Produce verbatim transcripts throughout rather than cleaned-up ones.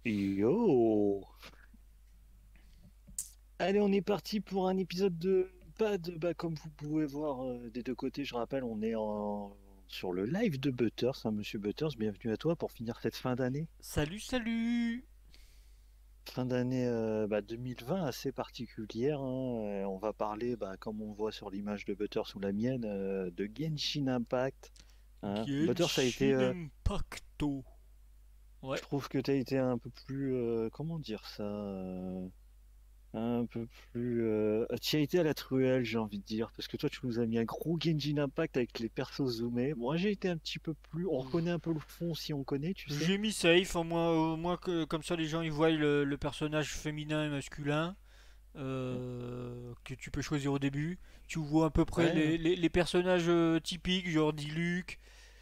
Yo! Allez, on est parti pour un épisode de pad. Bah, comme vous pouvez voir euh, des deux côtés, je rappelle, on est en... sur le live de Butters, hein, Monsieur Butters. Bienvenue à toi pour finir cette fin d'année. Salut, salut! Fin d'année euh, bah, deux mille vingt assez particulière, hein. Euh, On va parler, bah, comme on voit sur l'image de Butters ou la mienne, euh, de Genshin Impact, hein. Butters a été, Genshin euh, Impacto. je Ouais. trouve que tu as été un peu plus, euh, comment dire ça? euh, Un peu plus. Euh... Tu as été à la truelle, j'ai envie de dire, parce que toi, tu nous as mis un gros Genshin Impact avec les persos zoomés. Moi, j'ai été un petit peu plus. On reconnaît un peu le fond si on connaît, tu sais. J'ai mis safe, au moins, au moins que comme ça les gens ils voient le, le personnage féminin et masculin euh, que tu peux choisir au début. Tu vois à peu près Ouais, les, les- les personnages euh, typiques, genre Diluc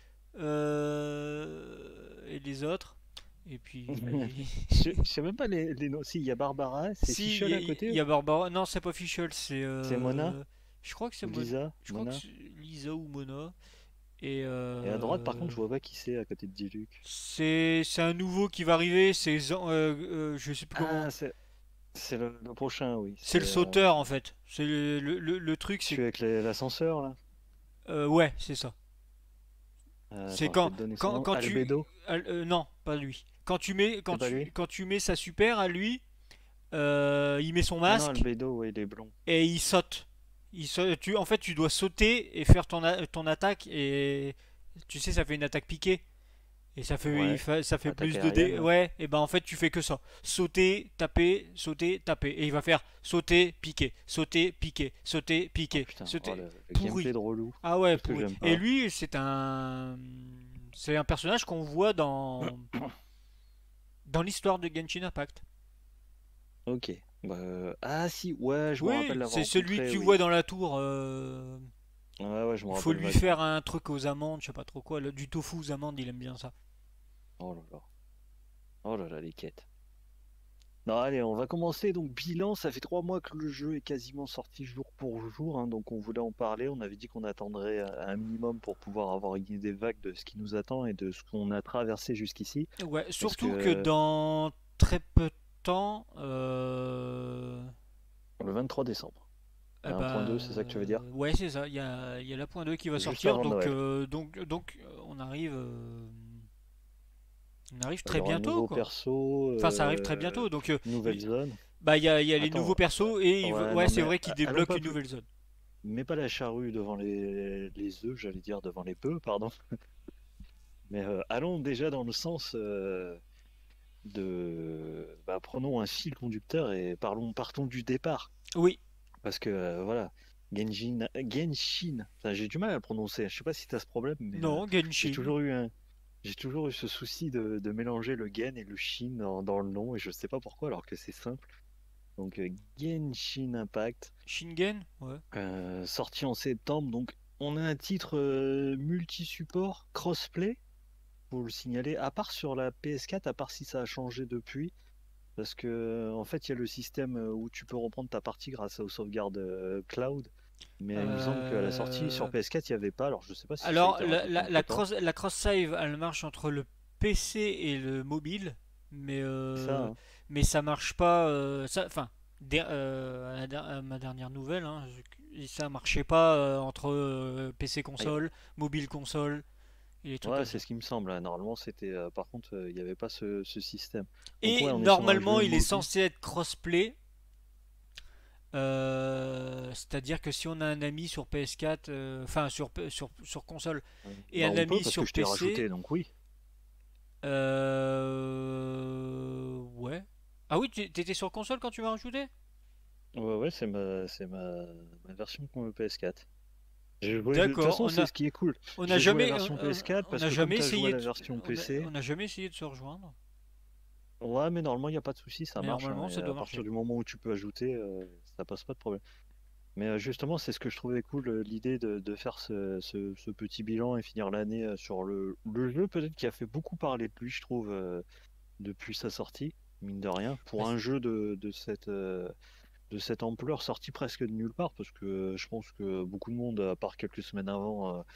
euh, et les autres. Et puis, ouais. vas-y. Je je sais même pas les, les noms. Si, il y a Barbara, c'est Si, il Fischl à y, côté? y a Barbara. Non, c'est pas Fischl, c'est. C'est Mona? euh, Je crois que c'est Ou Mon... Lisa? Je crois que Mona? c'est Lisa ou Mona. Et Et à droite, par contre, euh, je vois pas qui c'est à côté de Diluc. c'est c'est un nouveau qui va arriver. C'est Zan- euh, euh, je sais plus comment. Ah, c'est c'est le, le prochain, oui. C'est C'est le euh, sauteur en fait. C'est le, le, le- le truc, c'est celui avec les- l'ascenseur, là. euh, ouais, c'est ça. Euh, C'est attends, je vais quand te donner son quand nom. quand tu Albedo? euh, euh, non, pas lui. Quand tu mets C'est quand pas tu lui? quand tu mets sa super à lui, euh, il met son Ah non, masque Albedo, oui, il est blond. et il saute. Il saute- tu, en fait, tu dois sauter et faire ton, a- ton attaque et tu sais, ça fait une attaque piquée. Et ça fait, il Ouais. fa- ça fait Attaque plus de aérienne, dés. ouais. Ouais, et ben en fait, tu fais que ça. Sauter, taper, sauter, taper. Et il va faire sauter, piquer, sauter, piquer, sauter, Oh piquer, putain, oh, sauter. le, le gameplay Pourri. de relou. Ah ouais, Qu'est-ce que pourri. j'aime Et pas. lui, c'est un. C'est un personnage qu'on voit dans, dans l'histoire de Genshin Impact. Ok. Bah, euh, ah si, ouais, je me rappelle Oui, l'avoir c'est celui que rencontré, tu oui. vois dans la tour. euh, Ouais, ouais, je me Il faut rappelle lui vaguement. faire un truc aux amandes, je sais pas trop quoi. Du tofu aux amandes, il aime bien ça. Oh là là. Oh là là, les quêtes. Non, allez, on va commencer. Donc, bilan, ça fait trois mois que le jeu est quasiment sorti jour pour jour, hein, donc on voulait en parler. On avait dit qu'on attendrait euh, un minimum pour pouvoir avoir une idée vague de ce qui nous attend et de ce qu'on a traversé jusqu'ici. Ouais, Parce surtout que que dans très peu de temps, euh, le vingt-trois décembre, il eh y a un point deux, c'est ça que tu veux dire? ben, ouais, c'est ça. Il y a, il y a la point deux qui va Juste sortir, avant donc, Noël. euh, donc, donc, euh, on arrive, euh, on arrive Il y très aura un bientôt, nouveau quoi. perso, Enfin, ça arrive très euh, bientôt, donc, euh, nouvelle il- zone. bah, il y a, il y a les nouveaux Attends, persos et il veut- ouais, ouais, non, c'est mais vrai qu'ils a- allons débloquent pas une plus. nouvelle zone. Mets pas la charrue devant les, les œufs, j'allais dire devant les bœufs, pardon. Mais euh, allons déjà dans le sens euh, de. Bah, prenons un fil conducteur et parlons, partons du départ. Oui, Parce que euh, voilà, Genshin, Genshin, enfin, j'ai du mal à le prononcer. Je sais pas si tu as ce problème, mais euh, non, j'ai Genshin. toujours eu un. J'ai toujours eu ce souci de, de mélanger le Gen et le Shin dans, dans le nom, et je sais pas pourquoi, alors que c'est simple. Donc, euh, Genshin Impact. Shingen, ouais. Euh, sorti en septembre, donc on a un titre euh, multi-support, crossplay, pour le signaler, à part sur la P S quatre, à part si ça a changé depuis, parce que en fait il y a le système euh, où tu peux reprendre ta partie grâce aux sauvegardes euh, cloud, mais il me semble qu'à la sortie sur Euh, P S quatre il n'y avait pas, alors je sais pas si ça a Alors, été la, rajouté la, la entre temps. cross, la cross save, elle marche entre le P C et le mobile, mais, Ça, euh, hein. mais ça marche pas. euh, ça, enfin, der- euh, à, la der- à ma dernière nouvelle, hein, je- ça marchait pas euh, entre euh, P C Ah, y a- console, mobile console et des trucs Ouais, comme c'est ça. ce qui me semble, hein. Normalement c'était, euh, par contre, euh, il n'y avait pas ce, ce système. Donc ouais, Et on est sur un normalement, jeu il est mobile. censé être crossplay. euh, C'est-à-dire que si on a un ami sur P S quatre, euh, enfin sur, P- sur, sur console, Euh, et Bah un on peut ami parce que sur je t'ai P C. rajouté, donc oui. Euh... Ouais. Ah oui, tu- t'étais sur console quand tu m'as rajouté? Ouais, ouais, c'est ma, c'est ma, ma version pour P S quatre. J'ai joué, de toute D'accord. façon, On c'est a, ce qui est cool. on a J'ai joué la jamais, on, version on- P S quatre on parce a que comme jamais tu as joué à essayé la de, version on a, P C, on a jamais essayé de se rejoindre. ouais, mais normalement, il n'y a pas de souci, ça Mais marche, hein. normalement, Et ça à doit partir marcher. du moment où tu peux ajouter, euh, ça passe pas de problème. Mais euh, justement, c'est ce que je trouvais cool, euh, l'idée de, de faire ce, ce- ce petit bilan et finir l'année euh, sur le, le jeu, peut-être qui a fait beaucoup parler de lui, je trouve, euh, depuis sa sortie, mine de rien, Bah, pour un jeu de, de cette, euh, de cette ampleur sorti presque de nulle part, parce que euh, je pense que beaucoup de monde, à part quelques semaines avant, euh,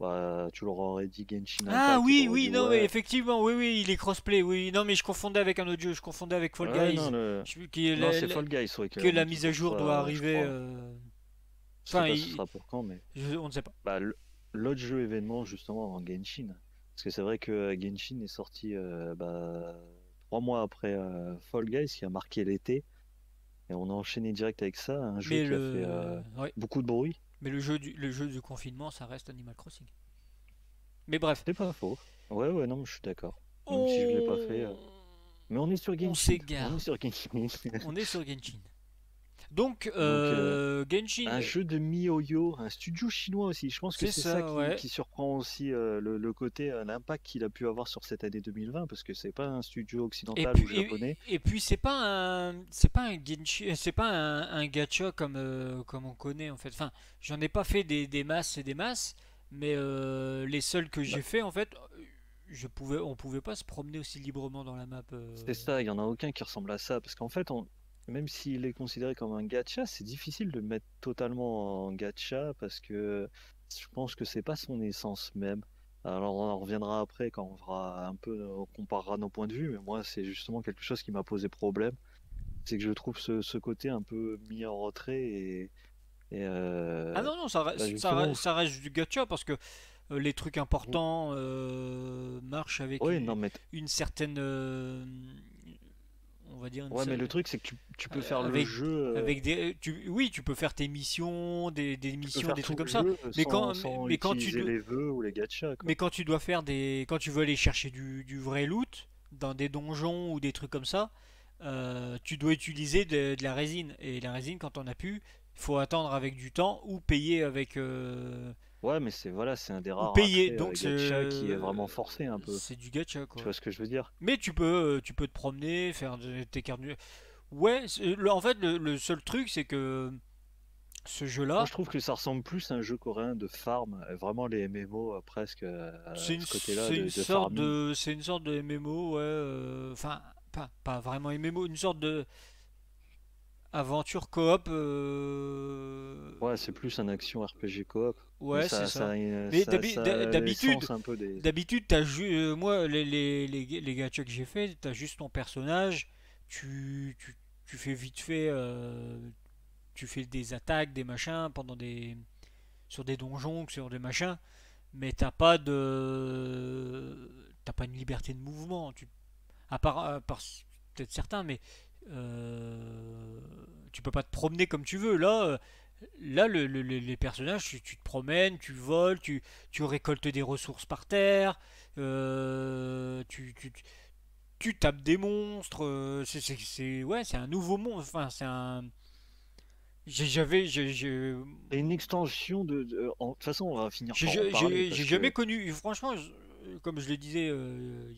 Bah, tu leur aurais dit Genshin Ah Impact, ils oui, t'auraient oui, dit non, mais ouais. effectivement, oui, oui, il est crossplay, oui. Non, mais je confondais avec un autre jeu, je confondais avec Fall Ouais, non, Guys. le... Je, qui est non, la- c'est la- Fall Guys, ouais, que la clairement, qui mise à sort jour doit ça, je arriver. crois. euh, Je sais Enfin, pas ce il- sera pour quand, mais je- on ne sait pas. bah, le- l'autre jeu événement, justement, avant Genshin. Parce que c'est vrai que euh, Genshin est sorti euh, bah, trois mois après euh, Fall Guys, qui a marqué l'été. Et on a enchaîné direct avec ça, un jeu Mais qui a fait le, euh, ouais, beaucoup de bruit. mais le jeu du, le jeu du confinement, ça reste Animal Crossing. Mais bref, C'est pas faux. Ouais, ouais, non, je suis d'accord. Même si je l'ai pas fait. on, euh, Mais on est sur on Genshin. On est s'égare. sur Genshin. On est sur Genshin. Donc, Donc, euh, euh, Genshin, un jeu de MiHoYo, un studio chinois aussi. Je pense que c'est c'est ça ça, qui, ouais. qui surprend aussi euh, le, le côté, euh, l'impact qu'il a pu avoir sur cette année deux mille vingt, parce que c'est pas un studio Et occidental ou puis, et, japonais. et puis c'est pas un, c'est pas un Genshin, c'est pas un, un gacha comme, euh, comme on connaît en fait. Enfin, j'en ai pas fait des, des masses et des masses, mais euh, les seuls que Bah, j'ai fait en fait, je pouvais, on pouvait pas se promener aussi librement dans la map. c'est euh. ça, il y en a aucun qui ressemble à ça, parce qu'en fait, on- même s'il est considéré comme un gacha, c'est difficile de le mettre totalement en gacha, parce que je pense que c'est pas son essence même. Alors on en reviendra après quand on fera un peu, on comparera nos points de vue, mais moi c'est justement quelque chose qui m'a posé problème, c'est que je trouve ce, ce côté un peu mis en retrait et, et Ah euh, non non, ça bah reste, ça, justement, reste ça reste du gacha parce que euh, les trucs importants euh, marchent avec ouais, une, non mais t- une certaine, euh, on va dire une, ouais, cer- mais le truc c'est que tu, tu peux Euh, faire le avec jeu, euh, avec des tu, oui, tu peux faire tes missions, des, des tu peux missions, faire des trucs tout comme le ça, jeu mais sans, quand sans mais quand tu utiliser do- les vœux ou les gachas, quoi. mais quand tu dois faire des quand tu veux aller chercher du, du vrai loot dans des donjons ou des trucs comme ça, euh, tu dois utiliser de, de la résine, et la résine, quand on a pu, il faut attendre avec du temps ou payer avec euh, Ouais, mais c'est voilà, c'est un des ou rares payer, attraits euh, donc c'est gacha qui est euh, vraiment forcé un peu. c'est du gacha Tu quoi. vois ce que je veux dire? Mais tu peux euh, tu peux te promener, faire de- tes cartes. Ouais, c'est- le- en fait le, le seul truc c'est que ce Moi, jeu-là, je trouve que ça ressemble plus à un jeu coréen de farm, euh, vraiment les M M O euh, presque euh, c'est à une, ce côté-là c'est une de, de sorte farming. de, c'est une sorte de M M O, ouais. euh, Enfin, pas, pas vraiment M M O, une sorte de aventure coop. euh, Ouais, c'est plus un action R P G coop, mais Ouais, c'est ça, ça, ça. euh, Mais ça, d'habi- ça d'ha- a d'habitude, l'essence un peu des. d'habitude, t'as ju- euh, moi, les, les, les, les gachas que j'ai fait, t'as juste ton personnage, tu, tu, tu fais vite fait, euh, tu fais des attaques, des machins pendant des, sur des donjons, sur des machins, mais t'as pas de, t'as pas une liberté de mouvement. Tu À part, à part peut-être certains, mais euh, tu peux pas te promener comme tu veux. Là, euh, là le- le- le- les personnages, tu, tu te promènes, tu voles, tu, tu récoltes des ressources par terre, euh, tu, tu, tu- tu tapes des monstres. euh, C'est, c'est, c'est- ouais, c'est un nouveau monde. Enfin, c'est un. j'ai- J'avais, j'ai, j'ai, C'est une extension de. de- en- De toute façon, on va finir j'ai, par en parler j'ai- j'ai parce jamais que. connu. Franchement, je- comme je le disais euh,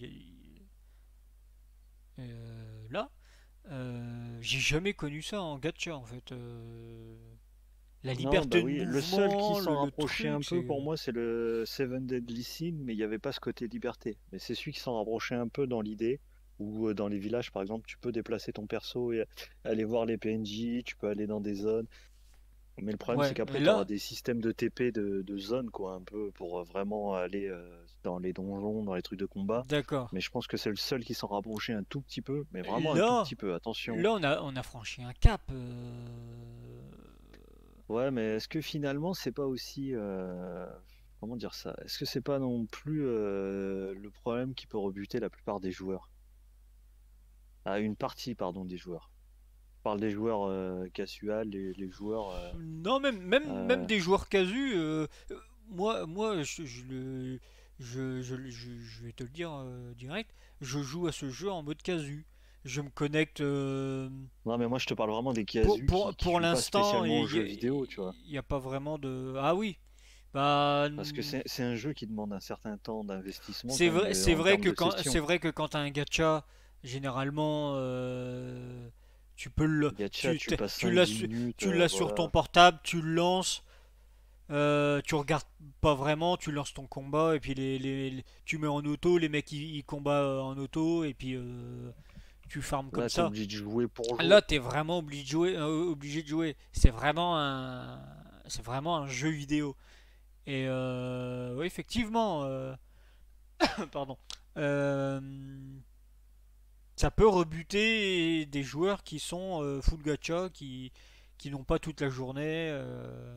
euh, là. Euh, j'ai jamais connu ça en gacha en fait. Euh, la Non, bah liberté de oui, le seul qui mouvement, le, s'en le rapprochait truc, un peu c'est. pour moi, c'est le Seven Deadly Sins, mais il n'y avait pas ce côté liberté. Mais c'est celui qui s'en rapprochait un peu dans l'idée, où euh, dans les villages, par exemple, tu peux déplacer ton perso et aller voir les P N J, tu peux aller dans des zones. Mais le problème, c'est Ouais, mais qu'après, tu auras là, des systèmes de T P de, de zones, quoi, un peu, pour euh, vraiment aller euh, dans les donjons, dans les trucs de combat. d'accord. Mais je pense que c'est le seul qui s'en rapprochait un tout petit peu, mais vraiment un tout Là, petit peu, attention. là on a, on a franchi un cap. euh, Ouais, mais est-ce que finalement, c'est pas aussi, euh, comment dire ça? Est-ce que c'est pas non plus euh, le problème qui peut rebuter la plupart des joueurs? Ah, une partie, pardon, des joueurs. Je parle des joueurs euh, casual, les, les joueurs. euh, Non, même, même, même euh, des joueurs casus. euh, euh, moi, moi, je, je le, je, je, je- je vais te le dire euh, direct. Je joue à ce jeu en mode casu. Je me connecte. euh, Non, mais moi, je te parle vraiment des pour, casus pour, qui, qui pour jouent pas l'instant, spécialement aux il jeux vidéo, tu vois. n'y a pas vraiment de. Ah oui. Bah, Parce que c'est c'est un jeu qui demande un certain temps d'investissement c'est quand même vrai, de- c'est en vrai termes que de quand, gestion. c'est vrai que quand t'as un gacha, généralement, euh, tu peux le, Gacha, tu, tu t'es- passes tu cinq l'as, dix su- minutes, tu euh, l'as sur ton voilà. portable, tu le lances, euh, tu regardes pas vraiment, tu lances ton combat et puis les, les- les- tu mets en auto, les mecs ils, ils combattent euh, en auto et puis euh, tu farmes comme Là, t'es ça. obligé de jouer pour jouer. Là, t'es vraiment obligé de jouer, euh, obligé de jouer. C'est vraiment un, c'est vraiment un jeu vidéo. Et euh, oui, effectivement, euh, pardon, euh, ça peut rebuter des joueurs qui sont euh, full gacha, qui, qui n'ont pas toute la journée. euh.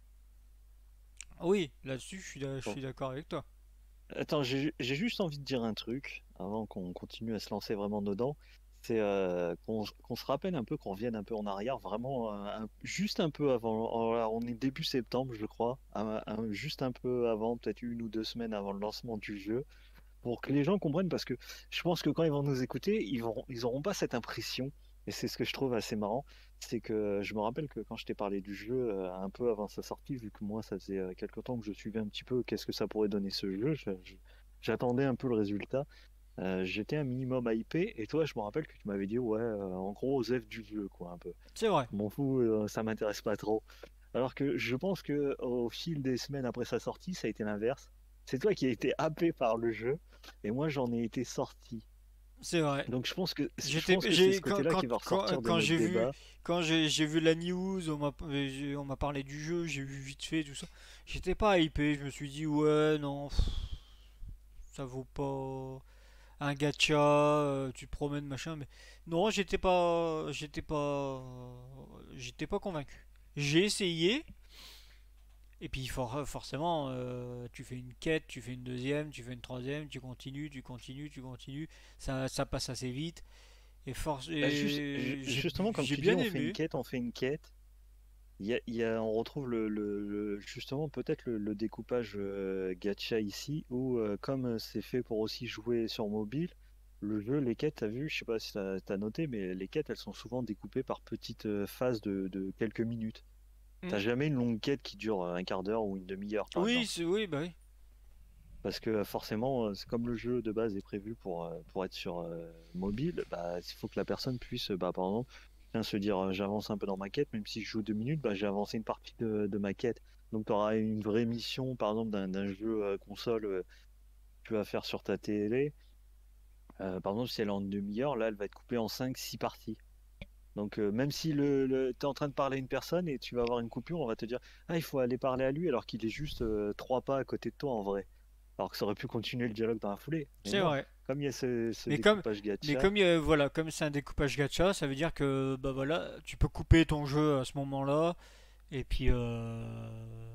Oui, là-dessus, je suis d'a- je Bon. suis d'accord avec toi. Attends, j'ai j'ai juste envie de dire un truc avant qu'on continue à se lancer vraiment dedans. C'est euh, qu'on qu'on se rappelle un peu, qu'on revienne un peu en arrière, vraiment euh, un- juste un peu avant. en- On est début septembre, je crois, un- un- juste un peu avant, peut-être une ou deux semaines avant le lancement du jeu, pour que les gens comprennent, parce que je pense que quand ils vont nous écouter, ils vont, ils auront pas cette impression, et c'est ce que je trouve assez marrant, c'est que je me rappelle que quand je t'ai parlé du jeu euh, un peu avant sa sortie, vu que moi ça faisait euh, quelque temps que je suivais un petit peu qu'est-ce que ça pourrait donner ce jeu, je- je- j'attendais un peu le résultat. Euh, j'étais un minimum hypé, et toi je me rappelle que tu m'avais dit ouais, euh, en gros aux F du jeu quoi un peu. C'est vrai. Je m'en fous, euh, ça m'intéresse pas trop. Alors que je pense que au fil des semaines après sa sortie, ça a été l'inverse. C'est toi qui as été happé par le jeu et moi j'en ai été sorti. C'est vrai. Donc je pense que je J'étais, pense que c'est ce j'ai, quand, côté-là quand, qui va quand, ressortir de quand notre j'ai vu, débat. quand j'ai, j'ai vu la news, on m'a, j'ai- on m'a parlé du jeu, j'ai vu vite fait tout ça. J'étais pas hypé, je me suis dit ouais non, pff, ça vaut pas un gacha, euh, tu te promènes machin, mais non, j'étais pas, j'étais pas, j'étais pas convaincu. J'ai essayé, et puis for- forcément, euh, tu fais une quête, tu fais une deuxième, tu fais une troisième, tu continues, tu continues, tu continues, ça, ça passe assez vite. Et force, Bah, juste, ju- et j'ai justement, comme j'ai tu dis, bien on fait une aimé. quête, on fait une quête. Il y a, il y a- on retrouve le, le- le- justement peut-être le, le découpage euh, gacha ici, où euh, comme euh, c'est fait pour aussi jouer sur mobile, le jeu, les quêtes, t'as vu, je sais pas si t'as, t'as noté, mais les quêtes, elles sont souvent découpées par petites euh, phases de, de quelques minutes. Mm. T'as jamais une longue quête qui dure euh, un quart d'heure ou une demi-heure, par Oui, exemple. c'est oui, bah oui. Parce que euh, forcément, euh, c'est comme le jeu de base est prévu pour, euh, pour être sur euh, mobile, bah, il faut que la personne puisse, euh, bah, par exemple, tiens, se dire euh, j'avance un peu dans ma quête, même si je joue deux minutes, bah, j'ai avancé une partie de, de ma quête. Donc tu auras une vraie mission, par exemple, d'un d'un jeu euh, console euh, que tu vas faire sur ta télé. Euh, par exemple, si elle est en demi-heure, là, elle va être coupée en cinq six parties. Donc euh, même si le, le- tu es en train de parler à une personne et tu vas avoir une coupure, on va te dire, ah, il faut aller parler à lui alors qu'il est juste euh, trois pas à côté de toi en vrai. Alors que ça aurait pu continuer le dialogue dans la foulée. Mais C'est non, vrai. comme il y a ce, ce Mais comme, découpage mais gacha, comme il y a- voilà, comme c'est un découpage gacha, ça veut dire que bah voilà, tu peux couper ton jeu à ce moment-là, et puis euh,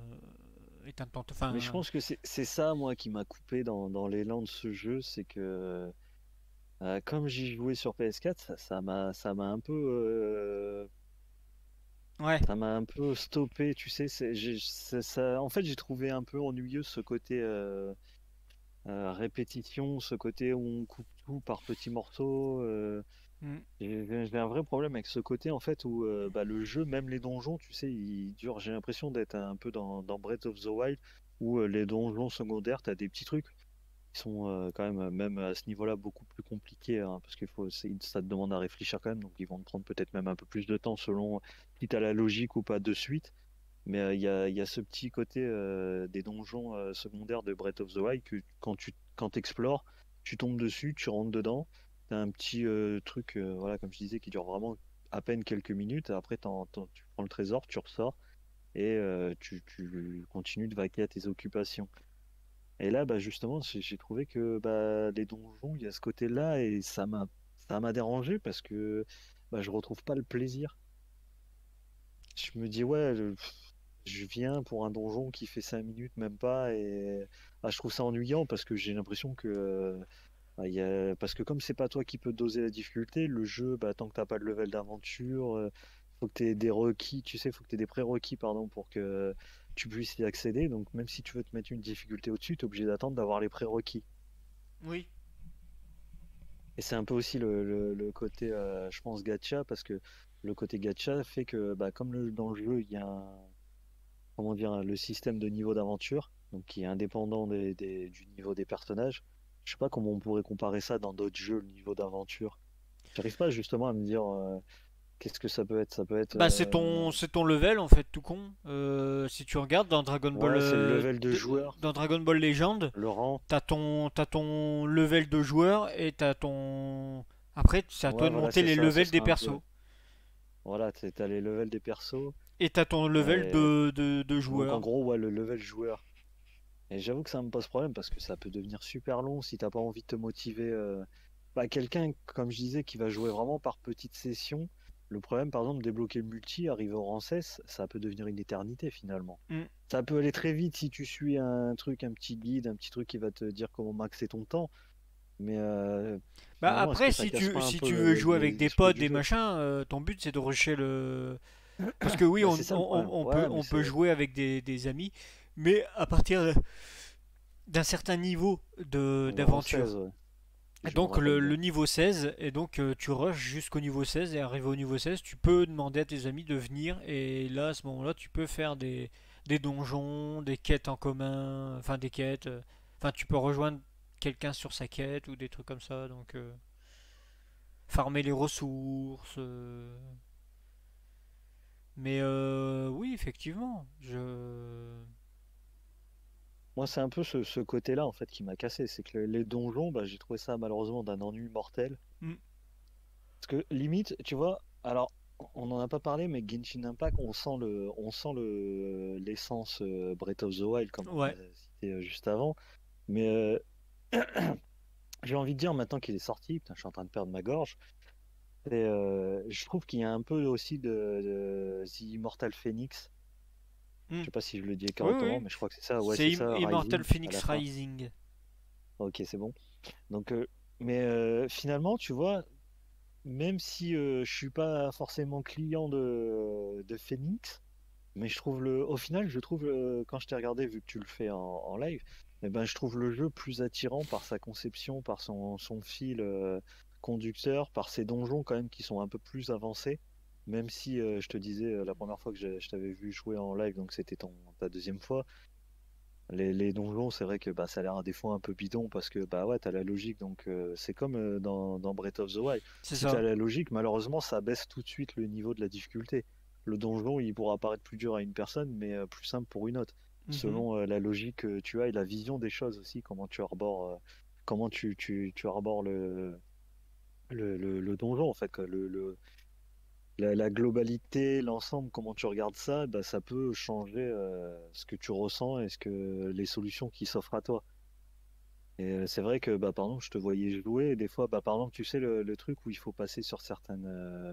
et t'as le temps- mais je enfin, pense que c'est c'est ça, moi, qui m'a coupé dans, dans l'élan de ce jeu, c'est que euh, comme j'y jouais sur P S quatre, ça ça m'a ça m'a un peu euh, ouais. ça m'a un peu stoppé, tu sais, c'est, j'ai- c'est- ça, en fait, j'ai trouvé un peu ennuyeux ce côté euh, euh, répétition, ce côté où on coupe tout par petits morceaux. euh, Mm. J'ai j'ai un vrai problème avec ce côté en fait où euh, bah, le jeu, même les donjons, tu sais, il dure. J'ai l'impression d'être un peu dans, dans Breath of the Wild où euh, les donjons secondaires, tu as des petits trucs qui sont euh, quand même, euh, même à ce niveau-là, beaucoup plus compliqués hein, parce qu'il faut, c'est- ça te demande à réfléchir quand même, donc ils vont te prendre peut-être même un peu plus de temps selon si tu as la logique ou pas de suite. Mais euh, il y a, il y a ce petit côté euh, des donjons euh, secondaires de Breath of the Wild que quand tu quand explores, tu tombes dessus, tu rentres dedans, t'as un petit euh, truc, euh, voilà, comme je disais, qui dure vraiment à peine quelques minutes. Après, t'en- t'en- tu prends le trésor, tu ressors et euh, tu, tu continues de vaquer à tes occupations. Et là, bah, justement, j'ai j'ai trouvé que bah, les donjons, il y a ce côté-là et ça m'a ça m'a dérangé parce que bah, je retrouve pas le plaisir. Je me dis, ouais, je, je viens pour un donjon qui fait cinq minutes, même pas, et ah, je trouve ça ennuyant parce que j'ai l'impression que. euh, bah, il y a... Parce que comme c'est pas toi qui peux doser la difficulté, le jeu, bah, tant que t'as pas de level d'aventure, euh, faut que tu aies des requis, tu sais, faut que tu aies des prérequis, pardon, pour que tu puisses y accéder. Donc même si tu veux te mettre une difficulté au-dessus, tu es obligé d'attendre d'avoir les prérequis. Oui. Et c'est un peu aussi le, le- le côté, euh, je pense, gacha, parce que le côté gacha fait que, bah, comme le- dans le jeu, il y a un, comment dire, le système de niveau d'aventure, donc qui est indépendant des, des- du niveau des personnages. Je sais pas comment on pourrait comparer ça dans d'autres jeux, le niveau d'aventure. J'arrive pas justement à me dire euh, qu'est-ce que ça peut être. Ça peut être, Bah c'est euh, ton c'est ton level en fait tout con. Euh, si tu regardes dans Dragon Ball ouais, c'est le euh, level de de- joueur, dans Dragon Ball Legend, le rang. t'as ton t'as ton level de joueur et t'as ton après c'est à toi Ouais, de voilà, monter c'est les ça. Ce levels des sera un peu. persos Voilà, t'as les levels des persos. et t'as ton level Et de de, de donc en joueur. gros, ouais, le level joueur. Et j'avoue que ça me pose problème parce que ça peut devenir super long si t'as pas envie de te motiver. euh, Bah, quelqu'un, comme je disais, qui va jouer vraiment par petites sessions. Le problème, par exemple, débloquer le multi, arriver au rang seize, ça peut devenir une éternité finalement. Mm. Ça peut aller très vite si tu suis un truc, un petit guide, un petit truc qui va te dire comment maxer ton temps. Mais euh, Bah finalement, est-ce que après, ça si casse tu, pas un si peu tu veux le- jouer avec des l'esprit potes, du des jeu? machins, euh, ton but c'est de rusher le. Parce que oui, Bah, on, c'est ça le on- problème. on peut, Ouais, mais on peut c'est jouer avec des, des amis, mais à partir de- d'un certain niveau de le rang seize, d'aventure. ouais. Je me Donc rappelle le, bien. le niveau seize, et donc euh, tu rushes jusqu'au niveau seize, et arrivé au niveau seize, tu peux demander à tes amis de venir, et là, à ce moment-là, tu peux faire des, des donjons, des quêtes en commun, enfin des quêtes, euh, enfin tu peux rejoindre quelqu'un sur sa quête, ou des trucs comme ça, donc euh, farmer les ressources. euh. Mais euh, oui, effectivement, je... Moi, c'est un peu ce, ce côté-là en fait qui m'a cassé. C'est que les donjons, bah, j'ai trouvé ça malheureusement d'un ennui mortel. Hmm. Parce que limite, tu vois, alors on n'en a pas parlé, mais Genshin Impact, on sent le, on sent le, l'essence euh, Breath of the Wild comme on a Ouais, cité euh, juste avant. Mais euh, j'ai envie de dire maintenant qu'il est sorti, putain, je suis en train de perdre ma gorge. Et, euh, je trouve qu'il y a un peu aussi de, de The Immortal Phoenix. hmm. Je sais pas si je le dis Oui, correctement, oui, mais je crois que c'est ça. Ouais, c'est c'est Im- ça, Immortal Rising à la Phoenix fin. Rising. Ok, c'est bon. Donc, euh, mais euh, finalement, tu vois, même si euh, je suis pas forcément client de, de Phoenix, mais je trouve le, au final, je trouve euh, quand je t'ai regardé, vu que tu le fais en, en live, eh ben, je trouve le jeu plus attirant par sa conception, par son, son fil euh, conducteur, par ses donjons quand même qui sont un peu plus avancés. Même si euh, je te disais euh, la première fois que je, je t'avais vu jouer en live, donc c'était ton, ta deuxième fois, les, les donjons, c'est vrai que bah, ça a l'air des fois un peu bidon parce que bah ouais, t'as la logique, donc euh, c'est comme euh, dans, dans Breath of the Wild. C'est Si t'as ça. la logique, malheureusement, ça baisse tout de suite le niveau de la difficulté. Le donjon, il pourra paraître plus dur à une personne, mais euh, plus simple pour une autre, Mhm. selon euh, la logique que tu as et la vision des choses aussi, comment tu arbores, euh, comment tu, tu, tu arbores le, le, le, le donjon, en fait, quoi. Le, le, la, la globalité, l'ensemble, comment tu regardes ça, bah, ça peut changer euh, ce que tu ressens et ce que les solutions qui s'offrent à toi. Et euh, c'est vrai que, bah, par exemple, je te voyais jouer, et des fois, bah, par exemple, tu sais, le, le truc où il faut passer sur certaines, euh,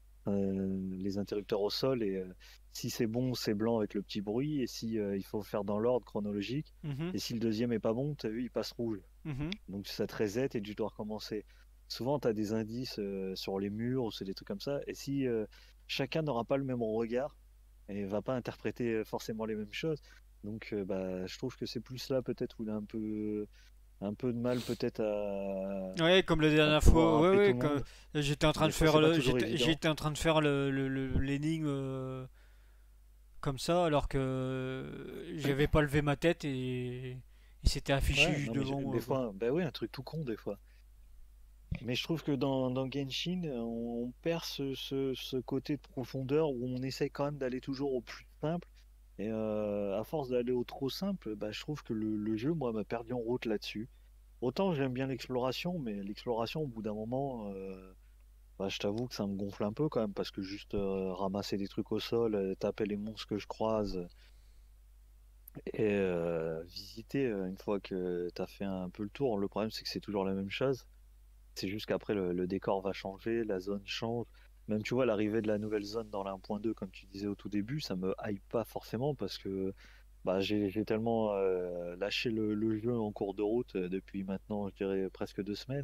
euh, les interrupteurs au sol, et euh, si c'est bon, c'est blanc avec le petit bruit, et si euh, il faut faire dans l'ordre chronologique, Mhm. et si le deuxième est pas bon, tu as vu, il passe rouge. Mhm. Donc ça te reset et tu dois recommencer. Souvent, tu as des indices euh, sur les murs ou c'est des trucs comme ça, et si euh, chacun n'aura pas le même regard, et va pas interpréter euh, forcément les mêmes choses, donc euh, bah, je trouve que c'est plus là peut-être où il a un peu un peu de mal peut-être à, Ouais, comme la à dernière pouvoir fois, ouais, rappeler tout ouais, le que monde. j'étais en train Des de fois, faire c'est pas le, toujours j'étais, évident. j'étais en train de faire le, le- le- l'énigme euh, comme ça, alors que euh, j'avais pas levé ma tête et il s'était affiché Ouais, juste non, mais devant j'ai- des moi, quoi. fois, bah oui, un truc tout con des fois. Mais je trouve que dans, dans Genshin, on, on perd ce, ce, ce côté de profondeur où on essaie quand même d'aller toujours au plus simple. Et euh, à force d'aller au trop simple, bah, je trouve que le, le jeu, moi, m'a perdu en route là-dessus. Autant j'aime bien l'exploration, mais l'exploration, au bout d'un moment, euh, bah, je t'avoue que ça me gonfle un peu quand même, parce que juste euh, ramasser des trucs au sol, euh, taper les monstres que je croise, et euh, visiter euh, une fois que tu as fait un peu le tour. Le problème, c'est que c'est toujours la même chose. C'est juste qu'après, le, le décor va changer, la zone change. Même, tu vois, l'arrivée de la nouvelle zone dans la un point deux, comme tu disais au tout début, ça me hype pas forcément parce que bah, j'ai j'ai tellement euh, lâché le, le jeu en cours de route euh, depuis maintenant, je dirais, presque deux semaines,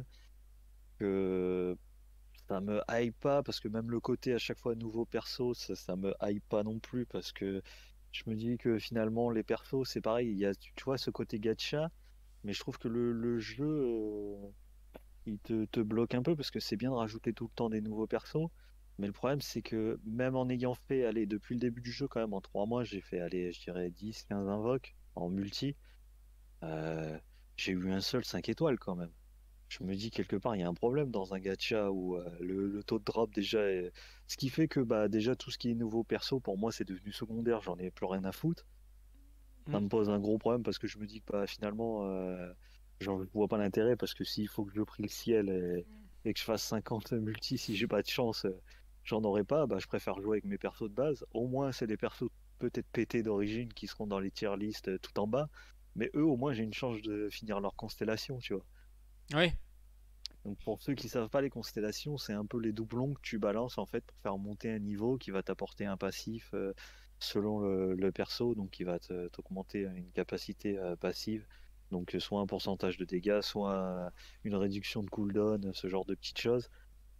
que ça me hype pas parce que même le côté à chaque fois nouveau perso, ça, ça me hype pas non plus parce que je me dis que finalement, les persos, c'est pareil, il y a, tu tu vois, ce côté gacha, mais je trouve que le, le jeu. euh, il te, te bloque un peu parce que c'est bien de rajouter tout le temps des nouveaux persos. Mais le problème, c'est que même en ayant fait, allez, depuis le début du jeu, quand même, en trois mois, j'ai fait, allez, je dirais dix quinze invoques en multi. Euh, j'ai eu un seul cinq étoiles quand même. Je me dis quelque part, il y a un problème dans un gacha où euh, le, le taux de drop déjà est... Ce qui fait que bah, déjà tout ce qui est nouveau perso, pour moi, c'est devenu secondaire, j'en ai plus rien à foutre. Ça Mm. me pose un gros problème parce que je me dis que bah, finalement, euh, j'en vois pas l'intérêt parce que s'il faut que je prie le ciel et, et que je fasse cinquante multi, si j'ai pas de chance, euh, j'en aurai pas, bah, je préfère jouer avec mes persos de base. Au moins, c'est des persos peut-être pétés d'origine qui seront dans les tier list euh, tout en bas. mais eux, au moins, j'ai une chance de finir leur constellation, tu vois. Ouais. Donc pour ceux qui savent pas, les constellations, c'est un peu les doublons que tu balances en fait pour faire monter un niveau qui va t'apporter un passif euh, selon le, le perso, donc qui va te- t'augmenter une capacité euh, passive. Donc euh, soit un pourcentage de dégâts, soit une réduction de cooldown, ce genre de petites choses,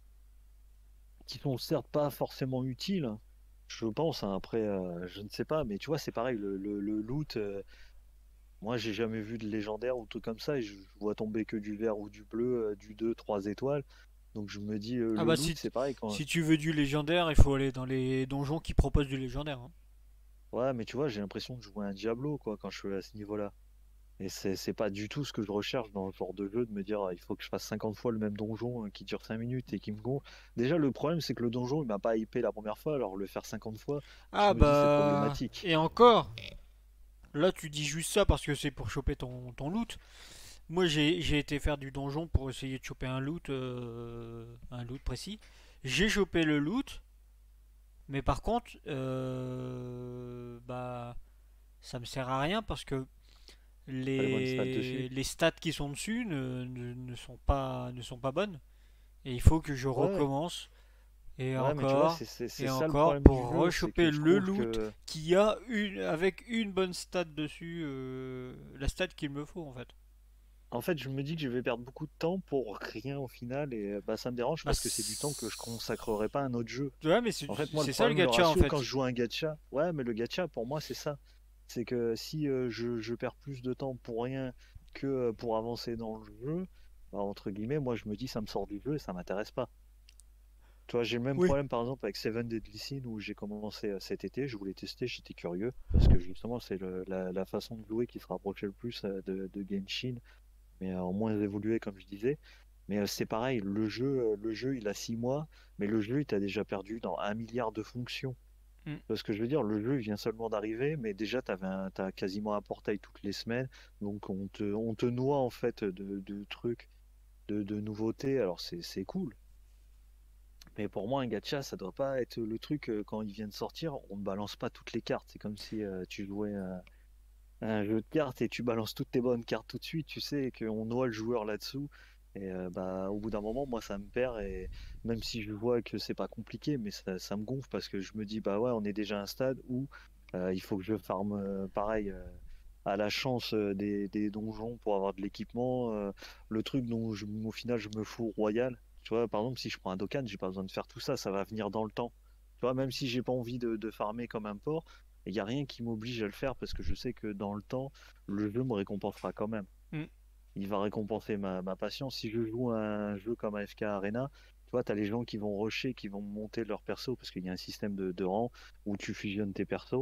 qui sont certes pas forcément utiles, hein, je pense, hein. Après, euh, je ne sais pas, mais tu vois, c'est pareil, le, le- le loot, euh, moi j'ai jamais vu de légendaire ou tout comme ça, et je, je vois tomber que du vert ou du bleu, euh, du deux trois étoiles. Donc je me dis, euh, Ah le bah loot, si, c'est pareil quand. si tu veux du légendaire, il faut aller dans les donjons qui proposent du légendaire, hein. Ouais, mais tu vois, j'ai l'impression de jouer à un Diablo, quoi, quand je suis à ce niveau-là. Et c'est c'est pas du tout ce que je recherche dans ce genre de jeu, de me dire, ah, il faut que je fasse cinquante fois le même donjon euh, qui dure cinq minutes et qui me gonfle. Déjà, le problème, c'est que le donjon, il m'a pas hypé la première fois, alors le faire cinquante fois, je Ah me dis, c'est bah... problématique. Et encore, là tu dis juste ça parce que c'est pour choper ton, ton loot. Moi j'ai j'ai été faire du donjon pour essayer de choper un loot, euh, un loot précis. J'ai chopé le loot, mais par contre, euh, bah ça me sert à rien parce que Pas les bonnes stats dessus. les, les stats qui sont dessus ne, ne, ne sont pas, ne sont pas bonnes. Et il faut que je Ouais, recommence et ouais, mais tu vois, encore c'est c'est- c'est et ça le encore problème du pour jeu, c'est que rechoper je le trouve loot que. qui a une avec une bonne stat dessus, euh, la stat qu'il me faut en fait. En fait, je me dis que je vais perdre beaucoup de temps pour rien au final, et euh, bah, ça me dérange Bah, parce que c'est du temps que je consacrerai pas à un autre jeu. ouais, mais c'est En fait, moi, le c'est ça le problème, le gacha en ratio, quand fait. je joue à un gacha, ouais, mais le gacha, pour moi, c'est ça. C'est que si euh, je, je perds plus de temps pour rien que euh, pour avancer dans le jeu, bah, entre guillemets, moi, je me dis, ça me sort du jeu et ça m'intéresse pas. Tu vois, j'ai le même Oui. problème, par exemple, avec Seven Deadly Sins, où j'ai commencé euh, cet été, je voulais tester, j'étais curieux, parce que justement, c'est le- la, la façon de jouer qui se rapprochait le plus euh, de, de Genshin, mais euh, en moins évolué, comme je disais. Mais euh, c'est pareil, le jeu, euh, le jeu, il a six mois, mais le jeu, il t'a déjà perdu dans un milliard de fonctions. Mm. Parce que je veux dire, le jeu il vient seulement d'arriver, mais déjà tu as quasiment un portail toutes les semaines, donc on te, on te noie en fait de, de trucs, de, de nouveautés, alors c'est c'est cool. Mais pour moi, un gacha, ça doit pas être le truc, euh, quand ils viennent sortir, on ne balance pas toutes les cartes. C'est comme si euh, tu jouais à un jeu de cartes et tu balances toutes tes bonnes cartes tout de suite, tu sais, qu'on noie le joueur là-dessous. Et euh, bah, au bout d'un moment, moi, ça me perd. Et même si je vois que c'est pas compliqué, mais ça, ça me gonfle parce que je me dis, bah ouais, on est déjà à un stade où euh, il faut que je farme euh, pareil. euh, à la chance euh, des, des donjons pour avoir de l'équipement, euh, le truc dont je- au final je me fous royal. Tu vois, par exemple, si je prends un Dokkan, j'ai pas besoin de faire tout ça, ça va venir dans le temps. Tu vois, même si j'ai pas envie de, de farmer comme un porc, il n'y a rien qui m'oblige à le faire parce que je sais que dans le temps, le jeu me récompensera quand même. Mm. Il va récompenser ma, ma patience. Si je joue à un jeu comme A F K Arena, tu vois, tu as les gens qui vont rusher, qui vont monter leur perso parce qu'il y a un système de, de rang où tu fusionnes tes persos.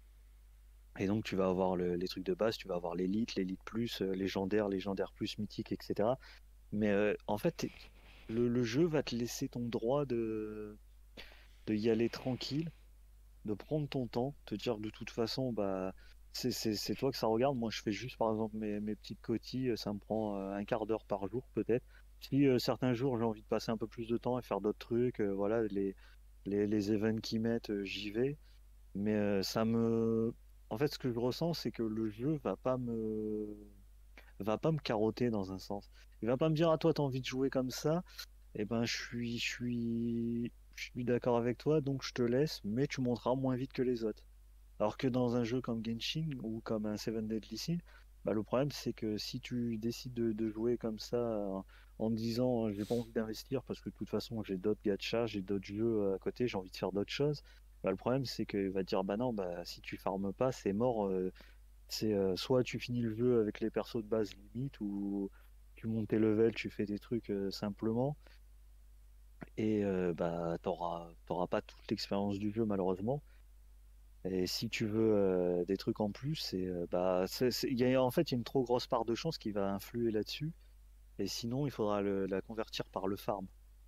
Et donc tu vas avoir le- les trucs de base, tu vas avoir l'élite, l'élite plus, euh, légendaire, légendaire plus, mythique, et cetera. Mais euh, en fait, t'es- le, le jeu va te laisser ton droit de, de y aller tranquille, de prendre ton temps, te dire de toute façon, bah, c'est c'est- c'est toi que ça regarde. Moi, je fais juste, par exemple, mes, mes petites cotilles, euh, ça me prend euh, un quart d'heure par jour, peut-être. Si euh, certains jours, j'ai envie de passer un peu plus de temps et faire d'autres trucs, euh, voilà, les, les, les events qu'ils mettent, euh, j'y vais. Mais euh, ça me... En fait, ce que je ressens, c'est que le jeu va pas me... va pas me carotter dans un sens. Il va pas me dire, ah, toi, t'as envie de jouer comme ça, eh ben, je suis, je suis, je suis d'accord avec toi, donc je te laisse, mais tu monteras moins vite que les autres. Alors que dans un jeu comme Genshin ou comme un Seven Deadly Sins, bah, le problème c'est que si tu décides de, de jouer comme ça euh, en te disant j'ai pas envie d'investir parce que de toute façon j'ai d'autres gachas, j'ai d'autres jeux à côté, j'ai envie de faire d'autres choses, bah, le problème c'est qu'il va te dire bah non, bah si tu farmes pas c'est mort, euh, c'est euh, soit tu finis le jeu avec les persos de base limite ou tu montes tes levels, tu fais des trucs euh, simplement et euh, bah t'auras t'auras pas toute l'expérience du jeu malheureusement. Et si tu veux euh, des trucs en plus, c'est euh, bah c'est, c'est- il y a, en fait il y a une trop grosse part de chance qui va influer là-dessus. Et sinon, il faudra le- la convertir par le farm.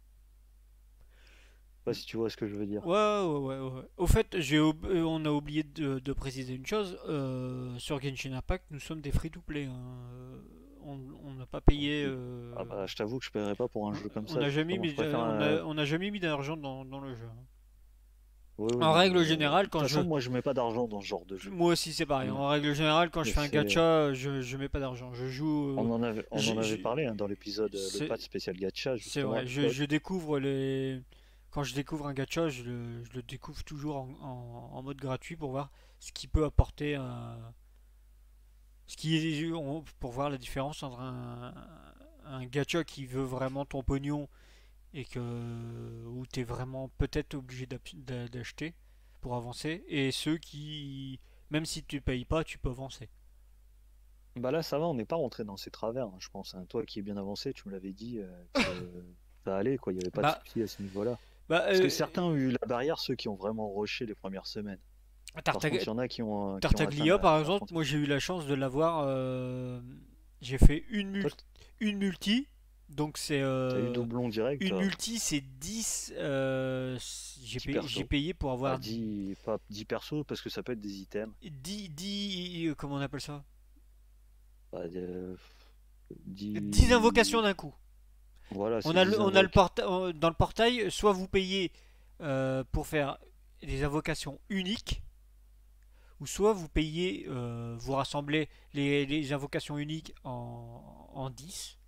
Je sais pas Mm. si tu vois ce que je veux dire. Ouais, ouais, ouais, ouais. Au fait, j'ai ob- euh, on a oublié de, de préciser une chose. Euh, sur Genshin Impact, nous sommes des free-to-play, hein. Euh, On on n'a pas payé. Ok. Ah euh, bah je t'avoue que je paierai pas pour un jeu comme On ça, n'a jamais justement. mis, Je préfère on un... a, on n'a jamais mis d'argent dans, dans le jeu, hein. Oui, oui, En non, règle mais euh, de générale, toute quand je... façon, moi je mets pas d'argent dans ce genre de jeu. Moi aussi c'est pareil. On, En règle générale, quand je mais fais un c'est, gacha, je, je mets pas d'argent. Je joue... euh, on en avait, on en je- avait je- parlé hein, dans l'épisode euh, le c'est patch spécial gacha c'est justement vrai, avec je, Code. je découvre les... Quand je découvre un gacha, je le, je le découvre toujours en, en- en mode gratuit pour voir ce qui peut apporter un... Ce qui est... on- Pour voir la différence entre un, un gacha qui veut vraiment ton pognon et que où tu es vraiment peut-être obligé d'acheter pour avancer, et ceux qui, même si tu payes pas, tu peux avancer. Bah là, ça va, on n'est pas rentré dans ces travers, hein, je pense, hein. Toi qui es bien avancé, tu me l'avais dit euh, que ça allait, quoi. Il n'y avait pas de Bah, souci à ce niveau-là. bah Parce que euh, certains ont eu la barrière, ceux qui ont vraiment rushé les premières semaines. Par contre, Tartag- il y en a qui ont, euh, qui ont atteint Tartaglia, la, par la exemple, moi frontière. j'ai eu la chance de l'avoir. euh, j'ai fait une, Toi, multi, une multi, donc c'est t'as eu euh, doublon direct, une toi. multi, c'est dix. euh, j'ai dix payé, j'ai persos. payé pour Pas avoir dix, pas dix persos, parce que ça peut être des items. dix, dix, euh, comment on appelle ça? Pas euh, dix invocations dix. d'un coup. Voilà, On c'est a dix le, on a le invoques. porta- euh, dans le portail, soit vous payez euh, pour faire des invocations uniques, ou soit vous payez, euh, vous rassemblez les, les invocations uniques en, en dix,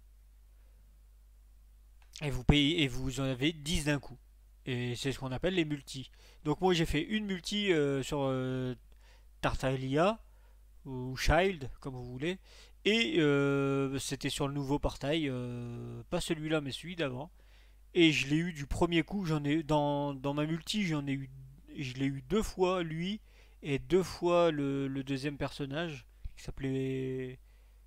et vous payez et vous en avez dix d'un coup. Et c'est ce qu'on appelle les multis. Donc moi j'ai fait une multi euh, sur euh, Tartaglia ou Child, comme vous voulez. Et euh, c'était sur le nouveau portail, euh, pas celui-là mais celui d'avant. Et je l'ai eu du premier coup. J'en ai dans, dans ma multi, j'en ai eu, je l'ai eu deux fois lui et deux fois le, le deuxième personnage qui s'appelait.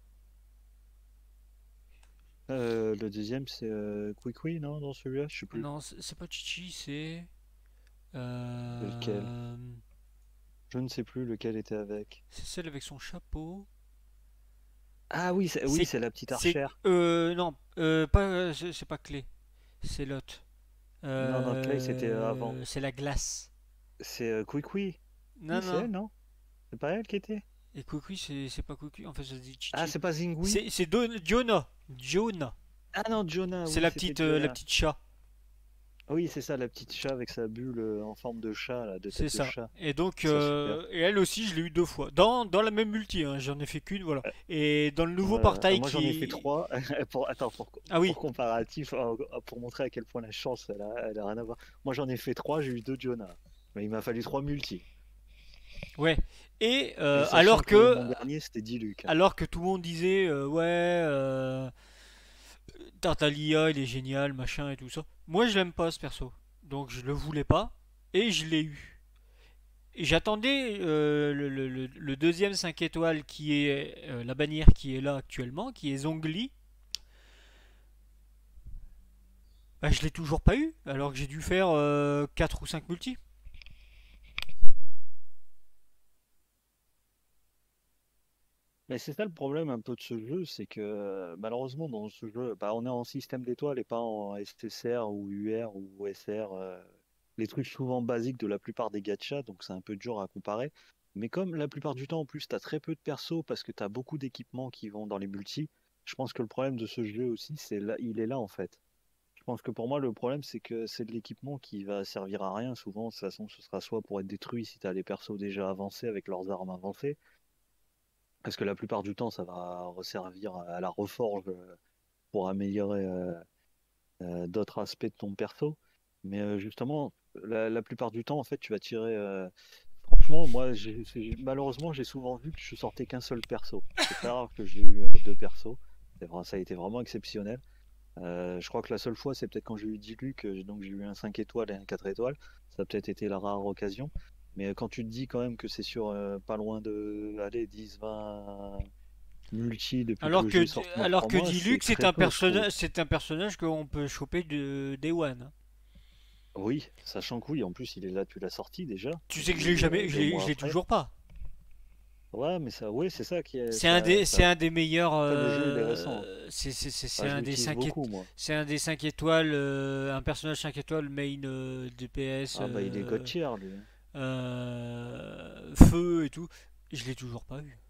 Euh, le deuxième, c'est euh, Quickly, non, dans celui-là, je sais plus. Non, c'est pas Chichi, c'est. C'est lequel? euh, Je ne sais plus lequel était avec. c'est celle avec son chapeau. Ah oui, c'est oui, C'est. c'est la petite C'est. archère. Euh, non, euh, pas, euh, c'est c'est pas clé. C'est l'autre. Non, non, Clay, c'était euh, avant. Euh, c'est la glace. C'est euh, Quickly. Non, Oui, c'est non. elle, non? C'est pas elle qui était? Et Kukui, c'est c'est pas Kukui. En fait, ça se dit Ah, Chichi. c'est pas Zingui? C'est c'est Don- Jonah. Jonah. Ah non, Jonah, C'est oui, la c'était petite, euh, la Jonah. petite chat. Oui, c'est ça, la petite chat avec sa bulle euh, en forme de chat, là, de C'est tête de ça. chat. Et donc, Ça, super. euh, et elle aussi, je l'ai eu deux fois. Dans, dans la même multi, hein, j'en ai fait qu'une, voilà. Euh, Et dans le nouveau Voilà. Euh, portail moi, j'en ai fait qui. trois. Pour, attends, pour, Ah pour oui, comparatif, euh, pour montrer à quel point la chance, elle a, elle a rien à voir. Moi, j'en ai fait trois, j'ai eu deux Jonah. Mais il m'a fallu trois multi. ouais. Et Et euh, sachant alors que que. mon dernier, c'était Diluc, hein. Alors que tout le monde disait, euh, ouais, euh, Tartaglia, il est génial, machin et tout ça. Moi, je l'aime pas ce perso. Donc, je le voulais pas. Et je l'ai eu. Et j'attendais euh, le, le- le- le deuxième cinq étoiles qui est euh, la bannière qui est là actuellement, qui est Zongli. Bah, je l'ai toujours pas eu, alors que j'ai dû faire euh, quatre ou cinq multis. Mais c'est ça le problème un peu de ce jeu, c'est que euh, malheureusement dans ce jeu, bah, on est en système d'étoiles et pas en S T C R ou U R ou S R, euh, les trucs souvent basiques de la plupart des gachas, donc c'est un peu dur à comparer. Mais comme la plupart du temps en plus tu as très peu de persos parce que tu as beaucoup d'équipements qui vont dans les multis, je pense que le problème de ce jeu aussi, c'est là, il est là en fait. Je pense que pour moi le problème c'est que c'est de l'équipement qui va servir à rien souvent, de toute façon ce sera soit pour être détruit si tu as les persos déjà avancés avec leurs armes avancées, parce que la plupart du temps, ça va resservir à la reforge euh, pour améliorer euh, euh, d'autres aspects de ton perso. Mais euh, justement, la, la plupart du temps, en fait, tu vas tirer. euh, Franchement, moi, j'ai, c'est- malheureusement, j'ai souvent vu que je sortais qu'un seul perso. C'est très rare que j'ai eu euh, deux persos. C'est vrai, ça a été vraiment exceptionnel. Euh, je crois que la seule fois, c'est peut-être quand j'ai eu Diluc, euh, donc j'ai eu un cinq étoiles et un quatre étoiles. Ça a peut-être été la rare occasion. Mais euh, quand tu te dis quand même que c'est sur euh, pas loin de allez, dix vingt multi depuis que Alors le que, jeu est sorti dans alors trois que mois, c'est Diluc, c'est très un peu, je trouve. personnage, c'est un personnage qu'on peut choper de Day One. Oui, sachant que oui, en plus il est là, tu l'as sorti déjà. Tu sais Tu que l'as je l'ai eu jamais, euh, je deux l'ai, mois je l'ai après. toujours pas. Ouais, mais ça, oui, c'est ça qui est, C'est un ça, des, c'est ça. un des meilleurs. Après le jeu il est récent. euh, c'est c'est- c'est- c'est Enfin, je un des l'utilise cinq beaucoup moi. c'est un des cinq étoiles, euh, un personnage cinq étoiles main euh, D P S, Ah bah il est god euh, tier lui. euh, feu et tout. Je l'ai toujours pas eu.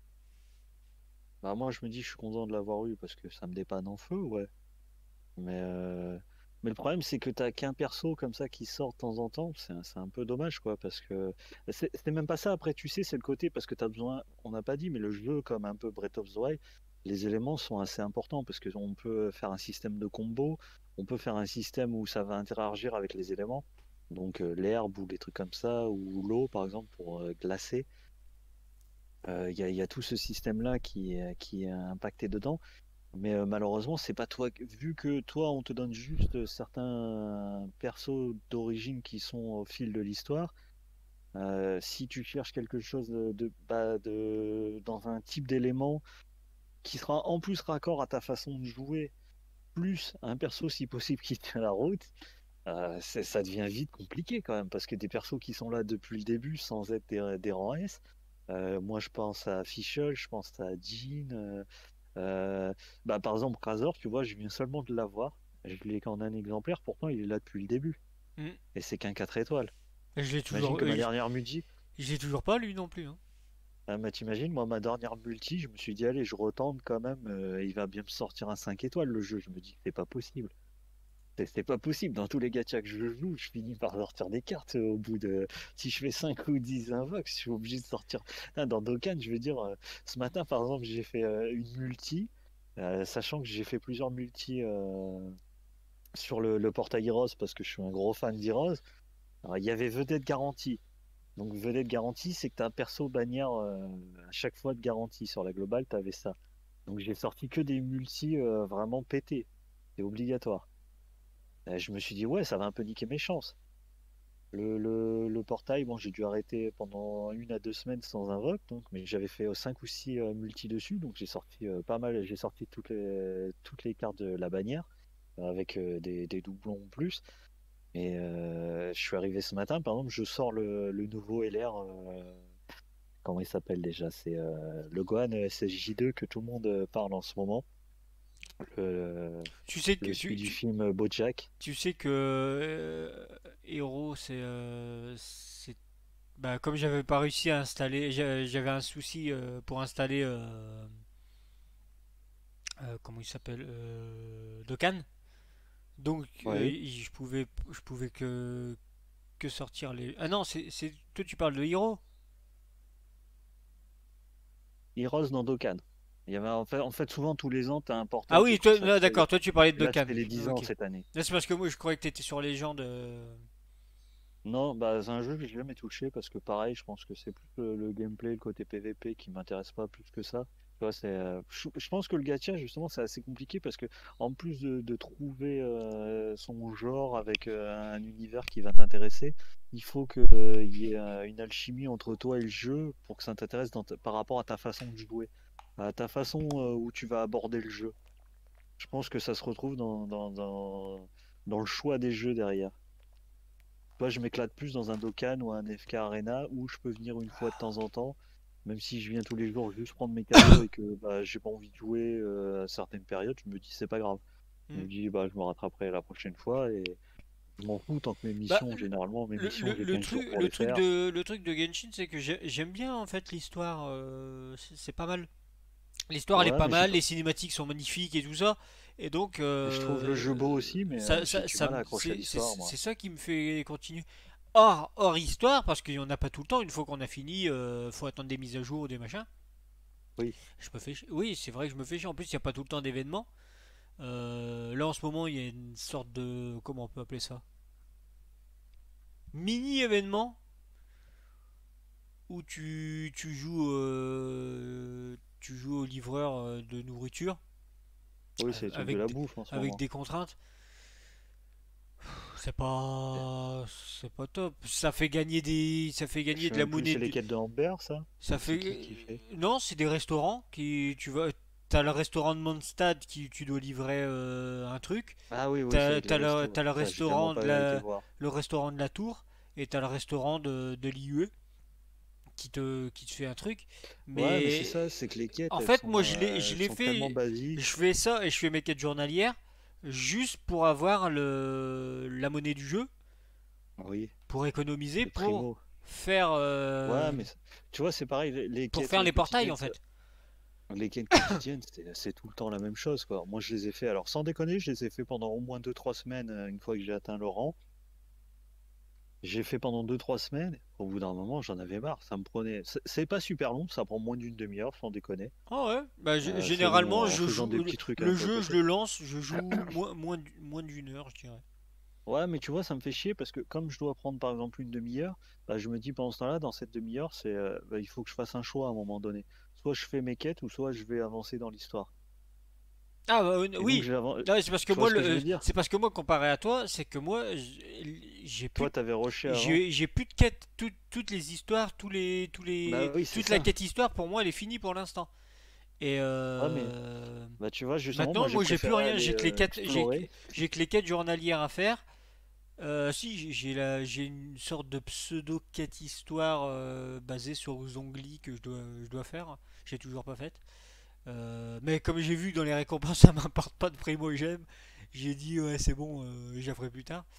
Bah moi je me dis je suis content de l'avoir eu parce que ça me dépanne en feu, ouais. Mais euh, Mais le problème, c'est que t'as qu'un perso comme ça qui sort de temps en temps. C'est un, c'est un peu dommage, quoi, parce que c'est c'est même pas ça. Après, tu sais, c'est le côté parce que t'as besoin. On n'a pas dit, mais le jeu, comme un peu Breath of the Wild, les éléments sont assez importants parce qu'on peut faire un système de combo, on peut faire un système où ça va interagir avec les éléments, donc euh, l'herbe ou des trucs comme ça, ou l'eau, par exemple, pour euh, glacer. Euh, Il y a, il y a tout ce système-là qui, est- qui est impacté dedans. Mais euh, malheureusement, c'est pas toi. Vu que toi, on te donne juste certains persos d'origine qui sont au fil de l'histoire, euh, si tu cherches quelque chose de, de, bah, de- dans un type d'élément qui sera en plus raccord à ta façon de jouer, plus un perso si possible qui tient la route, euh, c'est- ça devient vite compliqué quand même, parce que des persos qui sont là depuis le début sans être des, des rangs S, euh, moi je pense à Fischl, je pense à Jean. euh, euh, bah, par exemple, Razor, tu vois, je viens seulement de l'avoir. Je l'ai qu'en un exemplaire, pourtant il est là depuis le début. Hmm. Et c'est qu'un quatre étoiles. Et je l'ai T'imagines toujours, que ma euh, je dernière multi, je l'ai toujours pas lui non plus, hein. ah, bah, t'imagines, moi ma dernière multi, je me suis dit, allez, je retente quand même, euh, il va bien me sortir un cinq étoiles le jeu. Je me dis que c'est pas possible. C'est c'est pas possible. Dans tous les gachas que je joue, je finis par sortir des cartes euh, au bout de. Si je fais cinq ou dix invoques, je suis obligé de sortir. Ah, dans Dokkan, je veux dire, euh, ce matin par exemple, j'ai fait euh, une multi, euh, sachant que j'ai fait plusieurs multis euh, sur le, le portail Heroes parce que je suis un gros fan d'Heroes. Alors, il y avait vedette garantie. Donc, vedette garantie, c'est que tu as un perso bannière euh, à chaque fois de garantie. Sur la globale, tu avais ça. Donc, j'ai sorti que des multis euh, vraiment pétés. C'est obligatoire. Euh, je me suis dit, ouais, ça va un peu niquer mes chances. Le, le, le portail, bon, j'ai dû arrêter pendant une à deux semaines sans invoque, donc, mais j'avais fait euh, cinq ou six euh, multi dessus, donc j'ai sorti euh, pas mal, j'ai sorti toutes les, toutes les cartes de la bannière, euh, avec euh, des, des doublons en plus. Et euh, je suis arrivé ce matin, par exemple, je sors le, le nouveau L R, euh, comment il s'appelle déjà? C'est euh, le Gohan S S J deux que tout le monde euh, parle en ce moment, le, Tu sais que le celui tu, du tu, film euh, BoJack. tu sais que euh, Hero c'est euh, c'est bah, comme j'avais pas réussi à installer, j'a- j'avais un souci euh, pour installer euh, euh, comment il s'appelle euh, Dokkan. Donc euh, Oui, je pouvais je pouvais que que sortir les. Ah non, c'est c'est toi tu parles de Hero. Heroes dans Dokkan. Il y avait, en fait, en fait, souvent tous les ans, tu as un Ah portail qui est oui, toi, consacré. non, d'accord, toi tu parlais de Et là, Dokkan. c'était les dix ans Ok. cette année. Là c'est parce que moi je croyais que t'étais sur les gens de. Non, bah, c'est un jeu que j'ai jamais touché parce que pareil, je pense que c'est plus le, le gameplay, le côté P V P qui m'intéresse pas plus que ça. Tu vois, c'est, euh, je, je pense que le gacha, justement, c'est assez compliqué parce que en plus de, de trouver euh, son genre avec euh, un univers qui va t'intéresser, il faut qu'il y ait euh, une alchimie entre toi et le jeu pour que ça t'intéresse dans ta- par rapport à ta façon de jouer, à ta façon euh, où tu vas aborder le jeu. Je pense que ça se retrouve dans, dans, dans, dans le choix des jeux derrière. Toi, je m'éclate plus dans un Dokkan ou un F K Arena où je peux venir une fois de temps en temps, même si je viens tous les jours juste prendre mes cadeaux et que bah, j'ai pas envie de jouer euh, à certaines périodes, je me dis c'est pas grave. Je Hmm. me dis bah je me rattraperai la prochaine fois et je m'en fous tant que mes Bah, missions, généralement mes le, missions le, j'ai le quinze jours truc, pour le les truc faire. de, le truc de Genshin, c'est que j'ai- j'aime bien en fait l'histoire. euh, c'est c'est pas mal. L'histoire elle est Ouais, pas mais j'ai mal, pas. les cinématiques sont magnifiques et tout ça. Et donc, Je trouve le jeu beau euh, aussi, mais euh, ça, j'ai ça, du ça mal à me- accrocher à c'est c'est- l'histoire, moi. c'est ça qui me fait continuer. Hors, hors histoire, parce qu'il n'y en a pas tout le temps. Une fois qu'on a fini, euh, faut attendre des mises à jour ou des machins. Oui. Je me fais chier. Oui, c'est vrai que je me fais chier. En plus, il n'y a pas tout le temps d'événements. Euh, là, en ce moment, il y a une sorte de. Comment on peut appeler ça? Mini-événement où tu, tu joues. euh, tu joues au livreur euh, de nourriture Oui, euh, c'est les trucs de avec, la des- bouffe en ce avec moment. des contraintes. C'est Et pas. C'est pas top. Ça fait gagner des. Ça fait je gagner sais de la même plus, monnaie. c'est les de- quêtes de Amber, ça? Ça Ou c'est fait. qui qui fait? Non, c'est des restaurants qui. Tu vas. T'as le restaurant de Mondstadt qui tu dois livrer euh, un truc. Ah oui, oui, c'est T'as, avec les t'as le, restos. t'as le Ça, j'ai vraiment restaurant de pas été la, voir. le restaurant de la tour et t'as le restaurant de, de l'I U E qui te, qui te fait un truc. Ouais, mais c'est Mais ça, c'est que les quêtes, en elles fait, moi sont, je l'ai, euh, je elles l'ai sont tellement fait, je basiques. fais ça et je fais mes quêtes journalières juste pour avoir le, la monnaie du jeu, Oui, pour économiser, le pour primo. faire, Ouais, euh, mais c'est- tu vois, c'est pareil, les, les pour quêtes faire les portails en quotidiennes, ça- fait. Les quêtes quotidiennes, c'est c'est tout le temps la même chose, quoi. Moi, je les ai fait, alors sans déconner, je les ai fait pendant au moins deux trois semaines, euh, une fois que j'ai atteint le rang. J'ai fait pendant deux trois semaines. Au bout d'un moment, j'en avais marre. Ça me prenait. C'est c'est pas super long, ça prend moins d'une demi-heure, sans déconner. Ah ouais, bah, g- Euh, selon généralement en je faisant joue des le, petits trucs un le peu à jeu, je côté. le lance, je joue moins, moins, d- moins d'une heure, je dirais. Ouais, mais tu vois, ça me fait chier parce que comme je dois prendre par exemple une demi-heure, bah, je me dis pendant ce temps-là, dans cette demi-heure, c'est, euh, bah, il faut que je fasse un choix à un moment donné. Soit je fais mes quêtes ou soit je vais avancer dans l'histoire. Ah bah, euh, Et donc, oui, j'ai avan- non, c'est parce que tu vois moi, ce le, que je euh, veux dire? c'est parce que moi, comparé à toi, c'est que moi, j'- j'ai plus, Toi, de- t'avais rushé avant? j'ai, j'ai plus de quêtes, tout- toutes les histoires, tous les, tous les, Bah oui, c'est toute la ça. quête histoire pour moi, elle est finie pour l'instant. Et Ouais, mais euh, bah tu vois, justement, moi maintenant, j'ai moi, j'ai plus préféré rien, aller j'ai que les euh, quêtes, j'ai, explorer. j'ai que les quêtes journalières à faire. Euh, si, j'ai j'ai la, j'ai une sorte de pseudo quête histoire euh, basée sur Zongli que je dois, je dois faire. J'ai toujours pas faite. Euh, mais comme j'ai vu dans les récompenses, ça m'importe pas de primo j'aime. J'ai dit ouais c'est bon, euh, je la ferai plus tard.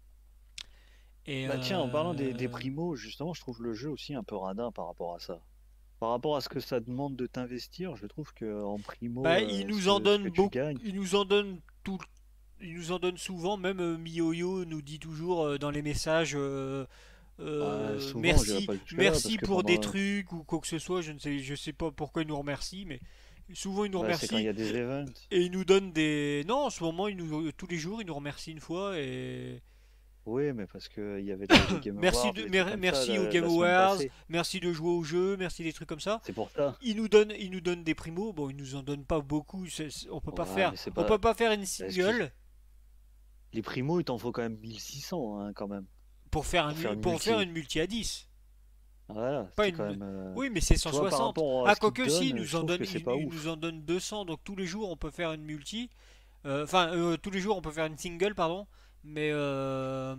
Et Bah tiens, en parlant des, des euh, primos, justement, je trouve le jeu aussi un peu radin par rapport à ça. Par rapport à ce que ça demande de t'investir, je trouve que en primo, bah il euh, ce nous en que, ce donne que tu beaucoup, gagnes, il nous en donne tout, il nous en donne souvent. Même euh, MiYoYo nous dit toujours euh, dans les messages euh, bah, euh, souvent, j'irai merci, pas jusque-là parce merci que pour des pendant, trucs ou quoi que ce soit. Je ne sais, je sais pas pourquoi il nous remercie, mais souvent il nous bah, c'est quand il remercie y a des events. et il nous donne des. Non, en ce moment, il nous tous les jours, il nous remercie une fois et Oui, mais parce que il y avait les, les Game merci, Awards ou de, des trucs mer- comme ça merci au la, Game la semaine Awards, passée. merci de jouer au jeu, merci des trucs comme ça. C'est pour ça. Il nous donne, il nous donne des primos. Bon, il nous en donne pas beaucoup. c'est- c'est- on peut pas Ouais, faire, mais c'est on pas. peut pas faire une Excuse. single Les primos, il t'en faut quand même mille six cents, hein, quand même, pour faire un, pour faire une pour faire multi. une multi à dix. Voilà, Pas c'est quand une. même. euh, Oui, mais c'est Tu vois, par cent soixante. rapport à Ah, ce qu'ils te quoique si, il donnent, je nous en trouve donne, que c'est il, pas il nous ouf. en donne deux cents. Donc tous les jours, on peut faire une multi. Euh, Enfin, euh, tous les jours, on peut faire une single, pardon. Mais euh,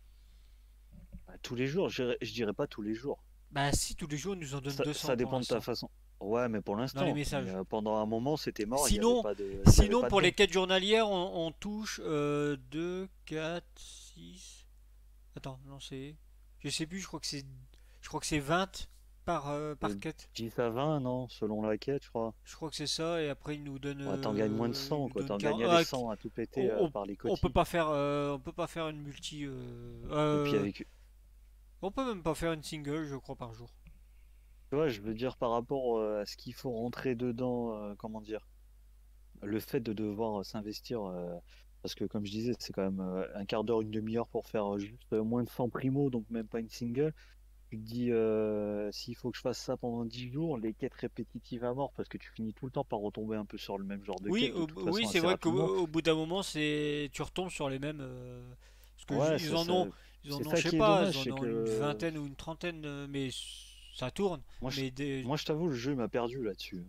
Bah, tous les jours, je dirais je dirais pas tous les jours. bah si, tous les jours, il nous en donne Ça, deux cents ça pour dépend de ta l'instant façon. Ouais, mais pour dans les l'instant. Mais messages. euh, pendant un moment, c'était mort, il n'y avait Sinon, pas de, il y avait sinon pas de pour les don. quêtes journalières, on, on touche euh, deux, quatre, six. Attends, non, c'est. Je sais plus, je crois que c'est. Je crois que c'est vingt par, euh, Euh, par quête. dix à vingt, non, selon la quête, je crois. Je crois que c'est ça, et après il nous donne. Ouais, t'en gagnes moins de Euh, il cent, nous quoi. donne T'en quarante. gagnes les Ah, qui- cent à tout péter on, euh, on, par les on peut cotis. pas faire. Euh, on peut pas faire une multi. Euh, Et puis euh, avec, on peut même pas faire une single, je crois, par jour. tu vois, je veux dire par rapport euh, à ce qu'il faut rentrer dedans, euh, comment dire, le fait de devoir euh, s'investir, euh, parce que comme je disais, c'est quand même euh, un quart d'heure, une demi-heure pour faire euh, juste euh, moins de cent primo, donc même pas une single. Tu te dis, euh, s'il faut que je fasse ça pendant dix jours, les quêtes répétitives à mort, parce que tu finis tout le temps par retomber un peu sur le même genre de Oui, quête, de au- toute oui, façon, c'est assez vrai qu'au rapidement. au bout d'un moment, c'est tu retombes sur les mêmes. Euh, parce que j- Ouais, ils c'est en ça, ont, ils en c'est ont, je ça sais qui est pas, ils dommage, en c'est ont une que vingtaine ou une trentaine, euh, mais ça tourne. moi je, Mais des, moi, je t'avoue, le jeu m'a perdu là-dessus.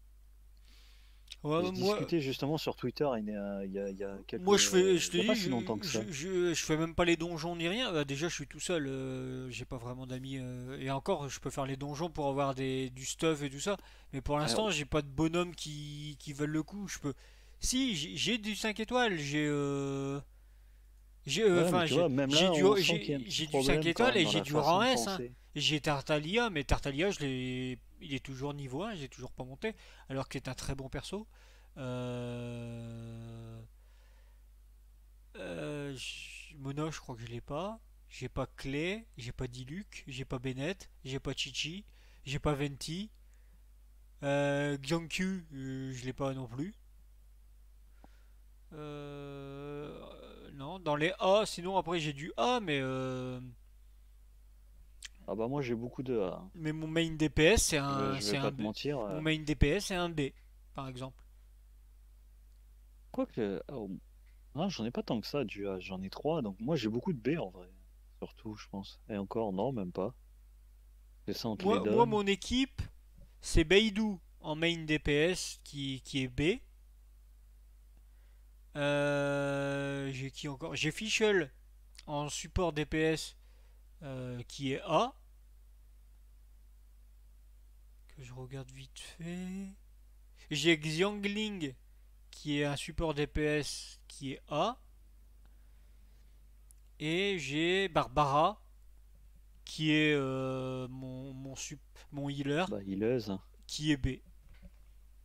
ouais, J'ai moi, discuté justement sur Twitter il y a, il y a, il y a quelques, moi, je fais, je il te y a pas dis, si longtemps je, que ça. je, je, je fais même pas les donjons ni rien. Bah, déjà, je suis tout seul, euh, j'ai pas vraiment d'amis. Euh, et encore, je peux faire les donjons pour avoir des, du stuff et tout ça. Mais pour Alors, l'instant, j'ai pas de bonhomme qui, qui veulent le coup. Je peux. Si, j'ai j'ai du cinq étoiles, j'ai. Euh, j'ai, euh, ouais, mais enfin, tu j'ai vois, même j'ai là, du, on sent qu'il y a un j'ai petit j'ai du cinq problème quand étoiles même et dans j'ai la du rang façon de S, hein. penser. J'ai Tartaglia, mais Tartaglia, je l'ai, il est toujours niveau un, j'ai toujours pas monté, alors qu'il est un très bon perso. Euh, euh, j- Mona, je crois que je l'ai pas. J'ai pas Clay, j'ai pas Diluc, j'ai pas Bennett, j'ai pas Chichi, j'ai pas Venti. Euh, Gyeongkyu, euh, je l'ai pas non plus. Euh, non, dans les A, sinon après j'ai du A, mais euh, Ah bah moi j'ai beaucoup de A, hein. mais mon main D P S c'est Je vais, un, je c'est vais un pas te B. mentir. Mon euh, main D P S c'est un B, par exemple. Quoique, oh, non, j'en ai pas tant que ça du A, j'en ai trois, donc moi j'ai beaucoup de B en vrai. Surtout, je pense. Et encore, non, même pas. Et ça, on te les Moi, moi donne. mon équipe, c'est Beidou en main D P S qui, qui est B. Euh, j'ai qui encore? J'ai Fischl en support D P S euh, qui est A. Que je regarde vite fait. J'ai Xiangling qui est un support D P S qui est A. Et j'ai Barbara qui est euh, mon, mon, sup- mon healer Bah, hileuse, hein. qui est B.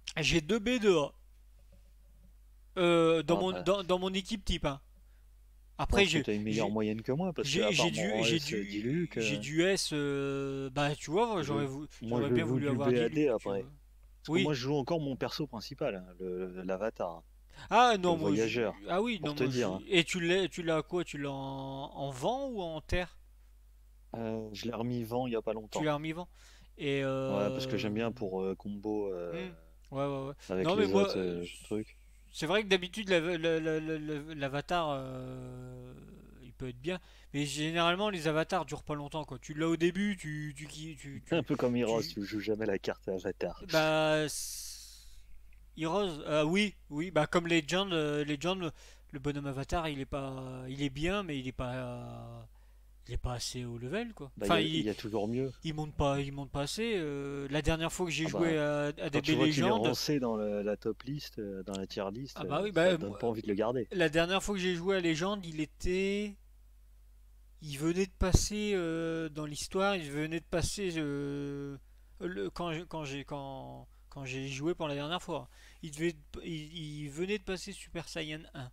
J'ai deux B, deux A. Euh, dans Ah mon, bah, dans, dans mon équipe type, hein. je Après, pense que j'ai, tu as une meilleure j'ai, moyenne que moi, parce que j'ai à j'ai part du, mon j'ai S Diluc, du, j'ai euh, du S. Euh, bah, tu vois, je, j'aurais, vou- moi j'aurais je bien joue voulu du avoir B A D Diluc, tu après. vois. Parce que Oui. moi je joue encore mon perso principal, hein, le, l'avatar, Ah le non, moi, je- voyageur, ah oui, pour non, te moi, je- dire, hein. et tu l'as, tu l'as quoi? Tu l'as en, en vent ou en terre? Euh, je l'ai remis vent il y a pas Tu longtemps. l'as remis vent. Et Ouais, parce que j'aime euh... bien pour euh, combo hmm, euh, ouais, ouais, ouais. avec Non, mais les moi, autres euh, euh, trucs. c'est vrai que d'habitude, la- la- la- la- la- l'avatar, euh, il peut être bien. Mais généralement, les avatars durent pas longtemps, quoi. Tu l'as au début, tu, tu, tu, tu, Un tu, peu comme Heroes, tu- tu joues jamais la carte avatar. bah, c'est- Heroes, euh, oui, oui, bah comme Legend, euh, Legend, le, le bonhomme avatar, il est pas, il est bien, mais il est pas, il est pas assez haut level, quoi. Bah, il y Enfin, a, il il, y a toujours mieux. il monte pas, il monte pas assez. Euh, la dernière fois que j'ai Ah joué bah, à, à quand D B tu vois qu'il est Legend, rancé dans le- la top list, euh, dans la tier list, ah bah euh, oui, ça bah te donne moi, pas envie de le garder. la dernière fois que j'ai joué à Legend, il était, il venait de passer euh, dans l'histoire, il venait de passer euh, le, quand j'ai quand j'ai quand quand j'ai joué pour la dernière fois. Il devait, il, il venait de passer Super Saiyan un.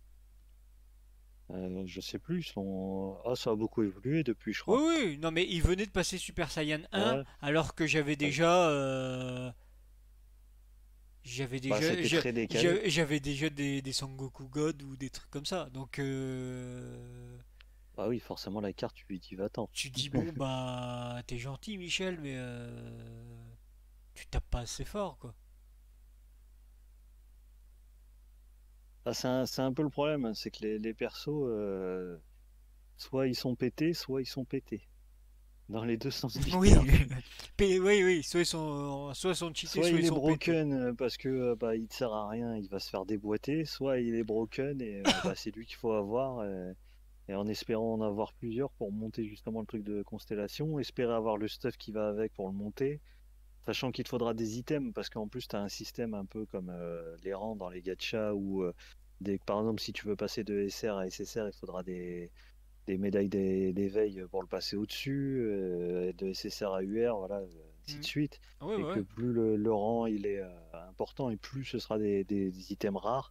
Euh, je sais plus, son... ah, ça a beaucoup évolué depuis, je Oui, crois. oui, non mais il venait de passer Super Saiyan un Ouais, alors que j'avais ouais. déjà euh, j'avais Bah, déjà c'était j'a- très décalé. j'a- j'avais déjà des, des Sangoku God ou des trucs comme ça. Donc euh, Bah oui, forcément, la carte, tu lui dis va-t'en. tu te dis bon bah t'es gentil Michel mais euh, tu tapes pas assez fort quoi. Ah, c'est un, c'est un peu le problème, hein, c'est que les, les persos, euh, soit ils sont pétés, soit ils sont pétés. Dans les deux sens du Oui, terme. P- oui, oui, soit ils sont, soit ils sont cheatés, Soit soit ils il est sont pétés. broken euh, parce que euh, bah, il te sert à rien, il va se faire déboîter, soit il est broken et euh, bah, c'est lui qu'il faut avoir. euh, Et en espérant en avoir plusieurs pour monter justement le truc de constellation, espérer avoir le stuff qui va avec pour le monter, sachant qu'il te faudra des items, parce qu'en plus tu as un système un peu comme euh, les rangs dans les gachas, où euh, des, par exemple si tu veux passer de S R à S S R, il faudra des, des médailles d'é- d'éveil pour le passer au-dessus, euh, de S S R à U R, voilà, euh, ainsi de Mm. suite. Ouais, Et que ouais. plus le, le rang il est euh, important, et plus ce sera des, des- des items rares.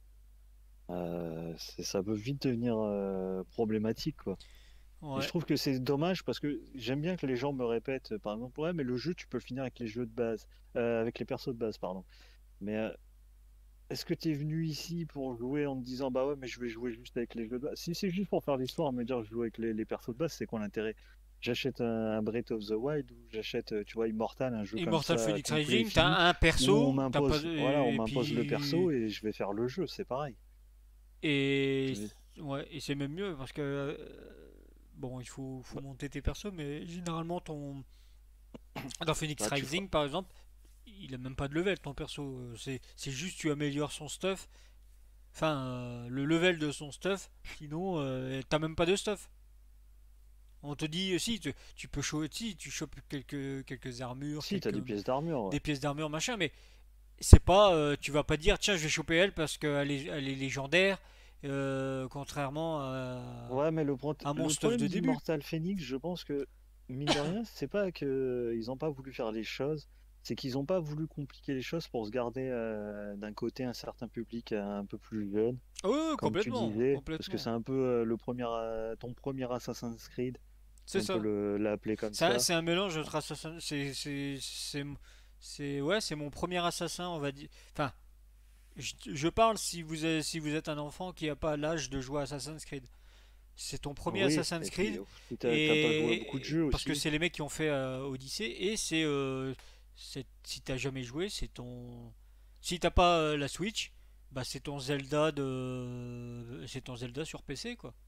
Euh, c'est- ça peut vite devenir euh, problématique, quoi. Et je Ouais. trouve que c'est dommage parce que j'aime bien que les gens me répètent, euh, par exemple, ouais, mais le jeu, tu peux le finir avec les jeux de base, euh, avec les persos de base, pardon. Mais euh, est-ce que tu es venu ici pour jouer en te disant, bah ouais, mais je vais jouer juste avec les jeux de base? Si c'est juste pour faire l'histoire, me dire je joue avec les, les persos de base, c'est quoi l'intérêt? J'achète un, un Breath of the Wild ou j'achète, euh, tu vois, Immortal, un jeu comme Immortal ça, Phoenix complet et Rising, fini, t'as un où on perso, t'as pas de... m'impose, voilà, on Et m'impose le perso puis... et je vais faire le jeu, c'est pareil. Et... Je vais- Ouais, et c'est même mieux parce que... euh, bon, il faut, faut Bah, monter tes persos, mais généralement ton... Dans Phoenix bah, tu feras. Rising, par exemple, il a même pas de level ton perso. Euh, C'est c'est juste tu améliores son stuff. Enfin, euh, le level de son stuff. Sinon, euh, t'as même pas de stuff. On te dit, euh, si, tu, tu peux choper, si, tu chopes quelques, quelques armures, Si, t'as quelques, des pièces d'armure, ouais. des pièces d'armure, machin, mais c'est pas, euh, tu vas pas dire, tiens, je vais choper elle parce qu'elle est, elle est légendaire, euh, contrairement à, Ouais, mais le, pro- à mon le stuff problème de début. d'Immortal Phoenix, je pense que, mine de rien, c'est pas que ils ont pas voulu faire les choses, c'est qu'ils ont pas voulu compliquer les choses pour se garder euh, d'un côté un certain public euh, un peu plus jeune, Ah oui, oui, comme tu complètement, disais, parce que complètement. c'est un peu euh, le premier, euh, ton premier Assassin's Creed, si C'est on peut ça. le l'appeler comme C'est un, ça. c'est un mélange entre assassin, c'est, c'est, c'est, c'est, ouais, c'est mon premier assassin, on va dire. Enfin, je, je parle si vous êtes, si vous êtes un enfant qui n'a pas l'âge de jouer à Assassin's Creed. C'est ton premier Oui, Assassin's et puis Creed euh, si t'as t'as pas joué à beaucoup de et jeux parce que aussi. c'est les mecs qui ont fait euh, Odyssey et c'est euh, c'est- si t'as jamais joué, c'est ton si t'as pas euh, la Switch, bah c'est ton Zelda de c'est ton Zelda sur P C quoi.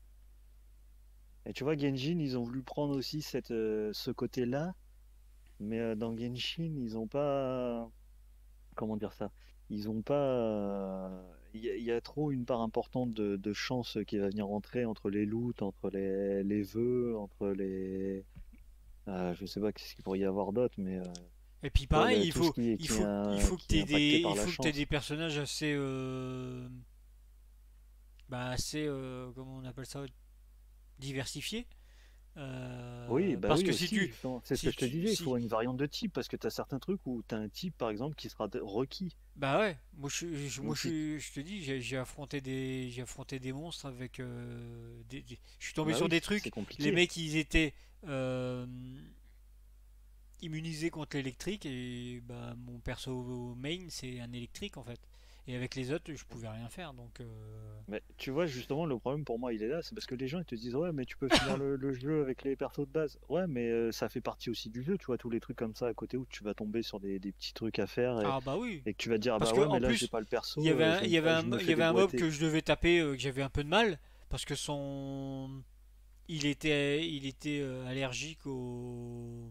Et tu vois, Genshin, ils ont voulu prendre aussi cette, euh, ce côté-là, mais euh, dans Genshin, ils ont pas. Comment dire ça? Ils ont pas. euh, Il y, a il y a trop une part importante de, de chance qui va venir entrer entre les loots, entre les, les vœux, entre les. Euh, je sais pas ce qu'il pourrait y avoir d'autre, mais euh, Et puis tu vois, pareil, le- il tout ce faut qui est, il qui est, faut il un- faut que qui est t'aies impacté des par il la faut que t'aies des chance. personnages assez euh, bah assez euh, comment on appelle ça diversifiés Oui, Euh, bah parce oui que si aussi, tu, justement. C'est ce que si je te tu, disais, il si, faut une variante de type, parce que tu as certains trucs où tu as un type, par exemple, qui sera de- requis. bah ouais, moi je, je- moi Donc si, je, je te dis, j'ai j'ai affronté des, j'ai affronté des monstres avec, euh, des, des- je suis tombé bah sur des oui, c'est trucs. Les compliqué. mecs ils étaient euh, immunisés contre l'électrique et bah mon perso main c'est un électrique en fait. Et avec les autres je pouvais rien faire donc. euh, Mais tu vois, justement, le problème pour moi, il est là, c'est parce que les gens, ils te disent, ouais, mais tu peux finir le, le jeu avec les persos de base. Ouais, mais euh, ça fait partie aussi du jeu, tu vois, tous les trucs comme ça à côté où tu vas tomber sur des, des petits trucs à faire et, Ah bah oui. et que tu vas te dire, ah Parce bah que ouais, en mais là, j'ai plus, pas le il y perso, avait euh, un, je il vais y me avait faire, un, je me il y fais avait un mob déboîter. que je devais taper, euh, que j'avais un peu de mal, parce que son, il était, il était euh, allergique au,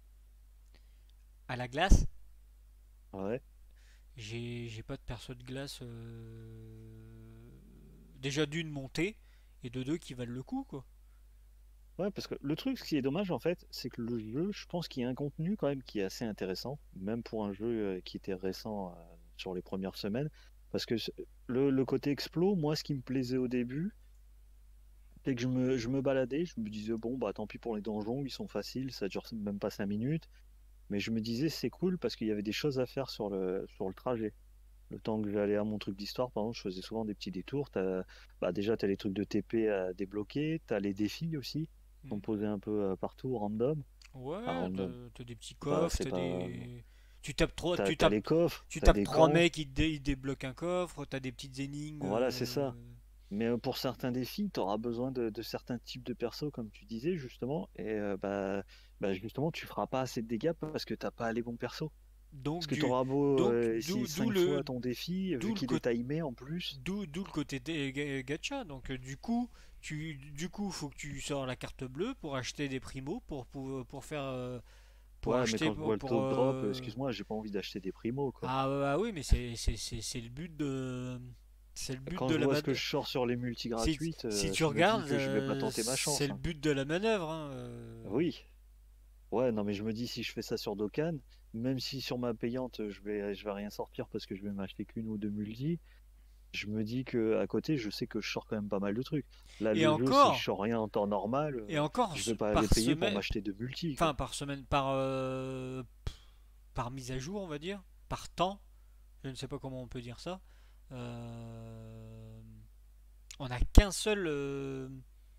à la glace. Ouais. J'ai, j'ai pas de perso de glace. euh, Déjà d'une montée et de deux qui valent le coup quoi. Ouais, parce que le truc, ce qui est dommage, en fait, c'est que le jeu, je pense qu'il y a un contenu quand même qui est assez intéressant, même pour un jeu euh, qui était récent euh, sur les premières semaines. Parce que ce- le, le côté explo, moi, ce qui me plaisait au début, c'est que je me, je me baladais, je me disais, bon, bah tant pis pour les donjons, ils sont faciles, ça dure même pas cinq minutes. Mais je me disais, c'est cool parce qu'il y avait des choses à faire sur le, sur le trajet. Le temps que j'allais à mon truc d'histoire, par exemple, je faisais souvent des petits détours. T'as, bah déjà, tu as les trucs de T P à débloquer, tu as les défis aussi, qui sont Hmm. posés un peu euh, partout, random. Enfin, Ouais, t'as, random. t'as des petits C'est pas, coffres, c'est t'as pas... des, tu tapes trois, T'as, tu t'as tapes, les coffres, tu t'as tapes des trois camps. mecs, ils te, dé- ils te débloquent un coffre, t'as des petites énigmes. Voilà, c'est ça. euh, Mais euh, pour certains défis, tu auras besoin de, de certains types de persos, comme tu disais, justement. Et euh, bah, bah, justement, tu feras pas assez de dégâts parce que t'as pas les bons persos. Parce Donc que tu du auras beau donc euh, essayer d'où d'où cinq le fois ton défi, vu d'où le qu'il est côté timé en plus. d'où d'où le côté des ga- gacha. Donc euh, du coup, tu du coup, faut que tu sors la carte bleue pour acheter des primos pour pour, pour faire euh, pour Ouais, mais acheter quand je pour, vois le pour, taux de drop, euh, euh, excuse-moi, j'ai pas envie d'acheter des primos, quoi. ah, ah oui, mais c'est c'est c'est c'est le but de c'est le but Quand de je la vois ce man- que je sors sur les multi si gratuites, si euh, tu je me dis regardes, que je vais pas euh, tenter ma c'est chance, le hein. but de la manœuvre, hein, euh. Oui, ouais, non, mais je me dis si je fais ça sur Dokkan, même si sur ma payante, je vais, je vais rien sortir parce que je vais m'acheter qu'une ou deux multi, je me dis que à côté, je sais que je sors quand même pas mal de trucs. Là, Et le jeu, si je encore sors rien en temps normal, et euh, encore je vais pas les par payer pour semaine, m'acheter de multi, enfin quoi. par semaine, par euh, par mise à jour, on va dire, par temps. Je ne sais pas comment on peut dire ça. Euh, on n'a qu'un seul. euh,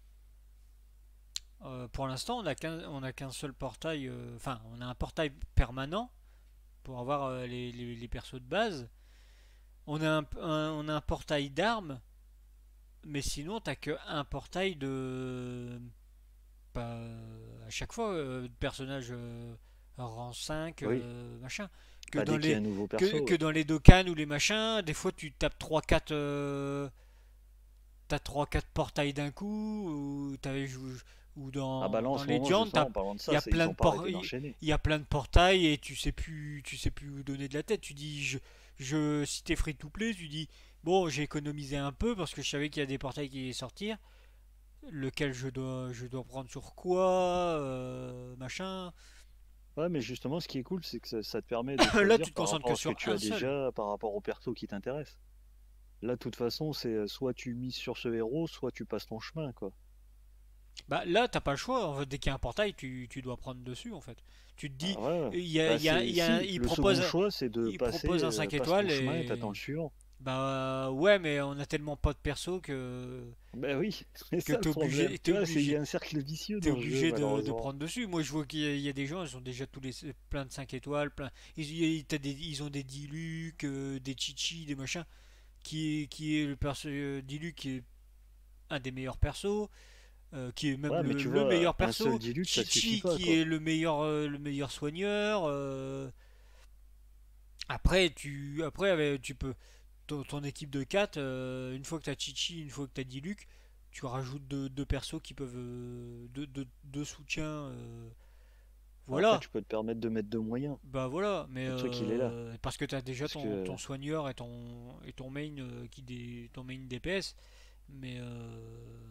euh, pour l'instant, on n'a qu'un on a qu'un seul portail. euh, Enfin, on a un portail permanent pour avoir euh, les, les- les persos de base. On a un, un- on a un portail d'armes, mais sinon, t'as que un portail de. Pas, à chaque fois, euh, de personnages euh, rang cinq, Oui, euh, machin. Que bah dans dès qu'il y a les, un nouveau que, perso, que ouais. dans les Dokkan ou les machins, des fois tu tapes trois quatre euh, t'as trois quatre portails d'un coup, ou, t'as- ou, ou Ah bah dans, là, en dans ce les moment, Diandes, justement, t'as- en parlant de il y ça, a c'est- ils plein de ont pas por- arrêté il d'enchaîner. y a plein de portails et tu sais plus tu sais plus où donner de la tête. Tu dis je, je si t'es free to play, tu dis bon, j'ai économisé un peu parce que je savais qu'il y a des portails qui allaient sortir, lequel je dois je dois prendre sur quoi, euh, machin. Ouais, mais justement, ce qui est cool, c'est que ça, ça te permet de Là, choisir tu te par concentres rapport que à ce que sur tu un as seul. déjà, par rapport au perso qui t'intéresse. Là, de toute façon, c'est euh, soit tu mises sur ce héros, soit tu passes ton chemin, quoi. Bah là, t'as pas le choix. En fait, dès qu'il y a un portail, tu, tu dois prendre dessus. En fait, tu te dis, Ah ouais. il y a, Bah il y a- il c'est y a- si, il le second propose, choix, c'est de il passer, propose un euh, cinq passe ton étoiles chemin et t'attends le et suivant. bah ouais, mais on a tellement pas de perso que Bah oui, c'est que ça le t'es problème. obligé, t'es Tu vois, c'est il y obligé, a un cercle vicieux t'es dans le jeu, obligé de, de malheureusement. prendre dessus. Moi, je vois qu'il y, a il y a des gens, ils ont déjà tous les plein de cinq étoiles, plein. Ils, ils- t'as des, ils ont des Diluc, euh, des Chichi, des machins. Qui est, qui est le perso euh, Diluc qui est un des meilleurs persos. Euh, qui est même Ouais, mais le, tu le vois, meilleur un seul perso, Diluc, ça suffit Chichi pas, qui quoi. est le meilleur, euh, le meilleur soigneur. euh. Après, tu, après avec- tu peux, ton, ton équipe de quatre, euh, une fois que tu as Chichi, une fois que tu as Diluc, tu rajoutes deux, deux persos qui peuvent, euh, deux, deux- deux soutiens. euh. Après, Voilà, tu peux te permettre de mettre de moyens. bah voilà, mais Le truc, il est là. euh, parce que tu as déjà Parce ton, que, ton soigneur et ton, et ton main euh, qui dé- ton main D P S, mais euh,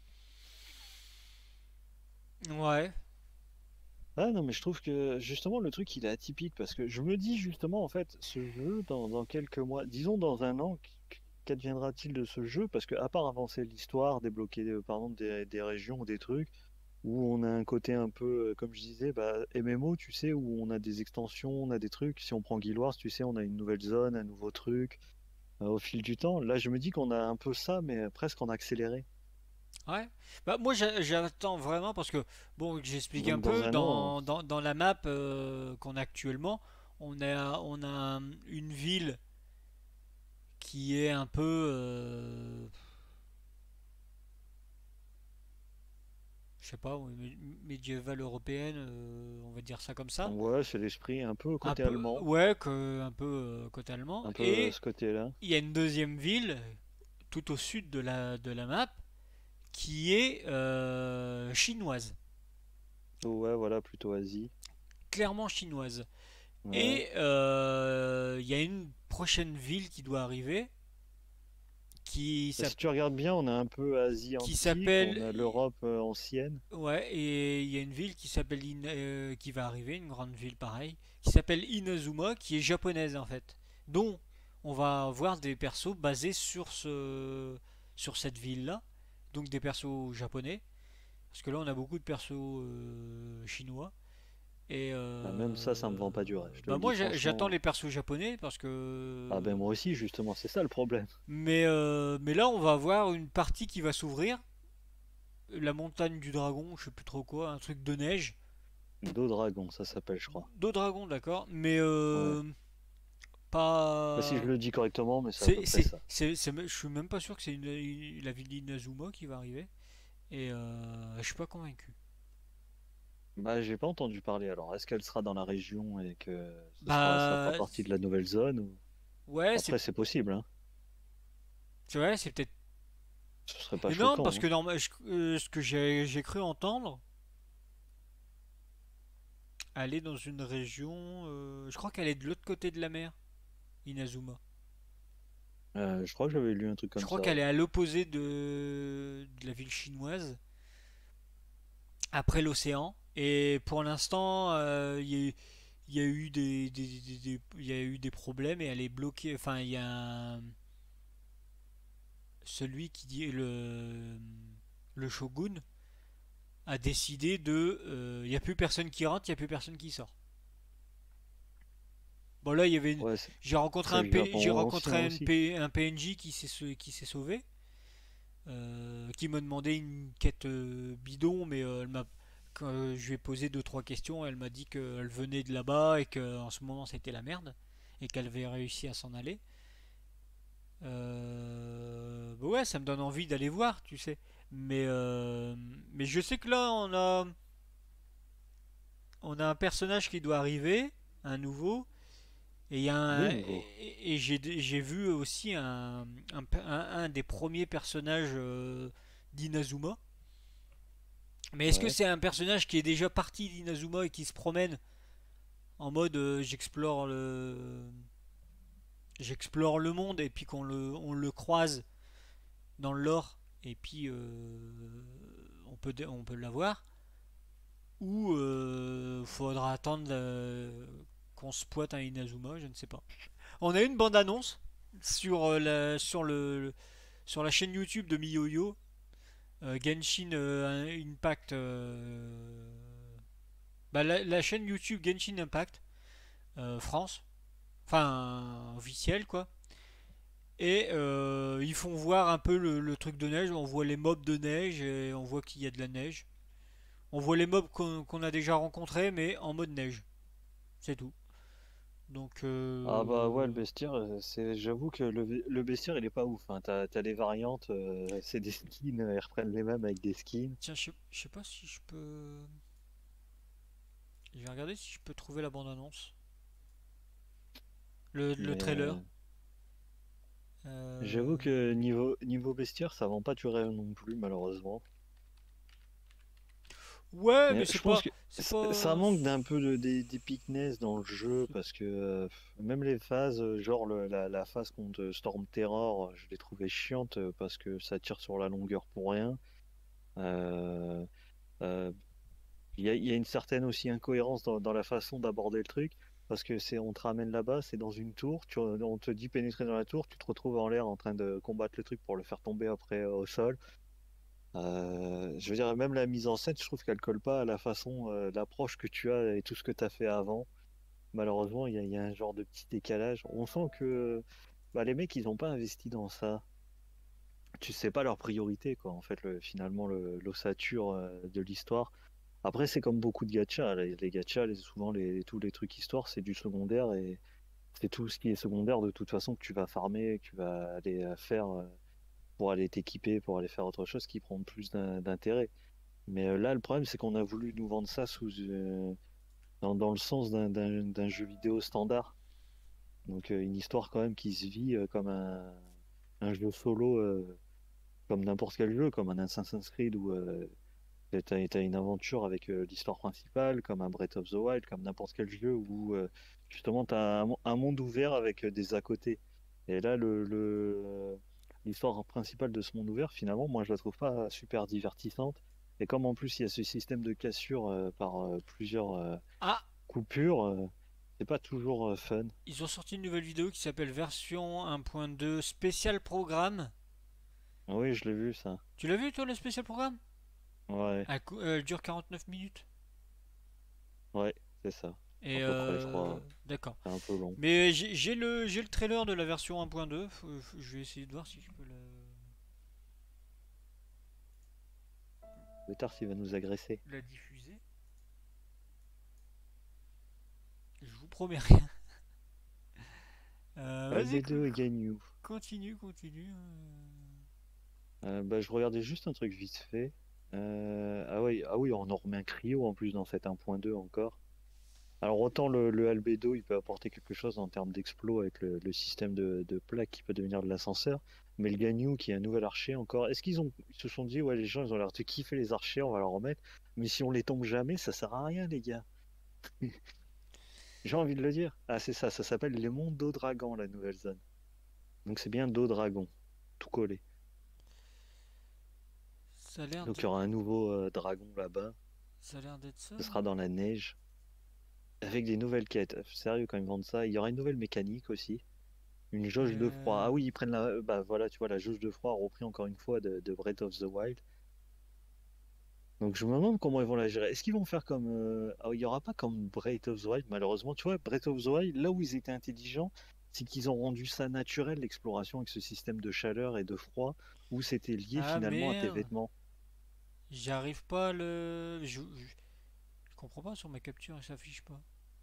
ouais. ah non, mais je trouve que justement le truc il est atypique parce que je me dis justement en fait ce jeu dans, dans quelques mois, disons dans un an, qu- qu'adviendra-t-il de ce jeu? Parce que à part avancer l'histoire, débloquer euh, par exemple des, des régions ou des trucs, où on a un côté un peu, euh, comme je disais, bah, M M O, tu sais, où on a des extensions, on a des trucs. Si on prend Guild Wars, tu sais, on a une nouvelle zone, un nouveau truc, euh, au fil du temps. Là, je me dis qu'on a un peu ça, mais presque en accéléré. Ouais. Bah, moi, j'a- j'attends vraiment parce que, bon, j'explique un Donc dans peu, un an, dans, dans, dans la map euh, qu'on a actuellement, on a, on a un- une ville qui est un peu, euh, je sais pas, mé- médiévale européenne, euh, on va dire ça comme ça. ouais, c'est l'esprit un peu Un côté peu, allemand, ouais, que, un peu euh, côté allemand. un peu euh, Et ce côté-là. il y a une deuxième ville tout au sud de la, de la map qui est euh, chinoise, Ouais, voilà, plutôt Asie. clairement chinoise. Ouais. Et euh, il y a une prochaine ville qui doit arriver qui Bah, si s'appelle tu regardes bien, on a un peu Asie qui antique, s'appelle on a l'Europe euh, ancienne. ouais, et il y a une ville qui s'appelle In- euh, qui va arriver, une grande ville pareille, qui s'appelle Inazuma, qui est japonaise en fait, dont on va voir des persos basés sur ce sur cette ville là, donc des persos japonais, parce que là on a beaucoup de persos euh, chinois. Et Bah, même ça, ça me euh, vend pas du rêve, je te bah le dis moi j'a- j'attends franchement. les persos japonais parce Ah ben que moi aussi, justement, c'est ça le problème. mais euh, mais là on va avoir une partie qui va s'ouvrir, la montagne du dragon, je sais plus trop quoi, un truc de neige. Dos Dragon, ça s'appelle, je crois. Deux dragons, d'accord, mais Ouais. euh, Pas si je pas. le dis correctement, mais c'est à peu C'est, près c'est, ça. c'est, c'est- je suis même pas sûr que c'est une- une- la ville d'Inazuma qui va arriver. Et euh, je suis pas convaincu. Bah, j'ai pas entendu parler alors. Est-ce qu'elle sera dans la région et que ce sera, ça fera Bah, partie de la nouvelle zone ou... ouais, c'est, Après, c'est possible, hein. c'est vrai, c'est peut-être. Ce serait pas Mais non, choquant, parce hein. que normal, je- euh, ce que j'ai, j'ai cru entendre, elle est dans une région. Euh, je crois qu'elle est de l'autre côté de la mer, Inazuma. Euh, je crois que j'avais lu un truc Je comme crois ça, qu'elle ouais. est à l'opposé de, de la ville chinoise, après l'océan. Et pour l'instant, euh, il y a eu il y a eu des, des- des- des- il y a eu des problèmes et elle est bloquée. Enfin, il y a un- celui qui dit le le shogun a décidé de, euh, il y a plus personne qui rentre, il y a plus personne qui sort. Bon là, il y avait, une- Ouais, c'est j'ai rencontré c'est un le P- j'ai Japon ancien rencontré un, aussi. P- un P N J qui s'est qui s'est sauvé, euh, qui me demandait une quête euh, bidon, mais euh, elle m'a quand euh, je lui ai posé deux trois questions, elle m'a dit qu'elle venait de là-bas et qu'en ce moment c'était la merde et qu'elle avait réussi à s'en aller. Euh, bah ouais, ça me donne envie d'aller voir, tu sais. Mais, euh, mais je sais que là, on a, on a un personnage qui doit arriver, un nouveau, et, il y a un- Des nouveaux. et, et j'ai, j'ai vu aussi un, un, un- un des premiers personnages euh, d'Inazuma. Mais est-ce que Ouais. c'est un personnage qui est déjà parti d'Inazuma et qui se promène en mode euh, j'explore le, j'explore le monde et puis qu'on le, on le croise dans le lore et puis euh, on peut, on peut l'avoir, ou euh, faudra attendre euh, qu'on se pointe à Inazuma, je ne sais pas. On a une bande annonce sur euh, la, sur le sur la chaîne YouTube de MiYoYo, euh, Genshin euh, Impact, euh, bah, la, la chaîne YouTube Genshin Impact euh, France, enfin officielle quoi. Et euh, ils font voir un peu le, le truc de neige, on voit les mobs de neige et on voit qu'il y a de la neige. On voit les mobs qu'on qu'on a déjà rencontrés, mais en mode neige. C'est tout. Donc, Ah bah ouais, le euh, bestiaire, euh, c'est, j'avoue que le, ve- le bestiaire, il est pas ouf, hein. T'as, t'as les variantes, euh, c'est des skins, euh, ils reprennent les mêmes avec des skins. tiens, je sais, je sais pas si je peux. Je vais regarder si je peux trouver la bande-annonce. Le, le Mais trailer. euh, j'avoue Euh, que niveau, niveau bestiaire, ça vend pas du rêve non plus, malheureusement. Ouais, mais Mais c'est je pense pas. que C'est c- ça pas. manque d'un peu de, des- d'épicness dans le jeu, c'est- parce que euh, même les phases, euh, genre le- la, la phase contre Storm Terror, je l'ai trouvée chiante euh, parce que ça tire sur la longueur pour rien. Euh, euh, Il y a, il y a une certaine aussi incohérence dans, dans la façon d'aborder le truc, parce que c'est on te ramène là-bas, c'est dans une tour, tu, on te dit pénétrer dans la tour, tu te retrouves en l'air en train de combattre le truc pour le faire tomber après euh, au sol. Euh, je veux dire, même la mise en scène, je trouve qu'elle colle pas à la façon, euh, l'approche que tu as et tout ce que tu as fait avant. Malheureusement, il y a, il y a un genre de petit décalage. On sent que bah, les mecs, ils n'ont pas investi dans ça. Tu sais pas leur priorité, quoi. En fait, le- finalement, le- l'ossature euh, de l'histoire. Après, c'est comme beaucoup de gachas. Les, les gachas, les- souvent, les, tous les trucs histoire, c'est du secondaire et c'est tout ce qui est secondaire de toute façon que tu vas farmer, que tu vas aller euh, faire euh, pour aller t'équiper, pour aller faire autre chose qui prend plus d'in- d'intérêt. Mais euh, là, le problème, c'est qu'on a voulu nous vendre ça sous, euh, dans, dans le sens d'un d'un- d'un jeu vidéo standard. Donc, euh, une histoire quand même qui se vit euh, comme un, un jeu solo, euh, comme n'importe quel jeu, comme un Assassin's Creed où euh, t'as, t'as une aventure avec euh, l'histoire principale, comme un Breath of the Wild, comme n'importe quel jeu où euh, justement t'as un, un monde ouvert avec euh, des à côté. Et là, le, le- l'histoire principale de ce monde ouvert, finalement, moi je la trouve pas super divertissante. Et comme en plus il y a ce système de cassure euh, par euh, plusieurs euh, Ah, coupures, euh, c'est pas toujours euh, fun. ils ont sorti une nouvelle vidéo qui s'appelle version un point deux spécial programme. Oui, je l'ai vu ça. Tu l'as vu toi le spécial programme? Ouais, Elle cou- elle dure quarante-neuf minutes. ouais, c'est ça. À Et peu près, je euh, crois. d'accord. C'est un peu long. Mais j'ai j'ai le, j'ai le trailer de la version un point deux. Faut- faut- Je vais essayer de voir si je peux la, Le tard, il va nous agresser. la diffuser. Je vous promets rien. Euh, vas-y, co- Albedo et Ganyu. continue, continue. euh. Euh, bah, je regardais juste un truc vite fait. Euh, ah oui, ah oui, on en remet un cryo en plus dans cet un point deux encore. Alors autant le, le Albedo, il peut apporter quelque chose en termes d'explo avec le, le système de, de plaque qui peut devenir de l'ascenseur. Mais le Ganyu qui est un nouvel archer encore. Est-ce qu'ils ont, ils se sont dit, ouais, les gens, ils ont l'air de kiffer les archers, on va leur remettre. Mais si on les tombe jamais, ça sert à rien, les gars. J'ai envie de le dire. Ah, c'est ça, ça s'appelle les monts d'Odragan, la nouvelle zone. Donc c'est bien d'Odragon, tout collé. Ça a l'air Donc de- il y aura un nouveau euh, dragon là-bas. ça a l'air d'être ça. Ce sera dans la neige. Avec des nouvelles quêtes. Sérieux, quand ils vendent ça, il y aura une nouvelle mécanique aussi. Une jauge de froid. Ah Euh, oui, ils prennent la. euh, Bah voilà, tu vois, la jauge de froid repris encore une fois de, de Breath of the Wild. Donc je me demande comment ils vont la gérer. Est-ce qu'ils vont faire comme. euh, Ah, il n'y aura pas comme Breath of the Wild, malheureusement. Tu vois, Breath of the Wild, là où ils étaient intelligents, c'est qu'ils ont rendu ça naturel, l'exploration, avec ce système de chaleur et de froid, où c'était lié Ah finalement à tes merde, vêtements. j'arrive pas à le. Je, je- je comprends pas sur ma capture, il s'affiche pas.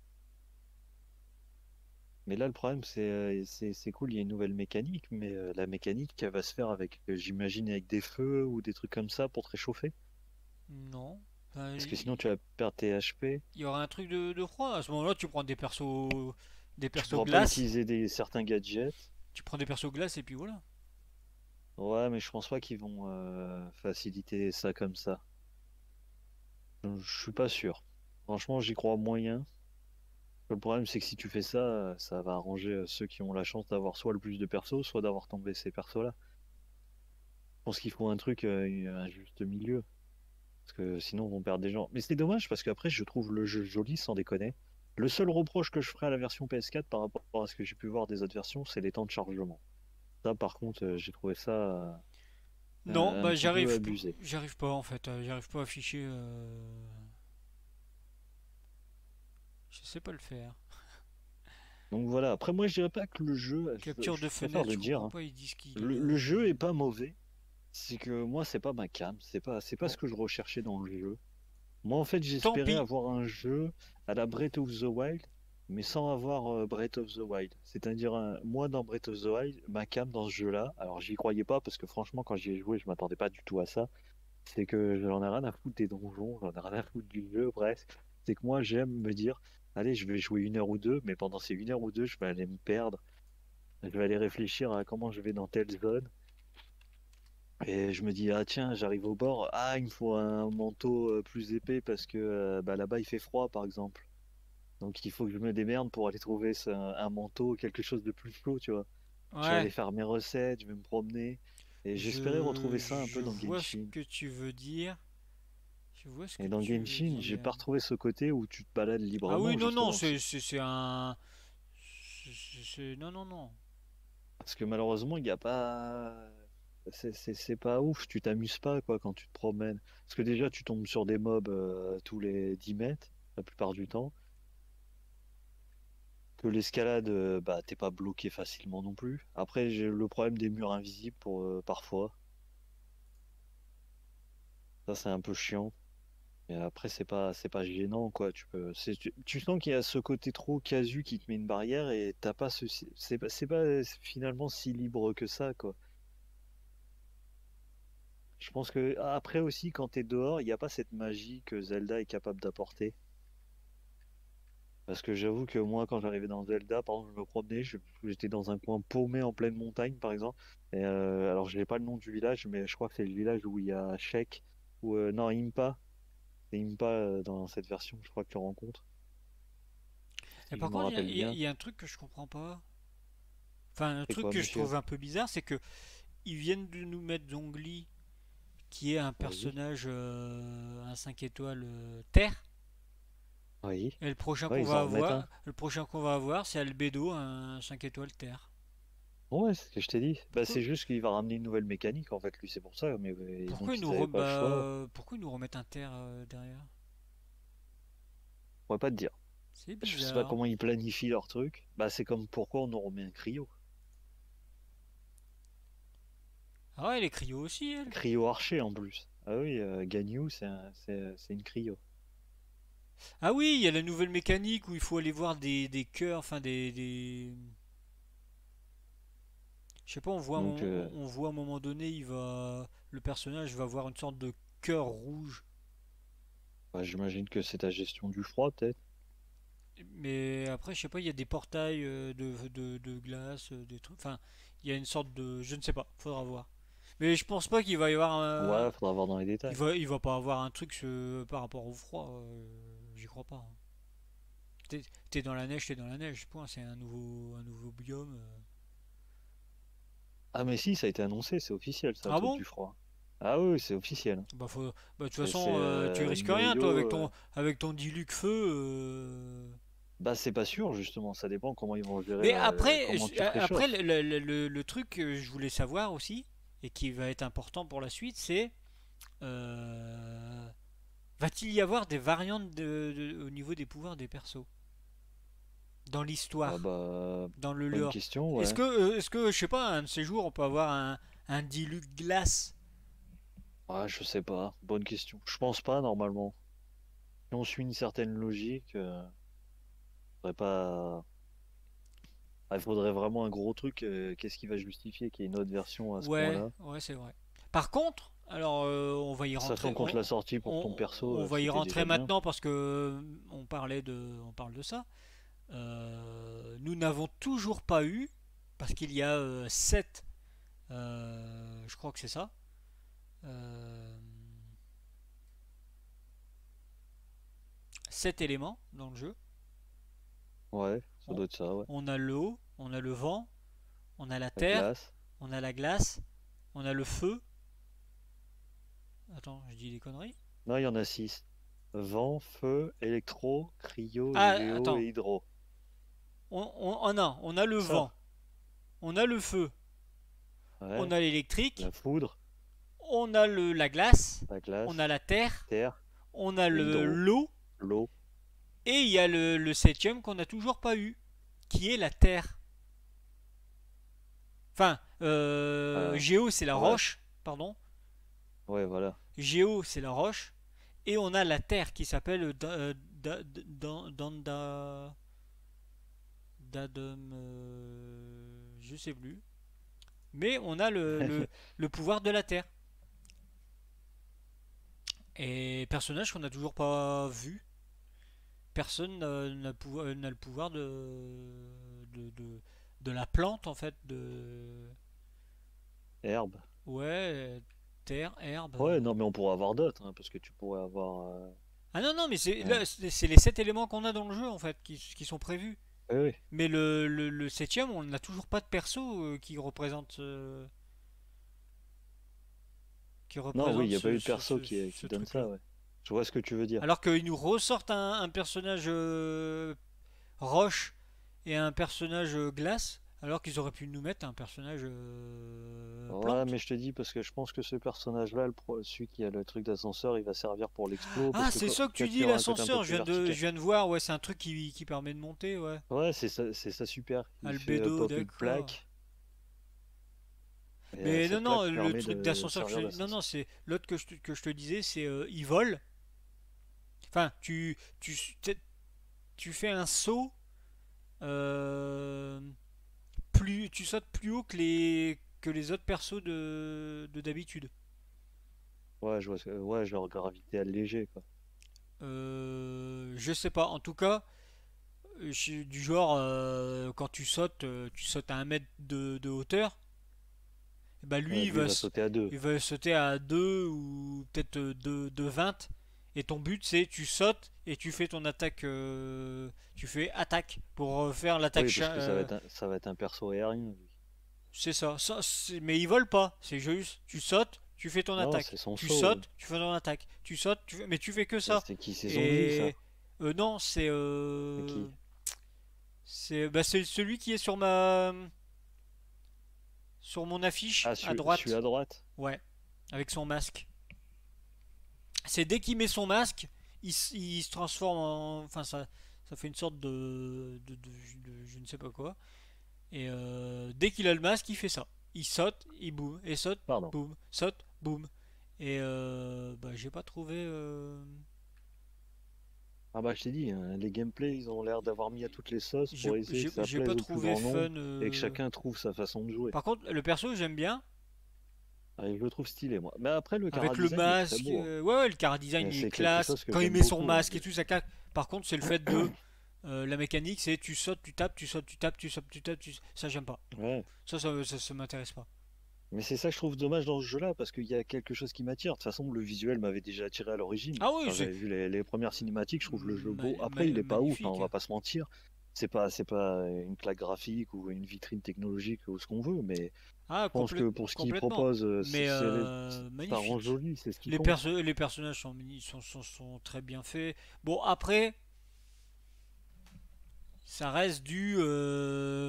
Mais là, le problème, c'est euh, c'est c'est cool, il y a une nouvelle mécanique, mais euh, la mécanique, elle va se faire avec, euh, j'imagine, avec des feux ou des trucs comme ça pour te réchauffer. Non. Enfin, Parce que sinon, il tu vas perdre tes H P. il y aura un truc de, de froid. À ce moment-là, tu prends des persos, des Tu persos pourras pas glace. utiliser des, certains gadgets. Tu prends des persos glace et puis voilà. Ouais, mais je pense pas qu'ils vont euh, faciliter ça comme ça. Je je suis pas sûr. Franchement, j'y crois moyen. Le problème, c'est que si tu fais ça, euh, ça va arranger euh, ceux qui ont la chance d'avoir soit le plus de persos, soit d'avoir tombé ces persos-là. Je pense qu'il faut un truc, euh, un juste milieu. Parce que sinon, on va perdre des gens. Mais c'est dommage parce qu'après, je trouve le jeu joli sans déconner. Le seul reproche que je ferai à la version P S quatre par rapport à ce que j'ai pu voir des autres versions, c'est les temps de chargement. Ça, par contre, euh, j'ai trouvé ça euh, Non, un, un bah petit peu j'arrive, p- abusé. j'arrive pas en fait. euh, J'arrive pas à afficher. euh, Je sais pas le faire. Donc voilà. Après, moi, je dirais pas que le jeu, je, Capture je de préfère fenêtre, le je dire, comprends hein. pas. Ils disent qu'il Le, est. le euh, jeu est pas mauvais. C'est que moi, c'est pas ma cam. C'est pas, c'est pas Bon, ce que je recherchais dans le jeu. Moi, en fait, tant j'espérais pis. avoir un jeu à la Breath of the Wild, mais sans avoir euh, Breath of the Wild. C'est-à-dire, un- moi, dans Breath of the Wild, ma cam dans ce jeu-là, alors j'y croyais pas parce que franchement, quand j'y ai joué, je m'attendais pas du tout à ça. C'est que j'en ai rien à foutre des donjons, j'en ai rien à foutre du jeu, presque. C'est que moi, j'aime me dire, allez, je vais jouer une heure ou deux, mais pendant ces une heure ou deux, je vais aller me perdre. Je vais aller réfléchir à comment je vais dans telle zone. Et je me dis, ah tiens, j'arrive au bord, ah, il me faut un manteau euh, plus épais parce que euh, bah, là-bas il fait froid par exemple. Donc il faut que je me démerde pour aller trouver ce- un manteau, quelque chose de plus chaud, tu vois. Je vais aller Ouais, faire mes recettes, je vais me promener. Et j'espérais je, retrouver ça un peu je dans vois ce Genshin. que tu veux dire. Je vois ce Et que dans tu veux Genshin, j'ai dire. pas retrouvé ce côté où tu te balades Ah oui, librement, non, non, justement. c'est c'est- c'est un. c'est- c'est- Non, non, non. Parce que malheureusement, il n'y a pas. c'est c'est- c'est pas ouf, tu t'amuses pas quoi quand tu te promènes. Parce que déjà, tu tombes sur des mobs euh, tous les dix mètres, la plupart du temps. Que l'escalade, euh, bah, t'es pas bloqué facilement non plus. Après, j'ai le problème des murs invisibles pour euh, parfois. Ça, c'est un peu chiant. Et après, c'est pas, c'est pas gênant, quoi. Tu peux, c'est- tu, tu sens qu'il y a ce côté trop casu qui te met une barrière et t'as pas ce, c'est pas, c'est pas finalement si libre que ça, quoi. Je pense que après aussi, quand t'es dehors, il n'y a pas cette magie que Zelda est capable d'apporter. Parce que j'avoue que moi, quand j'arrivais dans Zelda, par exemple, je me promenais, je- j'étais dans un coin paumé en pleine montagne, par exemple. Et euh, alors, je n'ai pas le nom du village, mais je crois que c'est le village où il y a Sheik, ou euh, non, Impa. C'est Impa euh, dans cette version, je crois que tu rencontres, Et si je par me contre, il y, a- rappelle il y a- bien. il y a un truc que je comprends pas. Enfin, un C'est truc quoi, que je monsieur? trouve un peu bizarre, c'est que ils viennent de nous mettre Zhongli, qui est un Oui, personnage, euh, un cinq étoiles euh, Terre. oui. Et le prochain Ouais, qu'on ils va en remettent un. avoir, le prochain qu'on va avoir, c'est Albedo, un cinq étoiles Terre. Ouais, c'est ce que je t'ai dit. Bah, Pourquoi, c'est juste qu'il va ramener une nouvelle mécanique, en fait, lui, c'est pour ça. Mais euh, pourquoi donc, ils nous, ils re- n'avaient pas le choix. bah, pourquoi ils nous remettent un Terre euh, derrière? On pourrait pas te dire. C'est Je sais pas bizarre. comment ils planifient leur truc. Bah, c'est comme pourquoi on nous remet un cryo. Ah ouais, les cryo aussi, Un elle. cryo archer en plus. Ah oui, euh, Ganyu, c'est un- c'est c'est une cryo. Ah oui, il y a la nouvelle mécanique où il faut aller voir des, des cœurs, enfin des, des- je sais pas, on voit, un Donc, moment- euh, on voit à un moment donné, il va, le personnage va avoir une sorte de cœur rouge. bah, j'imagine que c'est ta gestion du froid, peut-être. Mais après, je sais pas, il y a des portails euh, de, de, de glace, euh, des trucs. Enfin, il y a une sorte de, je ne sais pas, faudra voir. Mais je pense pas qu'il va y avoir un, Ouais, faudra voir dans les il détails. va, il va pas avoir un truc euh, par rapport au froid. euh, J'y crois pas, hein. T'es, t'es dans la neige, t'es dans la neige. Point. C'est un nouveau, un nouveau biome. euh. Ah, mais si, ça a été annoncé, c'est officiel, ça, le Ah truc bon? du froid. Ah oui, c'est officiel. Bah, faut... bah, de toute C'est c'est, façon, euh, tu euh, risques rien, toi, avec Noyo. ton, euh, avec ton Diluc feu. euh. Bah, c'est pas sûr, justement. Ça dépend comment ils vont gérer Mais la... après, comment je- tu te après réchauffes. le, le- le- le truc que je voulais savoir aussi, et qui va être important pour la suite, c'est euh, va-t-il y avoir des variantes de- de- au niveau des pouvoirs des persos dans Ah l'histoire, bah, dans le bonne lore? question, Est-ce ouais. que, euh, est-ce que, je sais pas, un de ces jours, on peut avoir un, un Diluc glace? Ah, je sais pas, bonne question. Je pense pas, normalement. Si on suit une certaine logique, euh, faudrait pas... ah, il faudrait vraiment un gros truc. euh, Qu'est-ce qui va justifier qu'il y ait une autre version à ce Ouais, point-là? ouais, c'est vrai. Par contre, alors euh, on va y Sachant rentrer, qu'on te on, l'a sorti pour ton on- perso, on euh, va y c'était rentrer déjà bien. maintenant parce que euh, on parlait de, on parle de ça. Euh, nous n'avons toujours pas eu, parce qu'il y a euh, sept, euh, je crois que c'est ça, euh, sept éléments dans le jeu. Ouais, ça On, doit être ça, ouais. on a l'eau, on a le vent, on a la La terre, glace. on a la glace, on a le feu. Attends, je dis des conneries. Non, il y en a six. Vent, feu, électro, cryo, Ah, géo attends, et hydro. on, on, on a, on a le Ça, vent, on a le feu, on ouais. a l'électrique, La foudre, on a le, la glace, la on a glace, la terre, terre on a et le hydro. l'eau, L'eau. et il y a le, le septième qu'on n'a toujours pas eu, qui est la terre. Enfin, euh, Euh, Géo c'est la ouais, roche, pardon. ouais, voilà. Géo c'est la roche. Et on a la terre qui s'appelle Da- Da- Da- Danda. Dadum. euh, je sais plus. Mais on a le, le, le pouvoir de la terre. Et personnage qu'on n'a toujours pas vu. Personne n'a n'a pouvoir- n'a le pouvoir de, de, de, de la plante en fait. De. Herbe. Ouais, terre, herbe. Ouais, non, mais on pourrait avoir d'autres, hein, parce que tu pourrais avoir. euh, Ah non, non, mais c'est euh, là, c'est c'est les sept éléments qu'on a dans le jeu en fait qui, qui sont prévus. Oui, oui. Mais le, le, le septième, on n'a toujours pas de perso euh, qui représente, euh, qui Non, oui, il représente n'y a pas ce, eu de ce, perso ce, qui, ce qui donne ça, truc-là. ouais. Je vois ce que tu veux dire. Alors qu'ils nous ressortent un, un personnage euh, roche et un personnage euh, glace, Alors qu'ils auraient pu nous mettre un personnage euh, Ouais, plante. mais je te dis parce que je pense que ce personnage-là, le pro- celui qui a le truc d'ascenseur, il va servir pour l'explo parce Ah, que c'est co- ça que tu peut-être dis, qu'il y aura un côté un peu l'ascenseur. Je plus viens de, vertical. je viens de voir. Ouais, c'est un truc qui, qui permet de monter. Ouais. Ouais, c'est ça, c'est ça super. Il fait euh, Albedo, pop une d'accord. plaque et euh, Mais non, cette non, plaque le permet truc de d'ascenseur que servir je... Non, non, d'ascenseur. c'est l'autre que je, te- que je te disais, c'est euh, il vole. Enfin, tu, tu, tu fais un saut. euh, plus, tu sautes plus haut que les, que les autres persos de, de d'habitude. Ouais, je vois, ce- ouais, genre gravité allégée quoi. Euh, je sais pas. En tout cas, je suis du genre, euh, quand tu sautes, euh, tu sautes à un mètre de, de hauteur. Et bah lui, Ouais, il lui il va, va s- sauter à deux. il va sauter à deux ou peut-être deux de vingt. Et ton but, c'est tu sautes et tu fais ton attaque. euh, tu fais attaque pour euh, faire l'attaque. Oui, parce cha- que ça va euh, être un, ça va être un perso aérien lui. c'est ça. Ça, c'est- mais il vole pas. C'est juste, tu sautes, tu fais ton Non, attaque. c'est son Tu saut. sautes, tu fais ton attaque. Tu sautes, tu fais- mais tu fais que Mais ça. c'est qui? C'est Zongli ça? Et euh, non, c'est C'est euh, qui? c'est bah, c'est celui qui est sur ma sur mon affiche Ah, à celui, celui droite. à droite? Ouais, avec son masque. C'est dès qu'il met son masque, il, s- il se transforme en. Enfin, ça, ça fait une sorte de, de, de- de- je ne sais pas quoi. Et euh, dès qu'il a le masque, il fait ça. Il saute, il boum, et saute, Pardon. boum, saute, boum. Et euh, bah, j'ai pas trouvé. euh, Ah bah je t'ai dit, hein, les gameplays ils ont l'air d'avoir mis à toutes les sauces J'ai pour essayer j'ai- que ça j'ai pas plaise au plus trouvé grand nombre fun. et que euh. chacun trouve sa façon de jouer. Par contre, le perso, j'aime bien. Ah, et je le trouve stylé moi. Mais après le Avec chara le design est très masque. beau, hein. euh, Ouais, ouais, le car design Et il est c'est quelque classe. chose que Quand il j'aime met son beaucoup en masque et plus. tout, ça claque. Par contre, c'est le fait de. euh, la mécanique, c'est tu sautes, tu tapes, tu sautes, tu tapes, tu sautes, tu tapes. Tu... Ça, j'aime pas. Ouais. Ça, ça, ça, ça m'intéresse pas. Mais c'est ça que je trouve dommage dans ce jeu-là, parce qu'il y a quelque chose qui m'attire. De toute façon, le visuel m'avait déjà attiré à l'origine. Ah oui, Quand c'est j'avais vu les, les premières cinématiques, je trouve le jeu beau. ma- Après, il ma- est pas ouf, hein, on magnifique. va pas se mentir. C'est pas, c'est pas une claque graphique ou une vitrine technologique ou ce qu'on veut, mais Ah, je pense complète- que pour ce qu'il complètement. propose, euh, c'est, Mais c'est- euh, ça rend magnifique. joli, c'est ce qui Les, compte. perso les personnages sont, mini- sont, sont, sont très bien faits. Bon, après, ça reste du. euh,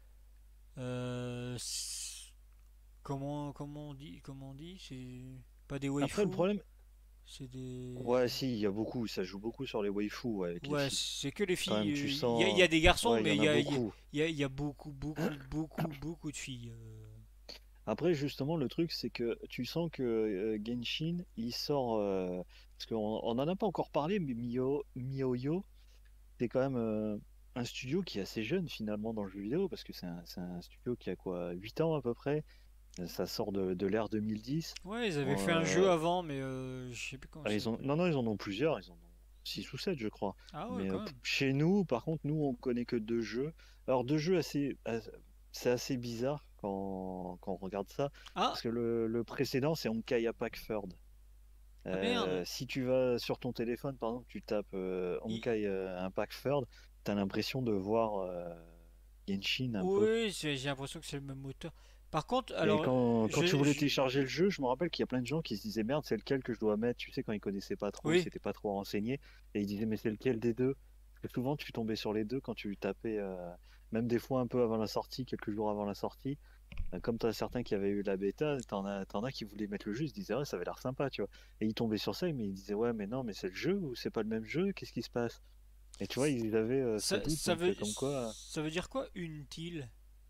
euh, s- comment, comment on dit, comment on dit C'est pas des Après, le waifus, problème, c'est des. ouais, si, il y a beaucoup, ça joue beaucoup sur les waifus, ouais, avec les Ouais, filles. c'est que les Quand filles. même, tu Il y, a- y a sens, des garçons, ouais, il y mais en il a y a, y beaucoup. a- y a beaucoup, beaucoup, beaucoup, beaucoup de filles. euh. Après, justement, le truc, c'est que tu sens que euh, Genshin, il sort, euh, parce qu'on on en a pas encore parlé, mais Mio, MiHoYo, c'est quand même euh, un studio qui est assez jeune finalement dans le jeu vidéo, parce que c'est un, c'est un studio qui a quoi, huit ans à peu près. Euh, Ça sort de, de l'ère deux mille dix. Ouais, ils avaient fait un jeu Euh, avant, mais euh, je sais plus comment ah, ça ils ont, s'appelle. non, non, ils en ont plusieurs, ils en ont six ou sept, je crois. Ah ouais, Mais euh, quand p- même. chez nous, par contre, nous, on connaît que deux jeux. Alors, deux jeux assez, as- c'est assez bizarre quand, quand on regarde ça, Ah, parce que le, le précédent, c'est Honkai Impact Third. ah merde. Euh, si tu vas sur ton téléphone, par exemple, tu tapes euh, Il- Honkai euh, Impact Third, t'as l'impression de voir euh, Genshin un peu. Oui, c'est- j'ai l'impression que c'est le même moteur. Par contre, Et alors, quand, quand tu je, voulais je- télécharger le jeu, je me rappelle qu'il y a plein de gens qui se disaient merde, c'est lequel que je dois mettre. Tu sais, quand ils connaissaient pas trop, ils oui. s'étaient pas trop renseignés. Et ils disaient, mais c'est lequel des deux? Parce que souvent, tu tombais sur les deux quand tu tapais, euh, même des fois un peu avant la sortie, quelques jours avant la sortie. Euh, Comme tu as certains qui avaient eu la bêta, t'en as, t'en as qui voulaient mettre le jeu, ils se disaient, ouais, ça avait l'air sympa, tu vois. Et ils tombaient sur ça, mais ils disaient, ouais, mais non, mais c'est le jeu ou c'est pas le même jeu? Qu'est-ce qui se passe? Et tu vois, ils avaient euh, ce Ça, doute, ça donc euh, veut, comme quoi, ça veut dire quoi, une tile?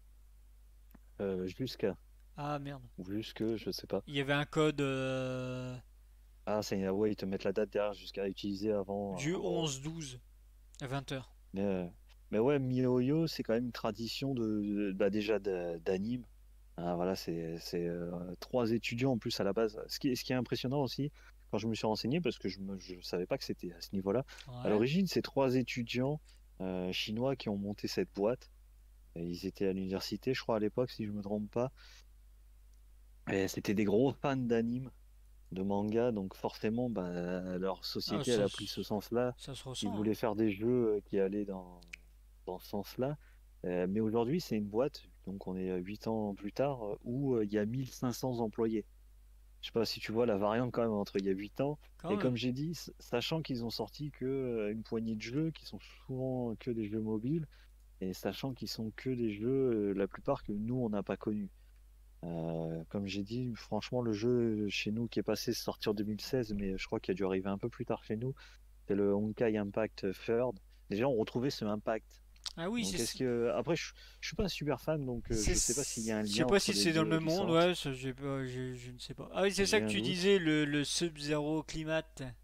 euh, jusqu'à, Ah merde. ou jusque, je sais pas. Il y avait un code euh, Ah, c'est, ouais, ils te mettent la date derrière jusqu'à utiliser avant, du avant. onze douze à vingt heures. Mais, euh, mais ouais, MiHoYo, c'est quand même une tradition de, de- bah déjà de- d'anime. Ah, voilà, c'est c'est, euh, trois étudiants en plus à la base. Ce qui, est- ce qui est impressionnant aussi, quand je me suis renseigné, parce que je ne je savais pas que c'était à ce niveau-là, à Ouais. l'origine, c'est trois étudiants euh, chinois qui ont monté cette boîte. Et ils étaient à l'université, je crois, à l'époque, si je me trompe pas. Et c'était des gros fans d'anime, de manga, donc forcément, bah, leur Ah, société, elle ça, a pris ce sens-là. ça se Ils ressent, hein. voulaient faire des jeux euh, qui allaient dans, dans ce sens-là. Euh, mais aujourd'hui, c'est une boîte, donc on est euh, huit ans plus tard, euh, où euh, il y a mille cinq cents employés. Je sais pas si tu vois la variante quand même entre il y a huit ans. Quand Et même. comme j'ai dit, s- sachant qu'ils ont sorti que euh, une poignée de jeux, qui sont souvent que des jeux mobiles, et sachant qu'ils sont que des jeux, euh, la plupart que nous on n'a pas connus. Euh, comme j'ai dit, franchement, le jeu chez nous qui est passé sorti en deux mille seize, mais je crois qu'il a dû arriver un peu plus tard chez nous, c'est le Honkai Impact Third. Déjà, on retrouvait ce Impact. Ah oui, Donc, c'est est-ce que. Après, je, je suis pas un super fan, donc euh, c'est je sais pas s'il y a un je sais lien pas entre si les c'est dans le deux même monde, licences. ouais, ça, j'ai pas, j'ai- je ne sais pas. Ah oui, c'est ça J'ai que un tu doute. disais, le, le Sub-Zero Climat.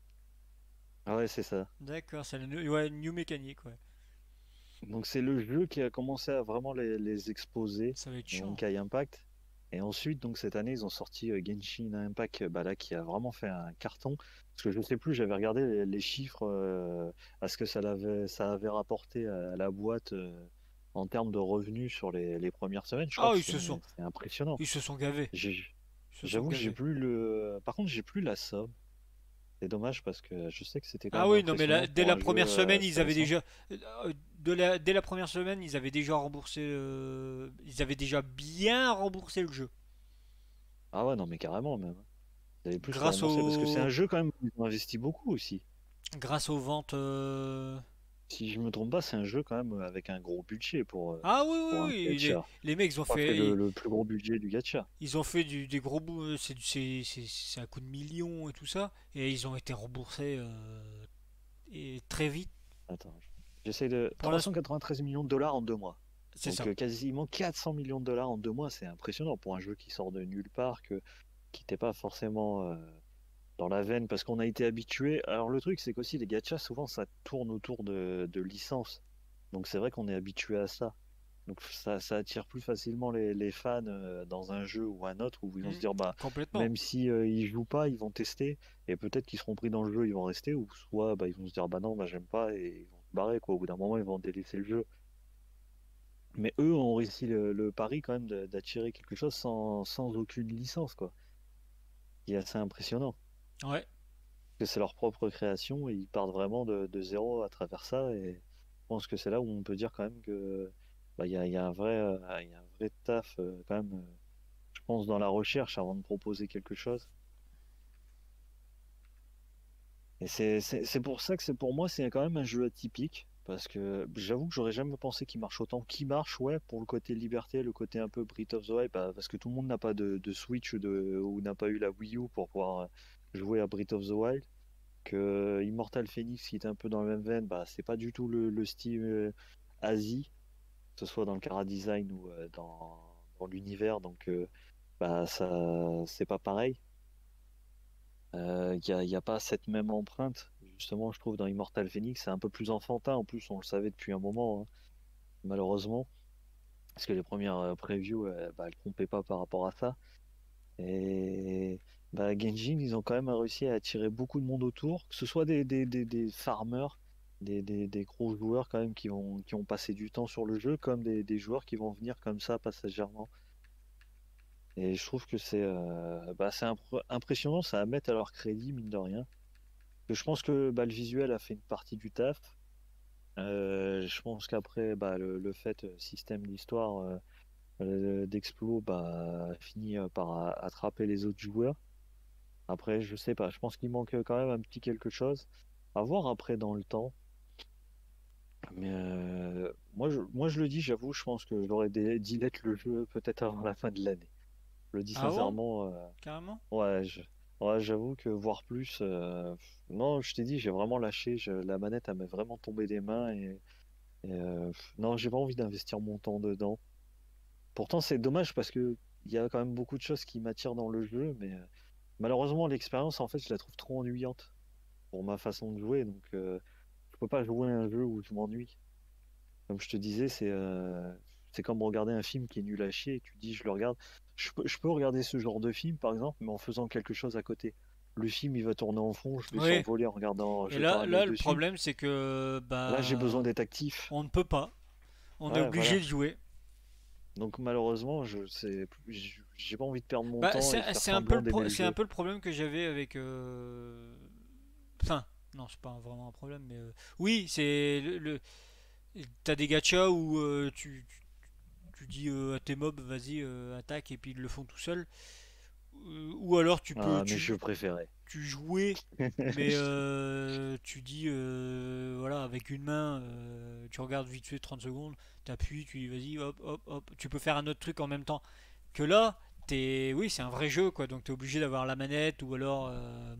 Ah ouais, c'est ça. D'accord, c'est la nou- ouais, New Mécanique, ouais. Donc, c'est le jeu qui a commencé à vraiment les, les exposer, Ça va être le chiant. Honkai Impact. Et ensuite, donc cette année, ils ont sorti euh, Genshin Impact, euh, bah là, qui a vraiment fait un carton. Parce que je sais plus, j'avais regardé les, les chiffres euh, à ce que ça avait, ça avait rapporté à la boîte euh, en termes de revenus sur les, les premières semaines. Je crois Ah, que ils se sont, c'est c'est impressionnant. ils se sont gavés. J'ai- Ils se sont J'avoue que j'ai gavés. plus le. Par contre, j'ai plus la somme. C'est dommage parce que je sais que c'était quand Ah même oui, non, mais la- impressionnant dès pour la un jeu première euh, semaine, assez ils avaient récent. déjà, euh, de la, dès la première semaine, ils avaient déjà remboursé, euh, ils avaient déjà bien remboursé le jeu. Ah ouais, non, mais carrément même. Vous avez plus que Grâce remboursé parce que c'est un au, jeu quand même où ils ont investi beaucoup aussi. grâce aux ventes. euh, Si je me trompe pas, c'est un jeu quand même avec un gros budget pour, euh, Ah oui, pour oui, un oui, les, gacha. les mecs, ils ont Pas fait le, fait, le plus gros budget du gacha. ils ont fait du, des gros bouts, euh, c'est du- c'est c'est- c'est un coup de millions et tout ça, et ils ont été remboursés euh, et très vite. Attends, j'essaie de. Pour trois l'instant, cent quatre-vingt-treize millions de dollars en deux mois. c'est Donc ça. euh, quasiment quatre cents millions de dollars en deux mois, c'est impressionnant pour un jeu qui sort de nulle part, que, qui n'était pas forcément euh, dans la veine, parce qu'on a été habitué. Alors le truc, c'est qu'aussi les gachas, souvent, ça tourne autour de, de licences. Donc c'est vrai qu'on est habitué à ça. Donc ça, ça attire plus facilement les, les fans euh, dans un jeu ou un autre où ils vont se Mm, dire bah complètement. même si euh, ils jouent pas, ils vont tester et peut-être qu'ils seront pris dans le jeu, ils vont rester ou soit bah ils vont se dire bah non bah j'aime pas et ils vont se barrer quoi. Au bout d'un moment ils vont délaisser le jeu. Mais eux ont réussi le, le pari quand même de- d'attirer quelque chose sans, sans aucune licence quoi. Qui est assez impressionnant. Ouais. Que c'est leur propre création et ils partent vraiment de, de zéro à travers ça et je pense que c'est là où on peut dire quand même que bah, il y a, il y a un vrai euh, il y a un vrai taf euh, quand même euh, je pense, dans la recherche avant de proposer quelque chose. Et c'est c'est- c'est pour ça que c'est pour moi, c'est quand même un jeu atypique. Parce que j'avoue que j'aurais jamais pensé qu'il marche autant. Qu'il marche, ouais, pour le côté liberté, le côté un peu Breath of the Wild, bah, parce que tout le monde n'a pas de, de Switch de, ou n'a pas eu la Wii U pour pouvoir euh, jouer à Breath of the Wild. Que Immortal Phoenix, qui est un peu dans la même veine, bah, c'est pas du tout le, le style euh, Asie, que ce soit dans le chara design ou euh, dans, dans l'univers. Donc, euh, bah, ça, c'est pas pareil. Il n'y a, y a pas cette même empreinte. Justement, je trouve dans Immortal Phoenix, c'est un peu plus enfantin. En plus, on le savait depuis un moment, hein, malheureusement. Parce que les premières euh, previews, euh, bah, elles trompaient pas par rapport à ça. Et bah, Genshin, ils ont quand même réussi à attirer beaucoup de monde autour, que ce soit des, des, des, des farmers, des, des, des gros joueurs quand même qui vont, qui ont passé du temps sur le jeu, comme des, des joueurs qui vont venir comme ça passagèrement. Et je trouve que c'est euh, bah, c'est impr- impressionnant, ça à mettre à leur crédit, mine de rien. Que je pense que bah, le visuel a fait une partie du taf. Euh, je pense qu'après, bah, le, le fait, euh, système d'histoire euh, euh, d'Explo bah, a fini euh, par a- attraper les autres joueurs. Après, je sais pas, je pense qu'il manque quand même un petit quelque chose. À voir après dans le temps. Mais euh, moi, je, moi, je le dis, j'avoue, je pense que j'aurais dé- dilette le jeu peut-être avant la fin de l'année. Je le dis Ah bon? sincèrement. euh, Carrément? Ouais, je- ouais, j'avoue que voir plus. euh, Non, je t'ai dit, j'ai vraiment lâché. je- La manette, elle m'est vraiment tombée des mains. Et, et, euh, non, j'ai pas envie d'investir mon temps dedans. Pourtant, c'est dommage parce que il y a quand même beaucoup de choses qui m'attirent dans le jeu. Mais euh, malheureusement, l'expérience, en fait, je la trouve trop ennuyante pour ma façon de jouer. Donc, euh, je peux pas jouer à un jeu où je m'ennuie. Comme je te disais, c'est euh, c'est comme regarder un film qui est nul à chier et tu te dis je le regarde. Je peux, je peux regarder ce genre de film par exemple, mais en faisant quelque chose à côté. Le film il va tourner en fond, je vais Oui. survoler en regardant, Et jetant là, un œil là, le dessus. problème, c'est que Là j'ai besoin bah, d'être actif. on ne peut pas. On est Ouais, obligé voilà. de jouer. Donc malheureusement, je c'est j'ai pas envie de perdre mon Bah, temps et c'est de faire c'est un peu semblant le d'aimer pro- le c'est un jeu. peu le problème que j'avais avec. euh, Enfin, non, c'est pas vraiment un problème, mais euh, oui, c'est le, le- t'as des gachas où euh, tu, tu, tu dis euh, à tes mobs, vas-y, euh, attaque, et puis ils le font tout seuls. Euh, ou alors tu peux, Ah, mes tu, jeux préférés. tu jouais, mais euh, tu dis, euh, voilà, avec une main, euh, tu regardes vite fait trente secondes, t'appuies, tu dis vas-y, hop, hop, hop, tu peux faire un autre truc en même temps. Que là, t'es, oui, c'est un vrai jeu, quoi, donc t'es obligé d'avoir la manette ou alors euh,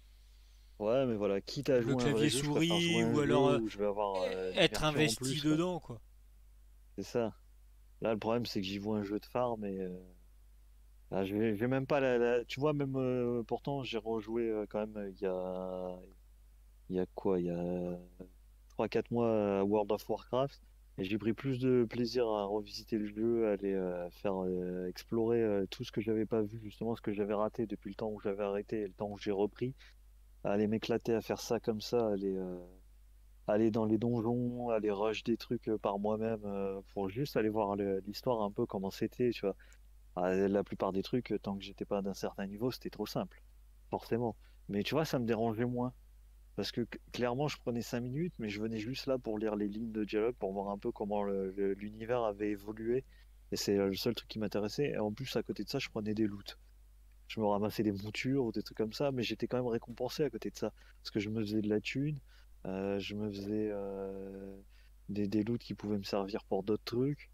Ouais, mais voilà, quitte à le jouer un vrai clavier jeu, je préfère jouer souris à un ou jeu alors euh, où je vais avoir euh, être l'immersion en investi plus, quoi. dedans, quoi. C'est ça. Là, le problème, c'est que j'y vois un jeu de farm et euh, ah, je vais, je vais même pas la, la- Tu vois, même euh, pourtant, j'ai rejoué euh, quand même euh, il y a, il y a quoi? Il y a trois quatre mois à World of Warcraft. Et j'ai pris plus de plaisir à revisiter le jeu, à aller euh, faire euh, explorer euh, tout ce que j'avais pas vu, justement ce que j'avais raté depuis le temps où j'avais arrêté et le temps où j'ai repris, à aller m'éclater à faire ça comme ça, aller, euh, aller dans les donjons, aller rush des trucs euh, par moi-même euh, pour juste aller voir le- l'histoire un peu comment c'était, tu vois. Ah, la plupart des trucs, euh, tant que j'étais pas d'un certain niveau, c'était trop simple, forcément. Mais tu vois, ça me dérangeait moins. Parce que c- clairement, je prenais cinq minutes, mais je venais juste là pour lire les lignes de dialogue, pour voir un peu comment le- le- l'univers avait évolué. Et c'est euh, le seul truc qui m'intéressait. Et en plus, à côté de ça, je prenais des loots. Je me ramassais des montures ou des trucs comme ça, mais j'étais quand même récompensé à côté de ça. Parce que je me faisais de la thune, euh, je me faisais euh, des, des loots qui pouvaient me servir pour d'autres trucs.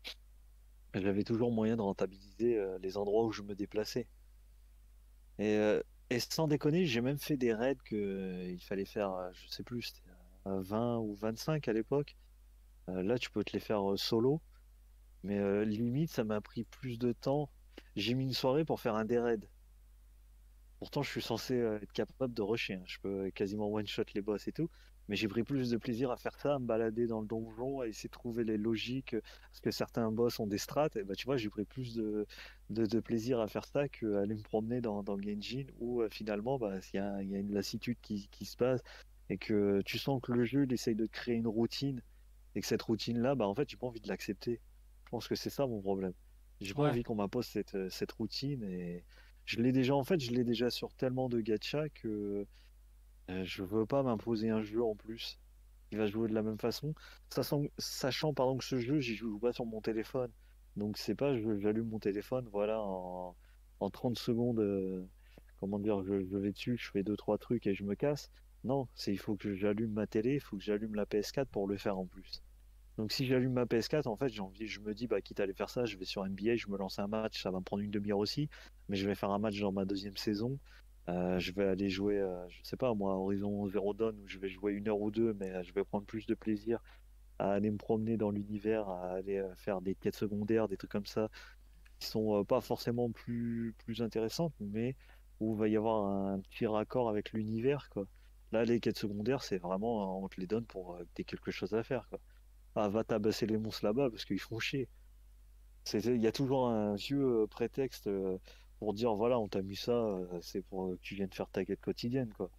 J'avais toujours moyen de rentabiliser euh, les endroits où je me déplaçais. Et, euh, et sans déconner, j'ai même fait des raids que euh, il fallait faire, euh, je sais plus, c'était à vingt ou vingt-cinq à l'époque. Euh, là, tu peux te les faire euh, solo, mais euh, limite, ça m'a pris plus de temps. J'ai mis une soirée pour faire un des raids. Pourtant, je suis censé euh, être capable de rusher, hein. Je peux quasiment one-shot les boss et tout. Mais j'ai pris plus de plaisir à faire ça, à me balader dans le donjon, à essayer de trouver les logiques. euh, Parce que certains boss ont des strats. Et bah, tu vois, j'ai pris plus de, de, de plaisir à faire ça qu'à aller me promener dans, dans Genshin où euh, finalement, bah, il y a, il y a une lassitude qui, qui se passe et que tu sens que le jeu il essaye de te créer une routine et que cette routine-là, bah, en fait, j'ai pas envie de l'accepter. Je pense que c'est ça mon problème. J'ai pas Ouais. envie qu'on m'impose cette, euh, cette routine et je l'ai déjà, en fait, je l'ai déjà sur tellement de gacha que euh, je veux pas m'imposer un jeu en plus qui va jouer de la même façon, sachant, sachant pardon, que ce jeu, j'y joue pas sur mon téléphone. Donc c'est pas, je- j'allume mon téléphone, voilà, en, en trente secondes, euh, comment dire, je, je vais dessus, je fais deux, trois trucs et je me casse. Non, c'est il faut que j'allume ma télé, il faut que j'allume la P S quatre pour le faire en plus. Donc si j'allume ma P S quatre, en fait, j'ai envie, je me dis, bah, quitte à aller faire ça, je vais sur N B A, je me lance un match, ça va me prendre une demi-heure aussi, mais je vais faire un match dans ma deuxième saison. Euh, je vais aller jouer, euh, je sais pas moi, Horizon Zero Dawn, où je vais jouer une heure ou deux, mais euh, je vais prendre plus de plaisir à aller me promener dans l'univers, à aller euh, faire des quêtes secondaires, des trucs comme ça, qui sont euh, pas forcément plus, plus intéressantes, mais où il va y avoir un petit raccord avec l'univers, quoi. Là, les quêtes secondaires, c'est vraiment, on te les donne pour euh, que t'aies quelque chose à faire, quoi. Ah, va tabasser les monstres là-bas parce qu'ils font chier. C'est- Il y a toujours un vieux euh, prétexte euh, pour dire voilà, on t'a mis ça, euh, c'est pour euh, que tu viennes faire ta quête quotidienne, quoi.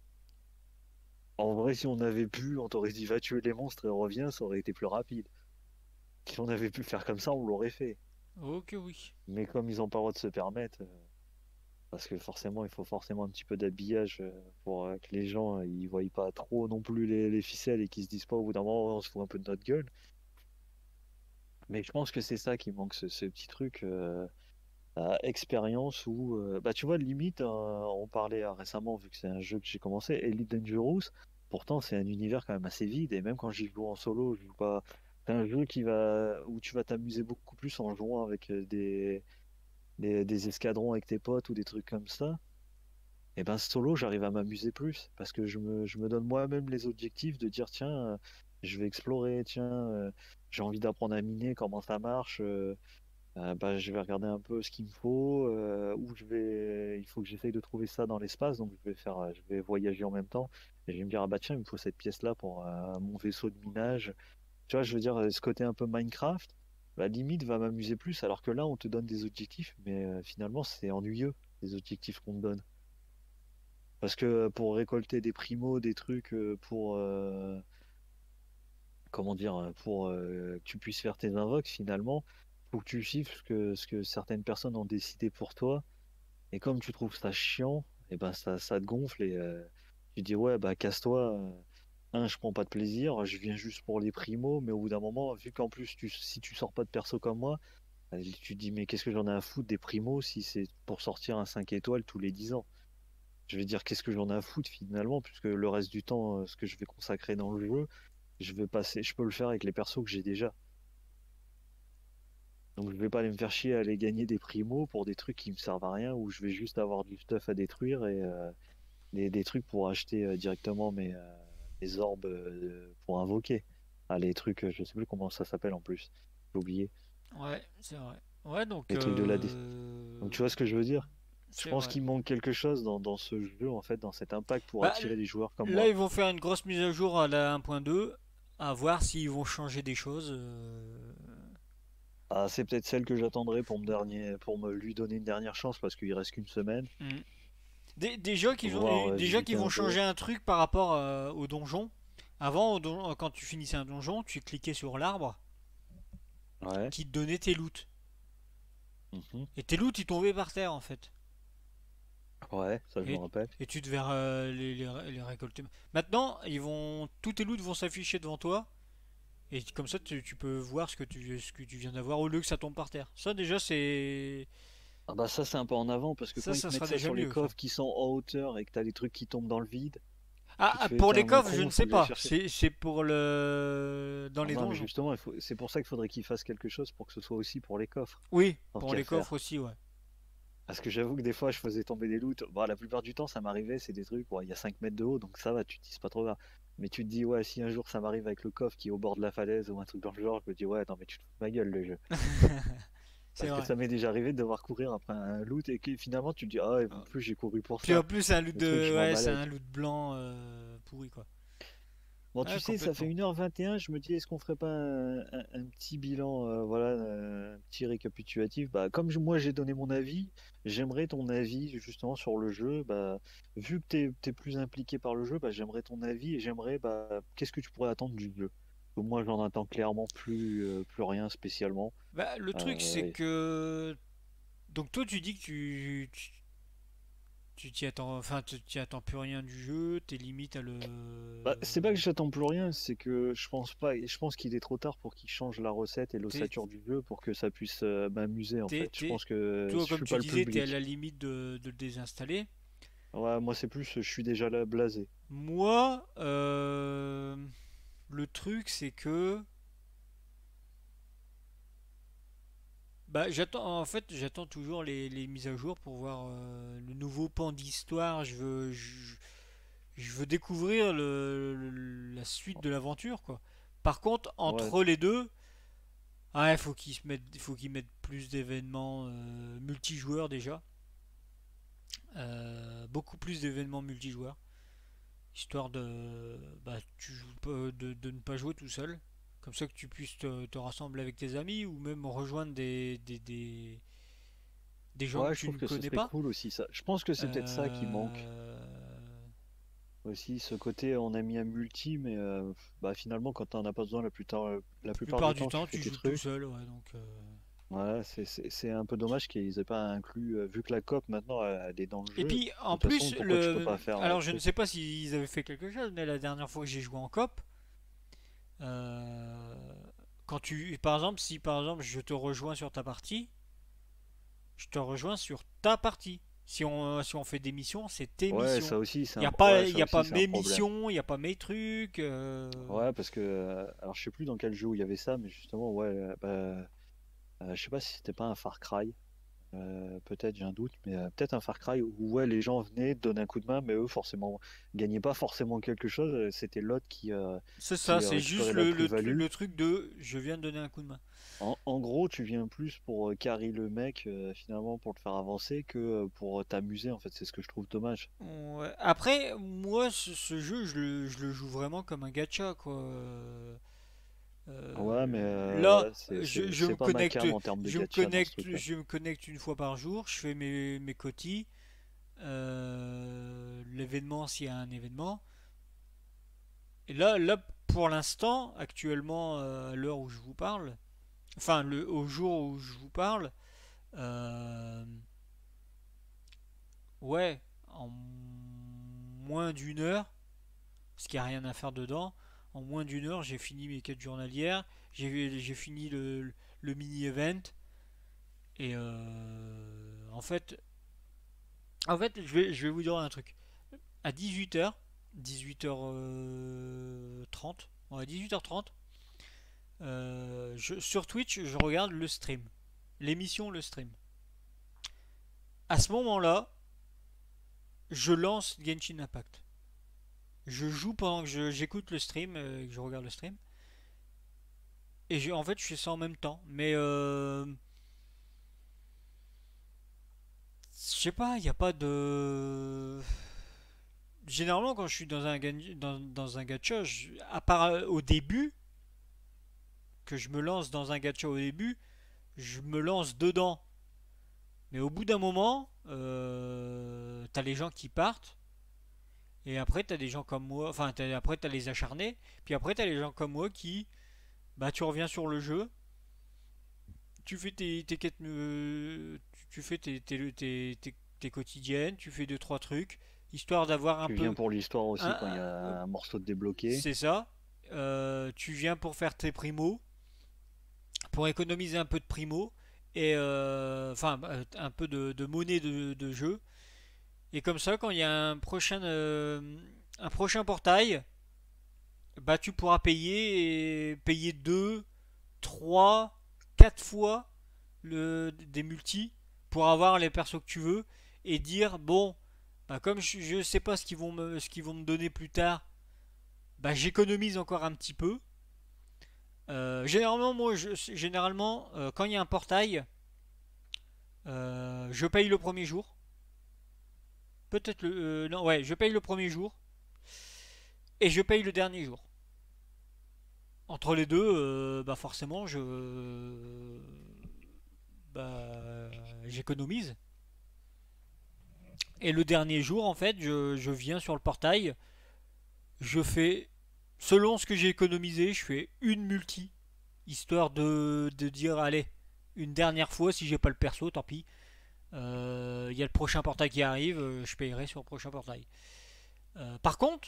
En vrai, si on avait pu, on t'aurait dit va tuer les monstres et reviens, ça aurait été plus rapide. Si on avait pu faire comme ça, on l'aurait fait. Ok, oui. Mais comme ils ont pas le droit de se permettre, euh, parce que forcément, il faut forcément un petit peu d'habillage euh, pour euh, que les gens euh, ils voient pas trop non plus les, les ficelles et qu'ils se disent pas au bout d'un moment on se fout un peu de notre gueule. Mais je pense que c'est ça qui manque, ce, ce petit truc. euh, euh, expérience où, euh, bah, tu vois, limite, euh, on parlait euh, récemment, vu que c'est un jeu que j'ai commencé, Elite Dangerous, pourtant c'est un univers quand même assez vide, et même quand j'y joue en solo, je joue pas. C'est un jeu qui va, où tu vas t'amuser beaucoup plus en jouant avec euh, des, des, des escadrons avec tes potes ou des trucs comme ça. Et ben solo, j'arrive à m'amuser plus, parce que je me, je me donne moi-même les objectifs de dire, tiens, euh, je vais explorer, tiens, euh, j'ai envie d'apprendre à miner, comment ça marche. euh, euh, bah, je vais regarder un peu ce qu'il me faut, euh, où je vais, il faut que j'essaye de trouver ça dans l'espace, donc je vais faire, euh, je vais voyager en même temps, et je vais me dire, ah bah tiens, il me faut cette pièce-là pour euh, mon vaisseau de minage. Tu vois, je veux dire, euh, ce côté un peu Minecraft, la limite va m'amuser plus, alors que là, on te donne des objectifs, mais euh, finalement, c'est ennuyeux, les objectifs qu'on te donne. Parce que euh, pour récolter des primos, des trucs, euh, pour, euh, comment dire, euh, pour euh, que tu puisses faire tes invoques, finalement, faut que tu suives ce que, ce que certaines personnes ont décidé pour toi. Et comme tu trouves ça chiant, et ben ça, ça te gonfle et euh, tu dis ouais bah casse-toi. euh, Un, je prends pas de plaisir, je viens juste pour les primos, mais au bout d'un moment, vu qu'en plus tu, si tu sors pas de perso comme moi, euh, tu te dis mais qu'est-ce que j'en ai à foutre des primos si c'est pour sortir un cinq étoiles tous les dix ans. je vais dire qu'est-ce que j'en ai à foutre finalement, puisque le reste du temps, euh, ce que je vais consacrer dans le jeu, je vais passer, je peux le faire avec les persos que j'ai déjà. Donc je vais pas aller me faire chier à aller gagner des primos pour des trucs qui me servent à rien, où je vais juste avoir du stuff à détruire et euh, des, des trucs pour acheter euh, directement mes, euh, mes orbes euh, pour invoquer. Ah, les trucs, euh, je sais plus comment ça s'appelle en plus. J'ai oublié. Ouais, c'est vrai. Ouais, donc Les trucs de la dé- Donc euh, tu vois ce que je veux dire? Je c'est pense vrai. qu'il manque quelque chose dans, dans ce jeu, en fait, dans cet impact pour Bah, attirer des joueurs comme là, moi. ils vont faire une grosse mise à jour à la un point deux, à voir s'ils vont changer des choses. euh. Ah, c'est peut-être celle que j'attendrai pour me dernier, pour me lui donner une dernière chance parce qu'il reste qu'une semaine. Hmm. Dé- Déjà qu'ils vont, Voir euh, déjà qu'ils visiter vont un peu. changer un truc par rapport euh, au donjon. Avant, au don- quand tu finissais un donjon, tu cliquais sur l'arbre Ouais. qui te donnait tes loots. Mhm. Et tes loots, ils tombaient par terre en fait. Ouais, ça je me Et, rappelle. et tu devais euh, les, les- les récolter. Maintenant, ils vont, tous tes loots vont s'afficher devant toi. Et comme ça, tu, tu peux voir ce que tu, ce que tu viens d'avoir au lieu que ça tombe par terre. Ça, déjà, c'est. Ah bah ça c'est un peu en avant parce que Ça, quand ils te ça mettent sera ça déjà sur les mieux, ça. coffres qui sont en hauteur et que t'as les trucs qui tombent dans le vide, Ah, tu te ah, fais, pour t'es les mon coffres, je con, ne faut sais que j'aille pas. chercher. C'est c'est pour le. Dans Ah les non mais donjons. justement, il faut... c'est pour ça qu'il faudrait qu'ils fassent quelque chose pour que ce soit aussi pour les coffres, Oui, tant pour qu'à les coffres faire. aussi, ouais. Parce que j'avoue que des fois je faisais tomber des loots. Bon, la plupart du temps ça m'arrivait, c'est des trucs, ouais, il y a cinq mètres de haut donc ça va, tu te dis c'est pas trop grave. Mais tu te dis, ouais, si un jour ça m'arrive avec le coffre qui est au bord de la falaise ou un truc dans le genre, je me dis, ouais, non mais tu te fous de ma gueule le jeu. C'est Parce que vrai. ça m'est déjà arrivé de devoir courir après un loot et que finalement tu te dis, ah ouais, en plus j'ai couru pour Puis en ça. plus, c'est un loot Le truc, de. je m'en Ouais, c'est balèque. un loot blanc euh, pourri, quoi. Bon, tu Ouais, sais, ça fait complètement. une heure vingt et un. Je me dis, est-ce qu'on ferait pas un, un- un petit bilan, euh, voilà, euh, un petit récapitulatif? Bah, comme je- moi j'ai donné mon avis, j'aimerais ton avis justement sur le jeu. Bah, vu que tu es, plus impliqué par le jeu, bah, j'aimerais ton avis et j'aimerais, bah, qu'est-ce que tu pourrais attendre du jeu? Parce que moi, j'en attends clairement plus, euh, plus rien spécialement. Bah, le truc, c'est Euh, que. Donc, toi, tu dis que tu. tu tu t'y attends. Enfin, tu t'y attends plus rien du jeu, t'es limite à le. Bah, c'est pas que j'attends plus rien, c'est que je pense pas, je pense qu'il est trop tard pour qu'ils changent la recette et T'es. l'ossature du jeu pour que ça puisse euh, m'amuser en t'es- fait. Je t'es- pense que je Toi, comme suis tu pas le disais, t'es à public. la limite de, de le désinstaller. Ouais, moi c'est plus, je suis déjà là blasé. Moi, euh, le truc, c'est que. Bah, j'attends, en fait, j'attends toujours les, les mises à jour pour voir euh, le nouveau pan d'histoire. Je veux, je, je veux découvrir le, le- la suite de l'aventure, quoi. Par contre, Ouais, entre les deux, ah, il faut qu'ils se mettent, il faut qu'ils mettent plus d'événements euh, multijoueurs déjà. Euh, beaucoup plus d'événements multijoueurs. Histoire de, bah, tu joues pas- de, de ne pas jouer tout seul. Comme ça que tu puisses te, te rassembler avec tes amis ou même rejoindre des, des, des, des gens que ouais, je tu trouve ne que ce connais serait pas. cool aussi ça. Je pense que c'est peut-être ça qui manque Euh, aussi, ce côté on a mis un multi, mais euh, bah finalement quand t'en as pas besoin la plupart, la la plupart plupart du du temps tu temps, fais tu tes joues tout trucs. seul, ouais, donc. euh, Ouais, c'est c'est- c'est un peu dommage qu'ils aient pas inclus, euh, vu que la coop maintenant elle est dans le Et jeu. puis, De en toute façon, plus, pourquoi tu peux le. pas faire un Alors, je ne truc? sais pas s'ils avaient fait quelque chose, mais la dernière fois que j'ai joué en coop, euh, quand tu, par exemple, si par exemple je te rejoins sur ta partie, je te rejoins sur ta partie. Si on, si on fait des missions, c'est tes Ouais, missions. ça aussi c'est Il n'y un, a pas, ouais, il ça y a pas aussi c'est un mes problème. missions, il n'y a pas mes trucs. euh, Ouais, parce que euh, alors je sais plus dans quel jeu où il y avait ça, mais justement ouais, euh, bah, euh, je sais pas si c'était pas un Far Cry. Euh, peut-être, j'ai un doute, mais euh, peut-être un Far Cry où ouais, les gens venaient donner un coup de main, mais eux forcément gagnaient pas forcément quelque chose. euh, C'était l'autre qui, euh, C'est ça, qui euh, c'est juste récupérait la le, le, tru- plus-value. le truc de je viens de donner un coup de main. En, en gros, tu viens plus pour euh, carry le mec euh, finalement pour te faire avancer que euh, pour euh, t'amuser. En fait, c'est ce que je trouve dommage. Ouais. Après, moi, ce, ce jeu, je le, je le joue vraiment comme un gacha, quoi. Euh, Ouais, mais euh, euh, là, ouais, c'est je, c'est- je c'est me pas ma connecte, cam en termes de je me gacha dans ce connecte, truc-là. je me connecte une fois par jour. Je fais mes, mes cotis, euh, l'événement s'il y a un événement. Et là, là, pour l'instant, actuellement, euh, à l'heure où je vous parle, enfin, le, au jour où je vous parle, euh, ouais, en moins d'une heure, parce qu'il n'y a rien à faire dedans. En moins d'une heure, j'ai fini mes quêtes journalières, j'ai j'ai fini le, le mini-event, et euh, en fait, En fait, je vais, je vais vous dire un truc. À dix-huit heures, dix-huit heures trente, ouais, dix-huit heures trente, euh, je- sur Twitch, je regarde le stream. L'émission, le stream. À ce moment-là, je lance Genshin Impact. Je joue pendant que je- j'écoute le stream, euh, que je regarde le stream. Et je- en fait, je fais ça en même temps. Mais euh, je sais pas, il n'y a pas de. Généralement, quand je suis dans un, gan- dans, dans un gacha, je- à part euh, au début, que je me lance dans un gacha au début, je me lance dedans. Mais au bout d'un moment, euh, t'as les gens qui partent. Et après, t'as des gens comme moi. Enfin, t'as- après, t'as les acharnés. Puis après, t'as les gens comme moi qui. Bah, tu reviens sur le jeu. Tu fais tes, tes quêtes. euh, tu, tu fais tes, tes, tes, tes- tes quotidiennes. Tu fais deux, trois trucs. Histoire d'avoir un Tu viens peu. pour l'histoire un- aussi quand il y un- a un morceau de débloqué. c'est ça. Euh, tu viens pour faire tes primos. Pour économiser un peu de primo. Et. euh, Enfin, euh, un peu de, de monnaie de, de jeu. Et comme ça, quand il y a un prochain, euh, un prochain portail, bah tu pourras payer et payer deux, trois, quatre fois le, des multis pour avoir les persos que tu veux et dire bon, bah comme je, je sais pas ce qu'ils vont me, ce qu'ils vont me donner plus tard, bah j'économise encore un petit peu. Euh, généralement, moi, je, généralement, euh, quand il y a un portail, euh, je paye le premier jour. Peut-être le, euh, non, ouais, je paye le premier jour et je paye le dernier jour. Entre les deux, euh, bah forcément, je, bah, j'économise. Et le dernier jour, en fait, je, je viens sur le portail, je fais, selon ce que j'ai économisé, je fais une multi, histoire de, de dire, allez, une dernière fois, si j'ai pas le perso, tant pis. Euh, Il y a le prochain portail qui arrive, euh, je payerai sur le prochain portail. Euh, par contre,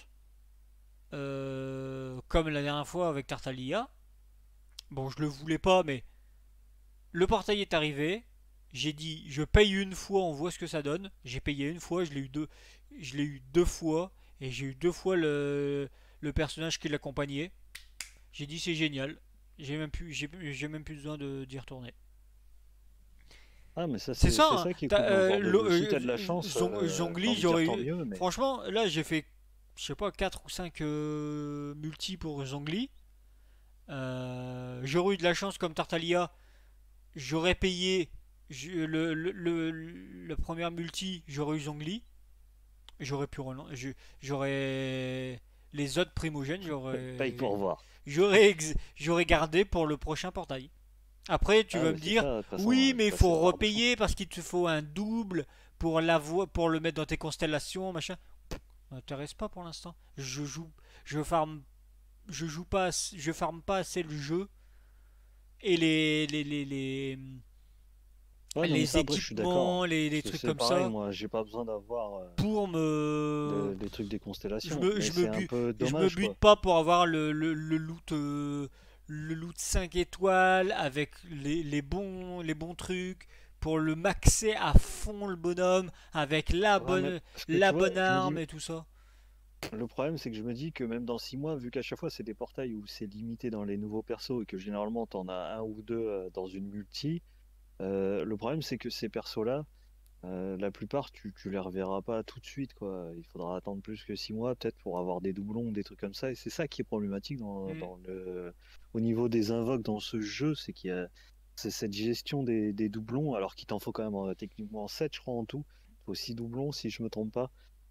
euh, comme la dernière fois avec Tartalia, bon, je le voulais pas, mais le portail est arrivé. J'ai dit, je paye une fois, on voit ce que ça donne. J'ai payé une fois, je l'ai eu deux, je l'ai eu deux fois, et j'ai eu deux fois le, le personnage qui l'accompagnait. J'ai dit, c'est génial. J'ai même plus, j'ai, j'ai même plus besoin de, d'y retourner. Ah, mais ça, C'est c'est ça, c'est hein. ça qui est T'as, cool dans ce euh, genre de jeu. le- Si t'as euh, de la chance, Zong- euh, j'ai Zhongli, envie de dire j'aurais tant eu. mieux, mais Franchement, là, j'ai fait, je sais pas, quatre ou cinq euh, multi pour Zhongli. Euh, j'aurais eu de la chance comme Tartalia. J'aurais payé je- le, le, le, le premier multi, j'aurais eu Zhongli. J'aurais pu relancer. J'aurais. Les autres primogènes, paye pour j'aurais. voir. J'aurais ex- j'aurais gardé pour le prochain portail. Après, tu Ah, vas mais me c'est dire, ça, de toute façon, oui, euh, mais il ça, c'est faut avoir de chance. repayer parce qu'il te faut un double pour la vo- pour le mettre dans tes constellations, machin. Ça m'intéresse pas pour l'instant. Je joue, je farm, je joue pas, ass- je farme pas assez le jeu et les les les les, Ouais, non, mais les ça, après, je suis d'accord. équipements, les, les C'est trucs c'est comme pareil, ça moi, j'ai pas besoin d'avoir euh, pour me de- des trucs des je constellations. me, Mais je me, c'est un bu- peu je me dommage, bute quoi. pas pour avoir le, le, le loot euh, le loot cinq étoiles avec les, les bons les bons trucs pour le maxer à fond le bonhomme avec la Ouais, mais bonne parce que la tu vois, bonne je me dis, arme et tout ça. le problème, c'est que je me dis que même dans six mois, vu qu'à chaque fois, c'est des portails où c'est limité dans les nouveaux persos et que généralement, t'en as un ou deux euh, dans une multi, euh, le problème, c'est que ces persos-là, Euh, la plupart, tu, tu les reverras pas tout de suite, quoi. Il faudra attendre plus que six mois, peut-être, pour avoir des doublons ou des trucs comme ça. Et c'est ça qui est problématique dans, Mm. dans le, au niveau des invoques dans ce jeu, c'est qu'il y a c'est cette gestion des, des doublons, alors qu'il t'en faut quand même euh, techniquement sept je crois, en tout. Il faut six doublons, si je me trompe pas.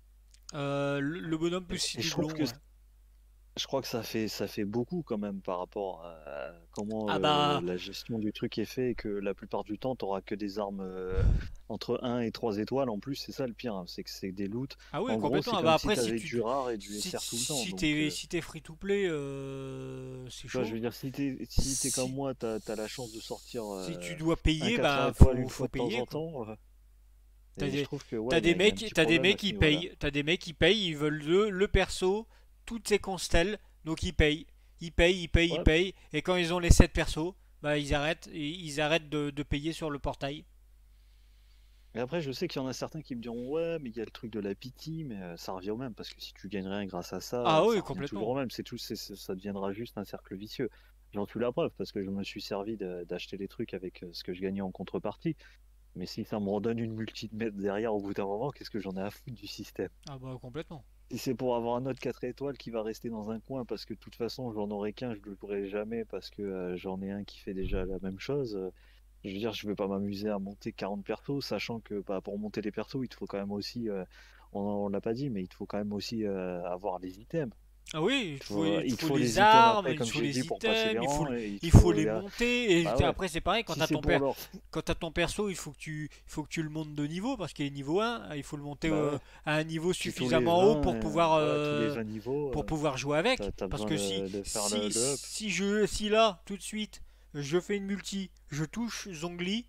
Euh, le, le bonhomme plus Et, six et je trouve que doublons, ouais. je crois que ça fait, ça fait beaucoup quand même par rapport à comment Ah euh, bah la gestion du truc est fait et que la plupart du temps, tu n'auras que des armes euh, entre un et trois étoiles en plus. C'est ça le pire, hein, c'est que c'est des loots. ah oui En gros, complètement. c'est Ah bah comme si après tu si avais tu du rare et du si, S R tout le temps. si Donc, t'es euh, si t'es free to play euh, c'est tu vois, je chaud. veux dire, si t'es si t'es comme Si moi, tu as, la chance de sortir si tu euh, dois un payer quatre bah étoiles faut une fois faut de temps payer en quoi. temps. euh, T'as et je des, trouve que ouais, t'as il y des a, il y a un mecs, petit t'as des problème à mecs ce qui niveau-là. payent, t'as des mecs qui payent, ils veulent le, le perso, toutes ces constelles, donc ils payent, ils payent, ils payent, ils Ouais, payent, et quand ils ont les sept persos, bah ils arrêtent, ils arrêtent de, de payer sur le portail. Et après, je sais qu'il y en a certains qui me diront ouais, mais il y a le truc de la pity, mais euh, ça revient au même parce que si tu gagnes rien grâce à ça, Ah euh, oui, ça revient toujours complètement. au même. C'est tout, c'est- c'est- ça deviendra juste un cercle vicieux. J'en suis la preuve parce que je me suis servi de- d'acheter les trucs avec euh, ce que je gagnais en contrepartie. Mais si ça me redonne une multi de mètres derrière au bout d'un moment, qu'est-ce que j'en ai à foutre du système? Ah bah complètement. Si c'est pour avoir un autre quatre étoiles qui va rester dans un coin parce que de toute façon j'en aurai qu'un, je ne le jouerai jamais parce que euh, j'en ai un qui fait déjà la même chose. euh, je veux dire, je vais pas m'amuser à monter quarante persos, sachant que bah, pour monter les persos, il te faut quand même aussi, euh, on, on l'a pas dit, mais il te faut quand même aussi euh, avoir les items. Ah oui, il Il te faut, faut, il te il te faut faut les les items armes, après, il te comme faut j'ai les dit, pour passer les items, il faut, rangs. Et il te il faut faut, les il y a- monter. Et bah ouais, après, c'est pareil, quand si t'as c'est ton, pour per- leur, quand t'as ton perso, il faut que tu, il faut que tu le montes de niveau parce qu'il est niveau un. Il faut le monter bah euh, ouais. à un niveau Puis tous les suffisamment haut vingt, pour euh, pouvoir, voilà, tous les euh, vingt niveaux, pour euh, pouvoir jouer t'as, avec. t'as Parce besoin que si, de, de faire si, le, le up. si je, si là, tout de suite, je fais une multi, je touche Zhongli,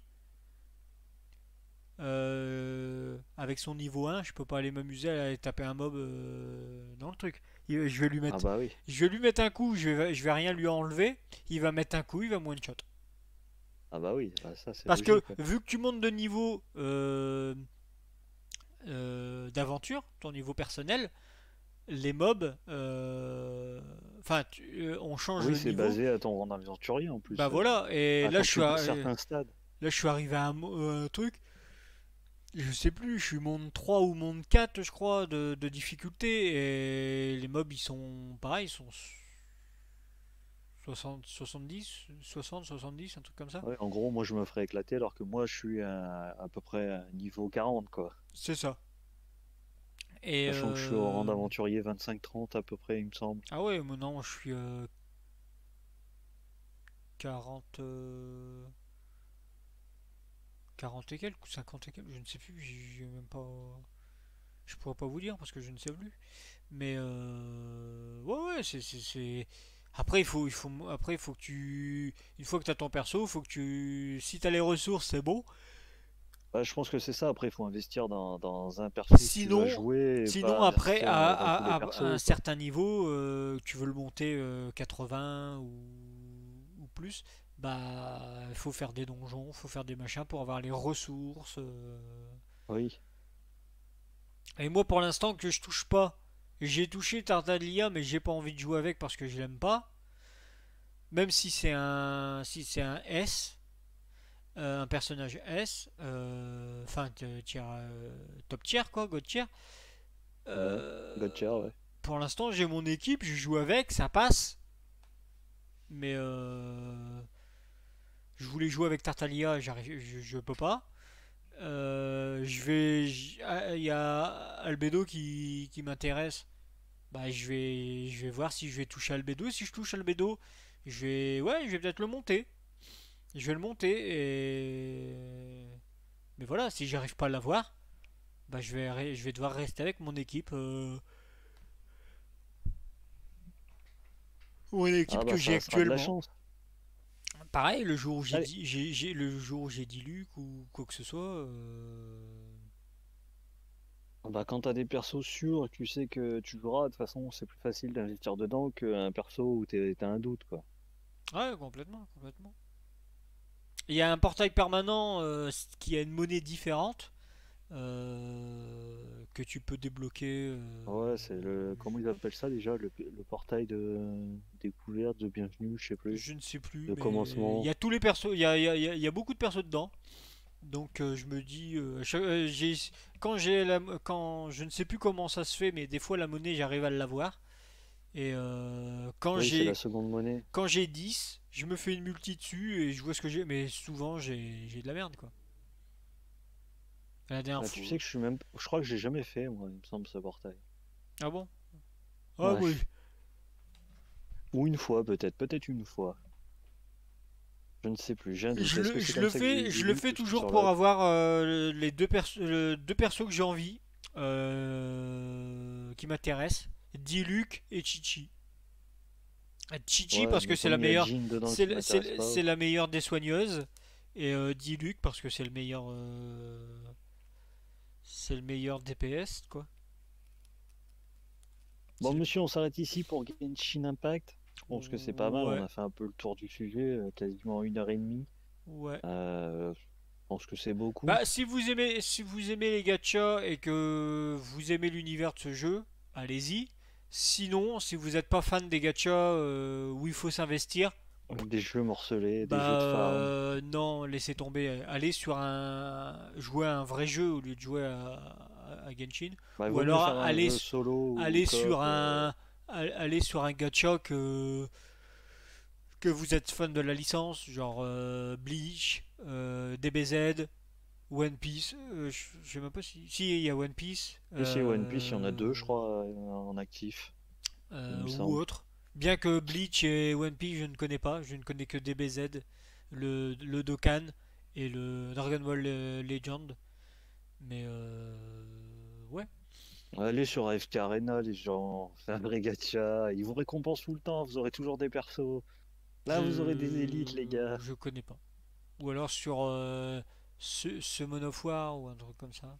euh, avec son niveau un, je peux pas aller m'amuser à aller taper un mob euh, dans le truc. Il- Je vais lui Ah mettre, bah oui. je vais lui mettre un coup, je vais, je vais rien lui enlever. Il va mettre un coup, il va me one shot. Ah bah oui, bah ça c'est Parce que logique. Ouais. vu que tu montes de niveau euh, euh, d'aventure, ton niveau personnel, les mobs, euh, enfin, tu- euh, on change Oui, le c'est niveau. basé à ton rang d'aventurier en Bah plus. euh. voilà. Et Ah, là, quand je tu suis, passes arri- certains stades. là, je suis arrivé à un, mo- euh, un truc. Je sais plus, je suis monde trois ou monde quatre, je crois, de, de difficulté. Et les mobs, ils sont pareils, ils sont soixante, soixante-dix, soixante, soixante-dix, un truc comme ça. Ouais, en gros, moi je me ferais éclater alors que moi je suis à, à peu près à niveau quarante quoi. C'est ça. Et Sachant que je suis au rang euh, d'aventurier vingt-cinq trente à peu près, il me semble. ah ouais, maintenant je suis euh, quarante, euh, quarante et quelques ou cinquante et quelques, je ne sais plus, j'ai même pas. Je pourrais pas vous dire parce que je ne sais plus. Mais euh, ouais, ouais, c'est, c'est, c'est- Après, il faut, il faut, après, il faut que tu. Une fois que tu as ton perso, il faut que tu. Si tu as les ressources, c'est bon. Bah, je pense que c'est ça, après il faut investir dans, dans un perso que tu vas Sinon, jouer et sinon pas après, investir à, dans, dans tous les à- à un persos quoi. certain niveau, euh, tu veux le monter euh, quatre-vingts ou, ou plus, bah, il faut faire des donjons, il faut faire des machins pour avoir les ressources. euh. Oui. Et moi, pour l'instant, que je touche pas. J'ai touché Tartaglia, mais j'ai pas envie de jouer avec parce que je l'aime pas. Même si c'est un, si c'est un S, euh, un personnage S, euh, enfin euh, tier, euh, top tier quoi, god tier. Ouais. Gotcha, Euh, ouais. pour l'instant, j'ai mon équipe, je joue avec, ça passe. Mais euh, je voulais jouer avec Tartaglia, j'arrive, je, je peux pas. Euh, je vais, j'- ah, il y a Albedo qui, qui m'intéresse. Bah, je vais, je vais voir si je vais toucher Albedo. Si je touche Albedo, je vais, ouais, je vais peut-être le monter. Je vais le monter et, mais voilà, si j'arrive pas à l'avoir, bah je vais, je vais devoir rester avec mon équipe, euh, mon équipe Ah que bah j'ai ça sera de la actuellement. chance. Pareil, le jour où j'ai Allez. dit, j'ai, j'ai- le jour où j'ai dit Luc ou quoi que ce soit, euh, Bah, quand t'as des persos sûrs, tu sais que tu joueras, de toute façon c'est plus facile d'investir dedans qu'un perso où t'es- t'as un doute quoi. ouais, complètement, complètement. Il y a un portail permanent euh, qui a une monnaie différente euh, que tu peux débloquer. euh, Ouais, c'est le. Comment ils appellent ça déjà? Le, le portail de découverte, de bienvenue, je sais plus. je ne sais plus, De mais il y commencement. a tous les persos, il y a, il y a- il y a- il y a beaucoup de persos dedans. Donc euh, je me dis, euh, cha- euh, j'ai- quand j'ai la, quand je ne sais plus comment ça se fait, mais des fois la monnaie j'arrive à l'avoir. Et euh, quand Oui, c'est la j'ai seconde monnaie. quand j'ai dix, je me fais une multi dessus et je vois ce que j'ai. Mais souvent j'ai j'ai de la merde quoi. La dernière Bah, tu fois. sais que je suis même. Je crois que j'ai jamais fait, moi, il me semble, ce portail. Ah bon? Ah Ouais. oui. Ou une fois, peut-être. Peut-être une fois. Je ne sais plus, j'ai un doute. Je Est-ce que le, c'est je comme le ça que j'ai fais, j'ai je le lu fais que toujours sur pour la. avoir euh, les deux, perso- le- deux persos que j'ai envie, euh, qui m'intéressent, Diluc et Chichi. Euh, Chichi Ouais, parce que mais c'est comme la il y a meilleure, Jean dedans c'est qui le- m'intéresse c'est- pas. c'est la meilleure des soigneuses, et euh, Diluc parce que c'est le meilleur, euh, c'est le meilleur D P S quoi. Bon, C'est le- monsieur, on s'arrête ici pour Genshin Impact. Je pense que c'est pas mal. On Ouais, a fait un peu le tour du sujet, euh, quasiment une heure et demie. ouais. Euh, pense que c'est beaucoup. Bah, si vous aimez, si vous aimez les gachas et que vous aimez l'univers de ce jeu, allez-y. Sinon, si vous n'êtes pas fan des gachas euh, où il faut s'investir, Des jeux morcelés, des jeux bah de farm. euh, non, laissez tomber. Allez sur un, jouer à un vrai jeu au lieu de jouer à, à- à Genshin. Bah, il Ou vaut mieux alors faire un allez, jeu solo ou allez coop. sur euh, un, allez sur un gacha que que vous êtes fan de la licence, genre euh, Bleach, euh, D B Z, One Piece. euh, je je sais même pas si. Si, il y a One Piece. Et chez One Piece, il y en a deux, je euh, crois, euh, en actif, il euh, me ou semble. autre. Bien que Bleach et One Piece, je ne connais pas. Je ne connais que D B Z, le, le Dokkan et le Dragon Ball euh, Legend. Mais euh, ouais. Allez sur A F K Arena, les gens, faites un vrai gacha, ils vous récompensent tout le temps, vous aurez toujours des persos. Là, vous aurez des élites, les Je gars. je connais pas. Ou alors sur euh, ce, ce Mon of War ou un truc comme ça.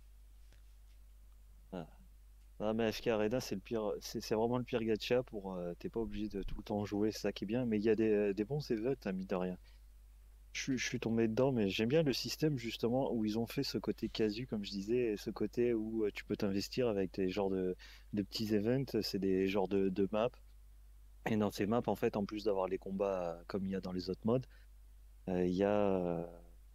Ah. Ah, mais A F K Arena, c'est le pire, c'est c'est vraiment le pire gacha pour. euh, T'es pas obligé de tout le temps jouer, c'est ça qui est bien, mais il y a des, euh, des bons events, hein, mine de rien. Je, suis- je suis tombé dedans, mais j'aime bien le système justement où ils ont fait ce côté casu, comme je disais, et ce côté où euh, tu peux t'investir avec des genres de, de petits events, c'est des genres de, de maps. Et dans ces maps, en fait, en plus d'avoir les combats euh, comme il y a dans les autres modes, euh, il y a, euh,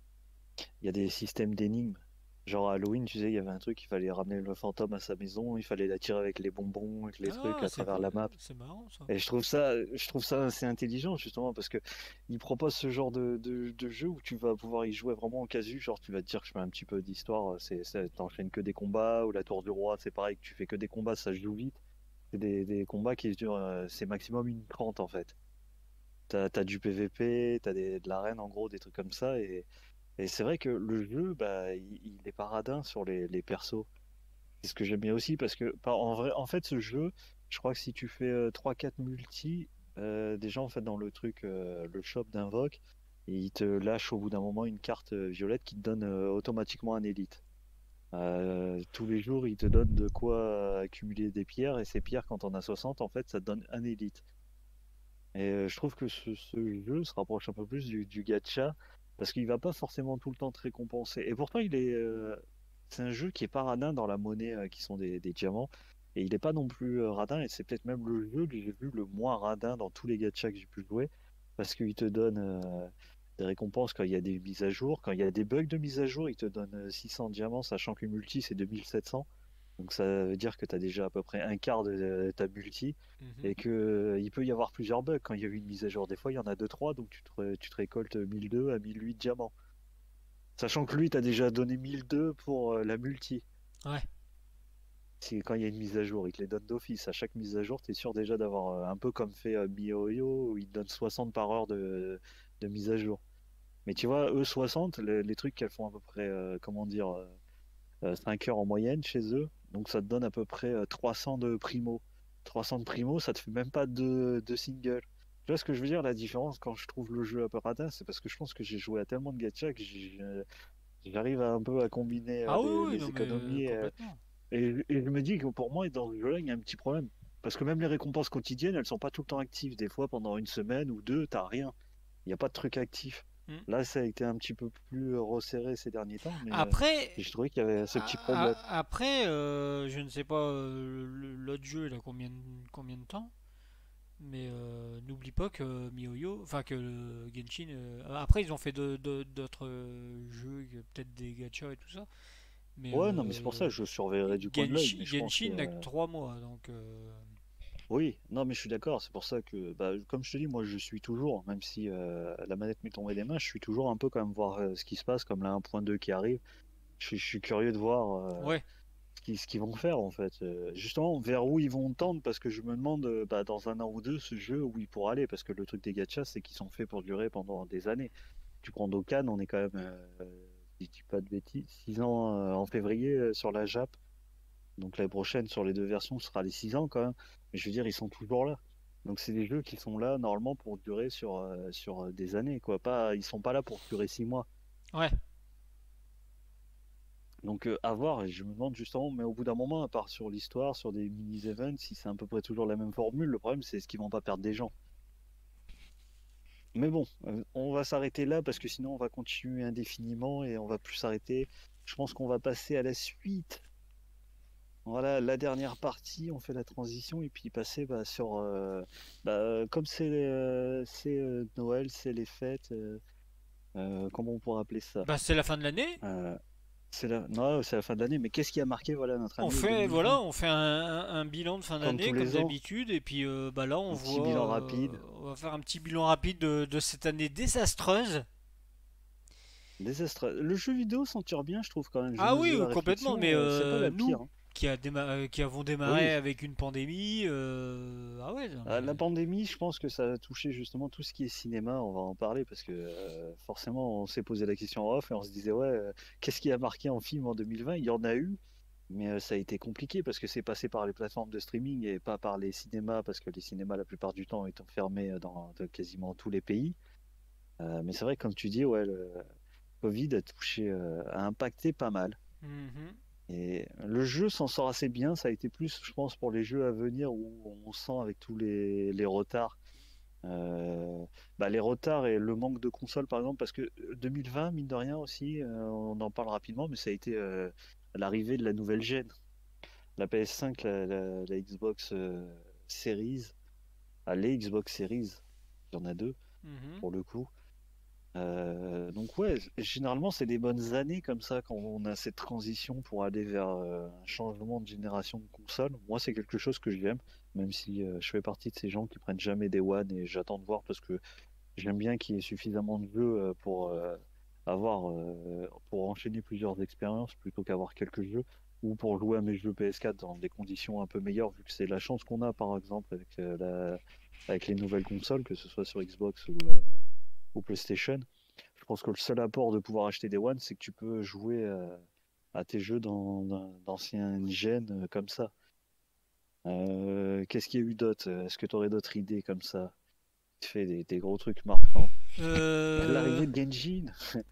il y a des systèmes d'énigmes. Genre à Halloween, tu sais, il y avait un truc, il fallait ramener le fantôme à sa maison, il fallait l'attirer avec les bonbons, avec les trucs Ah, à c'est travers vrai, la map. c'est marrant ça. Et je trouve ça, je trouve ça assez intelligent justement parce que il propose ce genre de, de, de jeu où tu vas pouvoir y jouer vraiment en casu, genre tu vas te dire que je fais un petit peu d'histoire, c'est, c'est- t'enchaînes que des combats, ou la tour du roi, c'est pareil, que tu fais que des combats, ça se joue vite. C'est des, des combats qui durent, euh, c'est maximum une trente en fait. T'as, t'as du P V P, t'as des, de l'arène en gros, des trucs comme ça, et, et c'est vrai que le jeu, bah, il, il est paradin sur les, les persos. C'est ce que j'aime bien aussi parce que par- en vrai, en fait, ce jeu, je crois que si tu fais euh, trois quatre multi, euh, déjà en fait dans le truc, euh, le shop d'Invoque, il te lâche au bout d'un moment une carte euh, violette qui te donne euh, automatiquement un élite. Euh, tous les jours, il te donne de quoi accumuler des pierres et ces pierres, quand on a soixante, en fait, ça te donne un élite. Et euh, je trouve que ce, ce jeu se rapproche un peu plus du, du gacha parce qu'il va pas forcément tout le temps te récompenser. Et pourtant, il est, euh, c'est un jeu qui est pas radin dans la monnaie euh, qui sont des, des diamants. Et il est pas non plus euh, radin. Et c'est peut-être même le jeu que j'ai vu le moins radin dans tous les gachas que j'ai pu jouer parce qu'il te donne euh, des récompenses quand il y a des mises à jour. Quand il y a des bugs de mise à jour, il te donne euh, six cents diamants, sachant qu'une multi c'est deux mille sept cents. Donc ça veut dire que tu as déjà à peu près un quart de de ta multi Mhm. et que euh, il peut y avoir plusieurs bugs quand il y a eu une mise à jour. Des fois, il y en a deux trois, donc tu te, ré- tu te récoltes mille deux à mille huit diamants. Sachant que lui, t'as déjà donné mille deux pour euh, la multi. Ouais. Si, quand il y a une mise à jour, il te les donne d'office. À chaque mise à jour, tu es sûr déjà d'avoir euh, un peu comme fait euh, MiHoYo, où il te donne soixante par heure de, de mise à jour. Mais tu vois, eux, soixante, les, les trucs qu'elles font à peu près, euh, comment dire, euh, euh, cinq heures en moyenne chez eux. Donc ça te donne à peu près euh, trois cents de primo. trois cents de primo, ça te fait même pas de, de single. Tu vois ce que je veux dire, la différence quand je trouve le jeu un peu radin, c'est parce que je pense que j'ai joué à tellement de gacha que j'ai- j'arrive à un peu à combiner euh, Ah oui, les, oui, non les mais euh, économies. euh, complètement. et, et je me dis que pour moi, dans ce jeu-là, il y a un petit problème. Parce que même les récompenses quotidiennes, elles sont pas tout le temps actives. Des fois, pendant une semaine ou deux, t'as rien. Il n'y a pas de truc actif. Mm. Là, ça a été un petit peu plus euh, resserré ces derniers temps, mais euh, Après, j'ai trouvé qu'il y avait ce petit a- problème. a- après, euh, je ne sais pas euh, le- l'autre jeu il a combien, de- combien de temps, mais euh, n'oublie pas que MiHoYo, enfin que le Genshin. euh, après ils ont fait de- de- d'autres euh, jeux, peut-être des gachas et tout ça, mais Ouais, non, mais c'est pour ça euh, que je surveillerai du coin de l'œil, Genshin, mais je pense que Genshin n'a que trois mois, donc euh, oui, non, mais je suis d'accord. C'est pour ça que, bah, comme je te dis, moi, je suis toujours, même si euh, la manette m'est tombée des mains, je suis toujours un peu quand même voir euh, ce qui se passe, comme la un point deux qui arrive. Je suis, je suis curieux de voir euh, ouais, ce qu'ils ce qu'ils vont faire en fait. Euh, justement, vers où ils vont tendre, parce que je me demande, euh, bah, dans un an ou deux, ce jeu où il pourra aller, parce que le truc des gachas, c'est qu'ils sont faits pour durer pendant des années. Tu prends Dokkan, on est quand même, euh, si je dis pas de bêtises, six ans euh, en février euh, sur la Jap. Donc l'année prochaine, sur les deux versions, ce sera les six ans quand même. Mais je veux dire, ils sont toujours là. Donc c'est des jeux qui sont là normalement pour durer sur, euh, sur euh, des années, quoi. Pas, ils sont pas là pour durer six mois. ouais. Donc euh, à voir, et je me demande justement, mais au bout d'un moment, à part sur l'histoire, sur des mini-events, si c'est à peu près toujours la même formule, le problème c'est est-ce qu'ils vont pas perdre des gens. Mais bon, euh, on va s'arrêter là parce que sinon on va continuer indéfiniment et on va plus s'arrêter. Je pense qu'on va passer à la suite. Voilà, la dernière partie, on fait la transition et puis passer bah, sur... euh, bah, comme c'est euh, c'est euh, Noël, c'est les fêtes, euh, euh, comment on pourrait appeler ça? Bah, c'est la fin de l'année. Euh, c'est la... Non, c'est la fin de l'année, mais qu'est-ce qui a marqué voilà, notre On année fait, voilà, deux mille vingt? on fait un, un- un bilan de fin Comme d'année tous comme les ans, d'habitude, et puis euh, bah là on un petit voit, bilan euh, rapide. on va faire un petit bilan rapide de, de cette année désastreuse. Désastre. Le jeu vidéo s'en tire bien, je trouve quand même. Je Ah me oui, faisais euh, la complètement, mais réflexion, euh, c'est pas euh, la nous pire, hein. qui, a déma- euh, qui avons démarré Oui, avec une pandémie, euh, ah ouais, non, euh, mais la pandémie, je pense que ça a touché justement tout ce qui est cinéma. On va en parler parce que euh, forcément, on s'est posé la question en off et on se disait, ouais, euh, qu'est-ce qui a marqué en film en deux mille vingt? Il y en a eu, mais euh, ça a été compliqué parce que c'est passé par les plateformes de streaming et pas par les cinémas parce que les cinémas, la plupart du temps, étant fermés euh, dans, dans quasiment tous les pays. Euh, mais c'est vrai, comme tu dis, ouais, le Covid a touché, euh, a impacté pas mal. mhm, Et le jeu s'en sort assez bien. Ça a été plus, je pense, pour les jeux à venir où on sent avec tous les, les retards. euh, Bah, les retards et le manque de consoles, par exemple, parce que deux mille vingt, mine de rien aussi, euh, on en parle rapidement, mais ça a été euh, l'arrivée de la nouvelle gêne. La P S cinq, la, la- la Xbox euh, Series, ah, les Xbox Series, il y en a deux mhm. pour le coup. Euh, donc ouais, généralement c'est des bonnes années comme ça quand on a cette transition pour aller vers euh, un changement de génération de console. Moi c'est quelque chose que j'aime, même si euh, je fais partie de ces gens qui prennent jamais des One et j'attends de voir parce que j'aime bien qu'il y ait suffisamment de jeux euh, pour euh, avoir euh, pour enchaîner plusieurs expériences plutôt qu'avoir quelques jeux ou pour jouer à mes jeux P S quatre dans des conditions un peu meilleures vu que c'est la chance qu'on a par exemple avec euh, la avec les nouvelles consoles que ce soit sur Xbox ou, euh, ou PlayStation. Je pense que le seul apport de pouvoir acheter des One, c'est que tu peux jouer euh, à tes jeux dans, dans- d'anciennes gènes euh, comme ça. Euh, qu'est-ce qu'il y a eu d'autre? Est-ce que tu aurais d'autres idées comme ça? Tu fais des, des gros trucs marquants. Euh, L'arrivée de Genshin,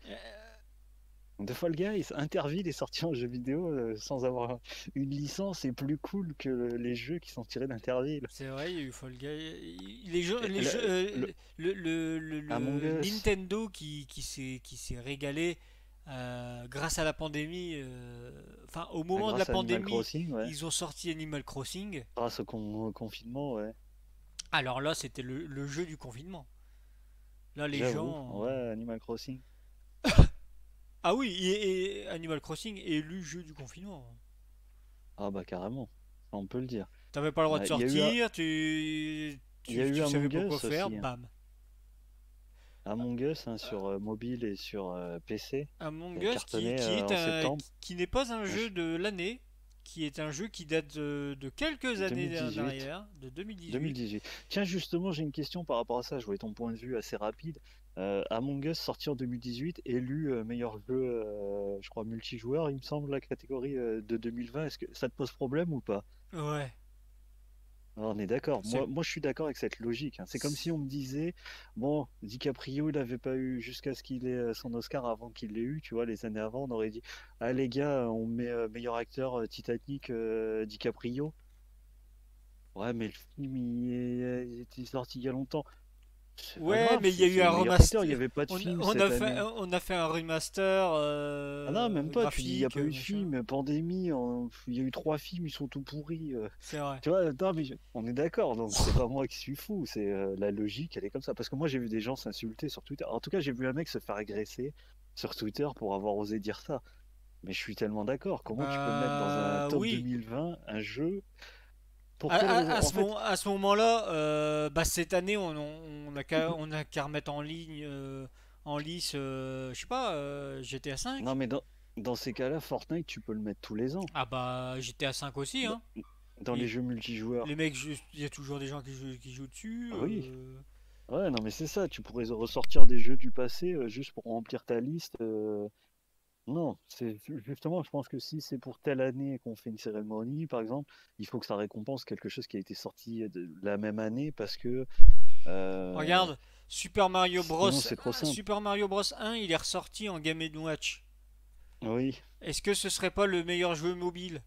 de Fall Guys, Interville est sorti en jeu vidéo euh, sans avoir une licence et plus cool que les jeux qui sont tirés d'Interville. c'est vrai, il y a eu Fall Guy. Les jeux, Et les jeux, le, euh, le le, le- le- Among le Us, Nintendo qui, qui s'est qui s'est régalé euh, grâce à la pandémie. euh, Enfin, au ah, moment de la grâce à Animal pandémie, Crossing, ouais. ils ont sorti Animal Crossing. Grâce au con- au confinement, ouais. Alors là, c'était le, le jeu du confinement. Là, les J'avoue, gens. ouais, Animal Crossing. Ah oui, et, et Animal Crossing est élu jeu du confinement. Ah bah carrément, ça, on peut le dire. T'avais pas le droit de Euh, Il y a eu, sortir, tu, il y a tu, eu tu savais Among pas quoi Us faire, aussi, hein. bam. Among Us hein, sur euh, mobile et sur euh, P C, Among qui a Us qui, cartonné qui euh, est en un, septembre qui n'est pas un un jeu ch- de l'année, qui est un jeu qui date de, de quelques années en deux mille dix-huit. arrière, de deux mille dix-huit. deux mille dix-huit. Tiens, justement, j'ai une question par rapport à ça. Je voulais ton point de vue assez rapide. Euh, Among Us sorti en deux mille dix-huit, élu euh, meilleur jeu, euh, je crois, multijoueur, il me semble, la catégorie euh, de deux mille vingt. Est-ce que ça te pose problème ou pas? Ouais, Ah, on est d'accord. c'est Moi, moi, je suis d'accord avec cette logique, hein. C'est comme si on me disait, bon, DiCaprio, il n'avait pas eu jusqu'à ce qu'il ait euh, son Oscar avant qu'il l'ait eu, tu vois, les années avant, on aurait dit, ah les gars, on met euh, meilleur acteur euh, Titanic, euh, DiCaprio. Ouais, mais le film, il, est- il était sorti il y a longtemps. C'est pas Ouais, grave, mais il y c'est a eu c'est un le meilleur acteur. Il n'y remaster. avait pas de On, film on a cette fait, année. on a fait un remaster Ah non, même euh, pas. Tu dis, il n'y a graphique, pas eu de machin. film. Pandémie, en- il y a eu trois films, ils sont tout pourris. euh. C'est vrai. Tu vois, non, mais je- on est d'accord. Donc, c'est pas moi qui suis fou. C'est euh, la logique, elle est comme ça. Parce que moi, j'ai vu des gens s'insulter sur Twitter. En tout cas, j'ai vu un mec se faire agresser sur Twitter pour avoir osé dire ça. Mais je suis tellement d'accord. Comment tu peux mettre dans un Bah top oui. deux mille vingt un jeu? À, Pour quelle à- raison? à En ce fait, moment, à ce moment-là, euh, bah, cette année, on, on, on a qu'à on a qu'à remettre en ligne, euh, en lice, euh, je sais pas, euh, G T A non, cinq. mais dans, dans ces cas-là, Fortnite, tu peux le mettre tous les ans. Ah bah G T A cinq aussi, Dans, hein. dans les Et jeux les multijoueurs. mecs, ju- il y a toujours des gens qui jouent, qui jouent dessus. Oui. euh. Ouais, non, mais c'est ça, tu pourrais ressortir des jeux du passé euh, juste pour remplir ta liste. euh, Non, c'est justement, je pense que si c'est pour telle année qu'on fait une cérémonie, par exemple, il faut que ça récompense quelque chose qui a été sorti de la même année parce que euh, Regarde, Super Mario Bros. sinon c'est trop simple. Super Mario Bros. un, il est ressorti en Game and Watch. Oui. Est-ce que ce serait pas le meilleur jeu mobile?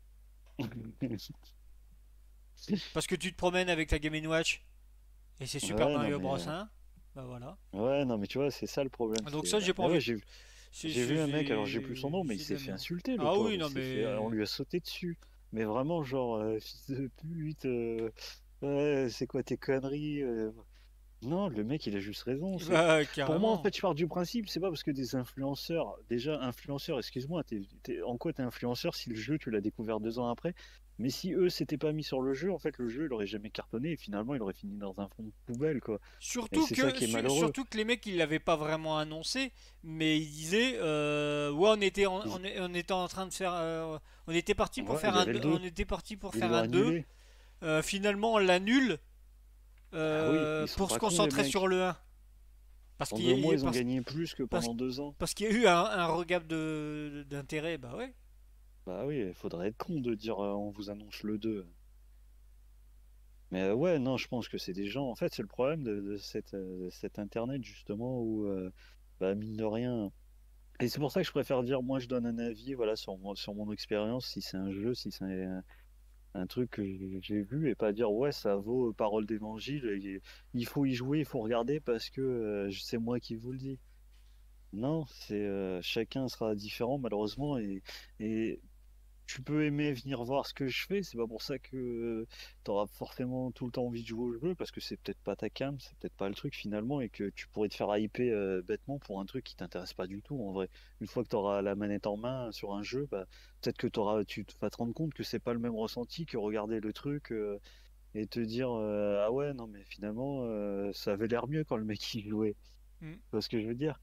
Parce que tu te promènes avec ta Game and Watch et c'est Super Ouais, non, Mario mais Bros. euh, un. Bah voilà. Ouais, non, mais tu vois, c'est ça le problème. Donc C'est... ça, euh, j'ai pas Mais ouais, envie. j'ai C'est j'ai c'est- vu un mec, alors j'ai plus son c'est- nom, mais il c'est de s'est la fait merde. insulter, le Ah oui, pauvre. Il non s'est fait... On mais. lui a sauté dessus. Mais vraiment, genre, euh, fils de pute, euh, ouais, c'est quoi tes conneries? euh, Non, le mec, il a juste raison. C'est Bah Pour moi, en carrément. fait, je pars du principe, c'est pas parce que des influenceurs, déjà influenceurs, excuse-moi, t'es, t'es- en quoi t'es influenceur si le jeu tu l'as découvert deux ans après? Mais si eux s'étaient pas mis sur le jeu, en fait, le jeu il aurait jamais cartonné et finalement il aurait fini dans un fond de poubelle, quoi. Et Surtout c'est ça que, qui est su- malheureux. surtout que les mecs, ils l'avaient pas vraiment annoncé, mais ils disaient, euh, ouais, on était, en, Ils- on, est- on était en train de faire, euh, on était parti pour Ouais, faire il y un, avait le deux- deux, on était parti pour ils faire l'ont un deux. annulé. Euh, finalement, on l'annule Bah oui, euh, ils sont pour se pas cons, les concentrer sur mecs. le un. Parce En qu'il deux y, mois, a- ils ont parce, gagné plus que parce, pendant deux ans. parce qu'il y a eu un, un regain de, d'intérêt, bah ouais. Bah oui, il faudrait être con de dire euh, on vous annonce le deux. Mais euh, ouais, non, je pense que c'est des gens. En fait, c'est le problème de, de cette, euh, cet internet, justement, où, euh, bah, mine de rien. Et c'est pour ça que je préfère dire, moi, je donne un avis, voilà, sur mon, sur mon expérience, si c'est un jeu, si c'est un, un truc que j'ai j'ai vu, et pas dire, ouais, ça vaut euh, parole d'évangile, et il faut y jouer, il faut regarder parce que euh, c'est moi qui vous le dis. Non, c'est euh, chacun sera différent, malheureusement, et, et tu peux aimer venir voir ce que je fais, c'est pas pour ça que tu auras forcément tout le temps envie de jouer au jeu, parce que c'est peut-être pas ta cam, c'est peut-être pas le truc finalement, et que tu pourrais te faire hyper euh, bêtement pour un truc qui t'intéresse pas du tout en vrai. Une fois que tu auras la manette en main sur un jeu, bah, peut-être que t'auras, tu te- vas te rendre compte que c'est pas le même ressenti que regarder le truc euh, et te dire euh, ah ouais, non, mais finalement euh, ça avait l'air mieux quand le mec y jouait. Mm. Tu vois ce que je veux dire?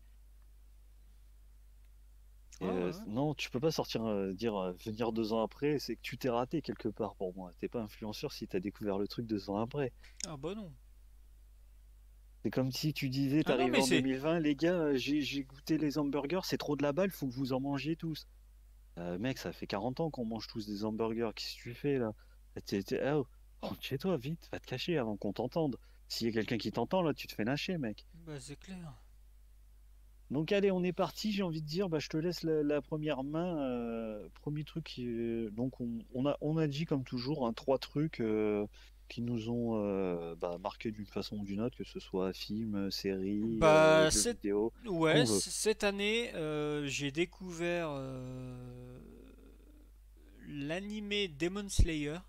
Et, Ouais, ouais, euh, ouais. non, tu peux pas sortir, euh, dire euh, venir deux ans après, c'est que tu t'es raté quelque part pour moi. T'es pas influenceur si t'as découvert le truc deux ans après. Ah bah non. C'est comme si tu disais, Ah non, t'arrivais mais en c'est. deux mille vingt, les gars, euh, j'ai j'ai goûté les hamburgers, c'est trop de la balle, faut que vous en mangiez tous. Euh, mec, ça fait quarante ans qu'on mange tous des hamburgers, qu'est-ce que tu fais là? T'es- t'es- ah, oh, rentre chez toi, vite, va te cacher avant qu'on t'entende. S'il y a quelqu'un qui t'entend là, tu te fais lâcher, mec. Bah c'est clair. Donc allez, on est parti, j'ai envie de dire, bah, je te laisse la, la première main. Euh, premier truc, qui est- donc on, on a, on a dit comme toujours hein, trois trucs euh, qui nous ont euh, bah, marqué d'une façon ou d'une autre, que ce soit film, série, euh, Bah jeux cette, vidéo, ce qu'on ouais, veut. c- cette année, euh, j'ai découvert euh, l'animé Demon Slayer.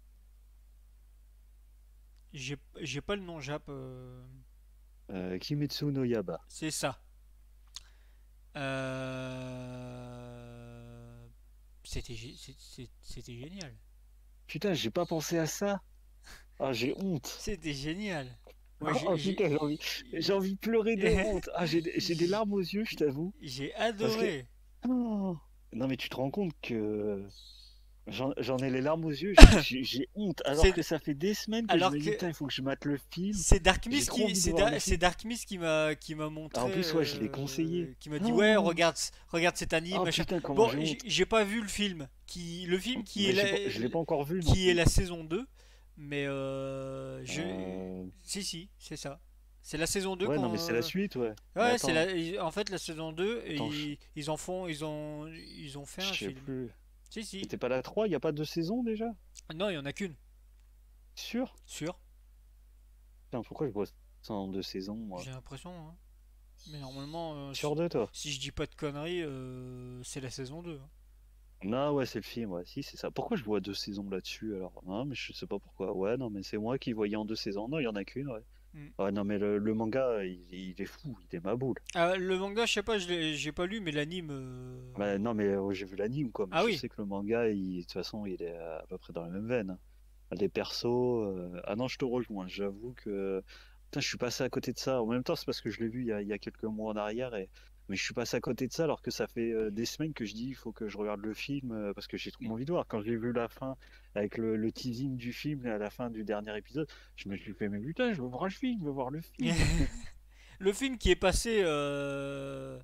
J'ai j'ai pas le nom jap. euh, Euh, Kimetsu no Yaiba. C'est ça. Euh, C'était gé- c'est- c'est- c'était génial. Putain, j'ai pas pensé à ça. Ah, j'ai honte. C'était génial. Moi j'ai Oh j'ai putain, j'ai envie, j'ai envie de pleurer de honte. Ah, j'ai des j'ai des j'ai larmes aux yeux, je t'avoue. j'ai Parce que... adoré. Oh. Non mais tu te rends compte que J'en j'en ai les larmes aux yeux, j'ai j'ai- j'ai honte, alors que C'est ça fait des semaines que je alors me que dis, putain, il faut que je mate le film, c'est Dark j'ai Mist trop qui envie de c'est voir le Da- c'est film. Dark Mist qui m'a qui m'a Ah, en montré plus, ouais, je l'ai conseillé. euh, qui m'a dit ouais Oh, regarde regarde cet anime oh, machin. putain, comment Bon j'ai j'ai honte. j'ai pas vu le film qui le film qui est Mais j'ai pas- la je l'ai pas encore vu non qui est plus. la saison deux mais euh, je Euh, si si c'est ça. C'est la saison deux Ouais, non, qu'on mais c'est la euh, suite, ouais. Mais ouais c'est attends, la en fait la saison deux attends, je ils, ils en font ils ont ils ont fait je un sais film. plus. Si si. C'était pas la trois, il y a pas deux saisons déjà? Non il y en a qu'une. Sûr? Sûr. Putain, pourquoi je vois ça en deux saisons, moi? J'ai l'impression hein. Mais normalement euh, Sûr si, de toi? si je dis pas de conneries euh, c'est la saison deux hein. Non, ouais, c'est le film, ouais, si, c'est ça. Pourquoi je vois deux saisons là-dessus, alors? Non, mais je sais pas pourquoi. Ouais, non, mais c'est moi qui voyais en deux saisons. Non, il y en a qu'une, ouais. Hmm. Ouais, non, mais le, le manga, il, il est fou, il est ma boule. Ah, le manga, je sais pas, je l'ai- j'ai pas lu, mais l'anime. euh, Bah, non, mais euh, j'ai vu l'anime, quoi, mais Ah je oui. sais que le manga, il- de toute façon, il est à peu près dans la même veine, hein. Les persos. euh, Ah non, je te rejoins, j'avoue que. Putain, je suis passé à côté de ça. En même temps, c'est parce que je l'ai vu il y a, il y a quelques mois en arrière, et... mais je suis passé à côté de ça alors que ça fait euh, des semaines que je dis il faut que je regarde le film euh, parce que j'ai trop envie de voir. Quand j'ai vu la fin, avec le, le teasing du film à la fin du dernier épisode, je me suis fait, mais putain, je veux voir le film, je veux voir le film. Le film qui est passé, euh,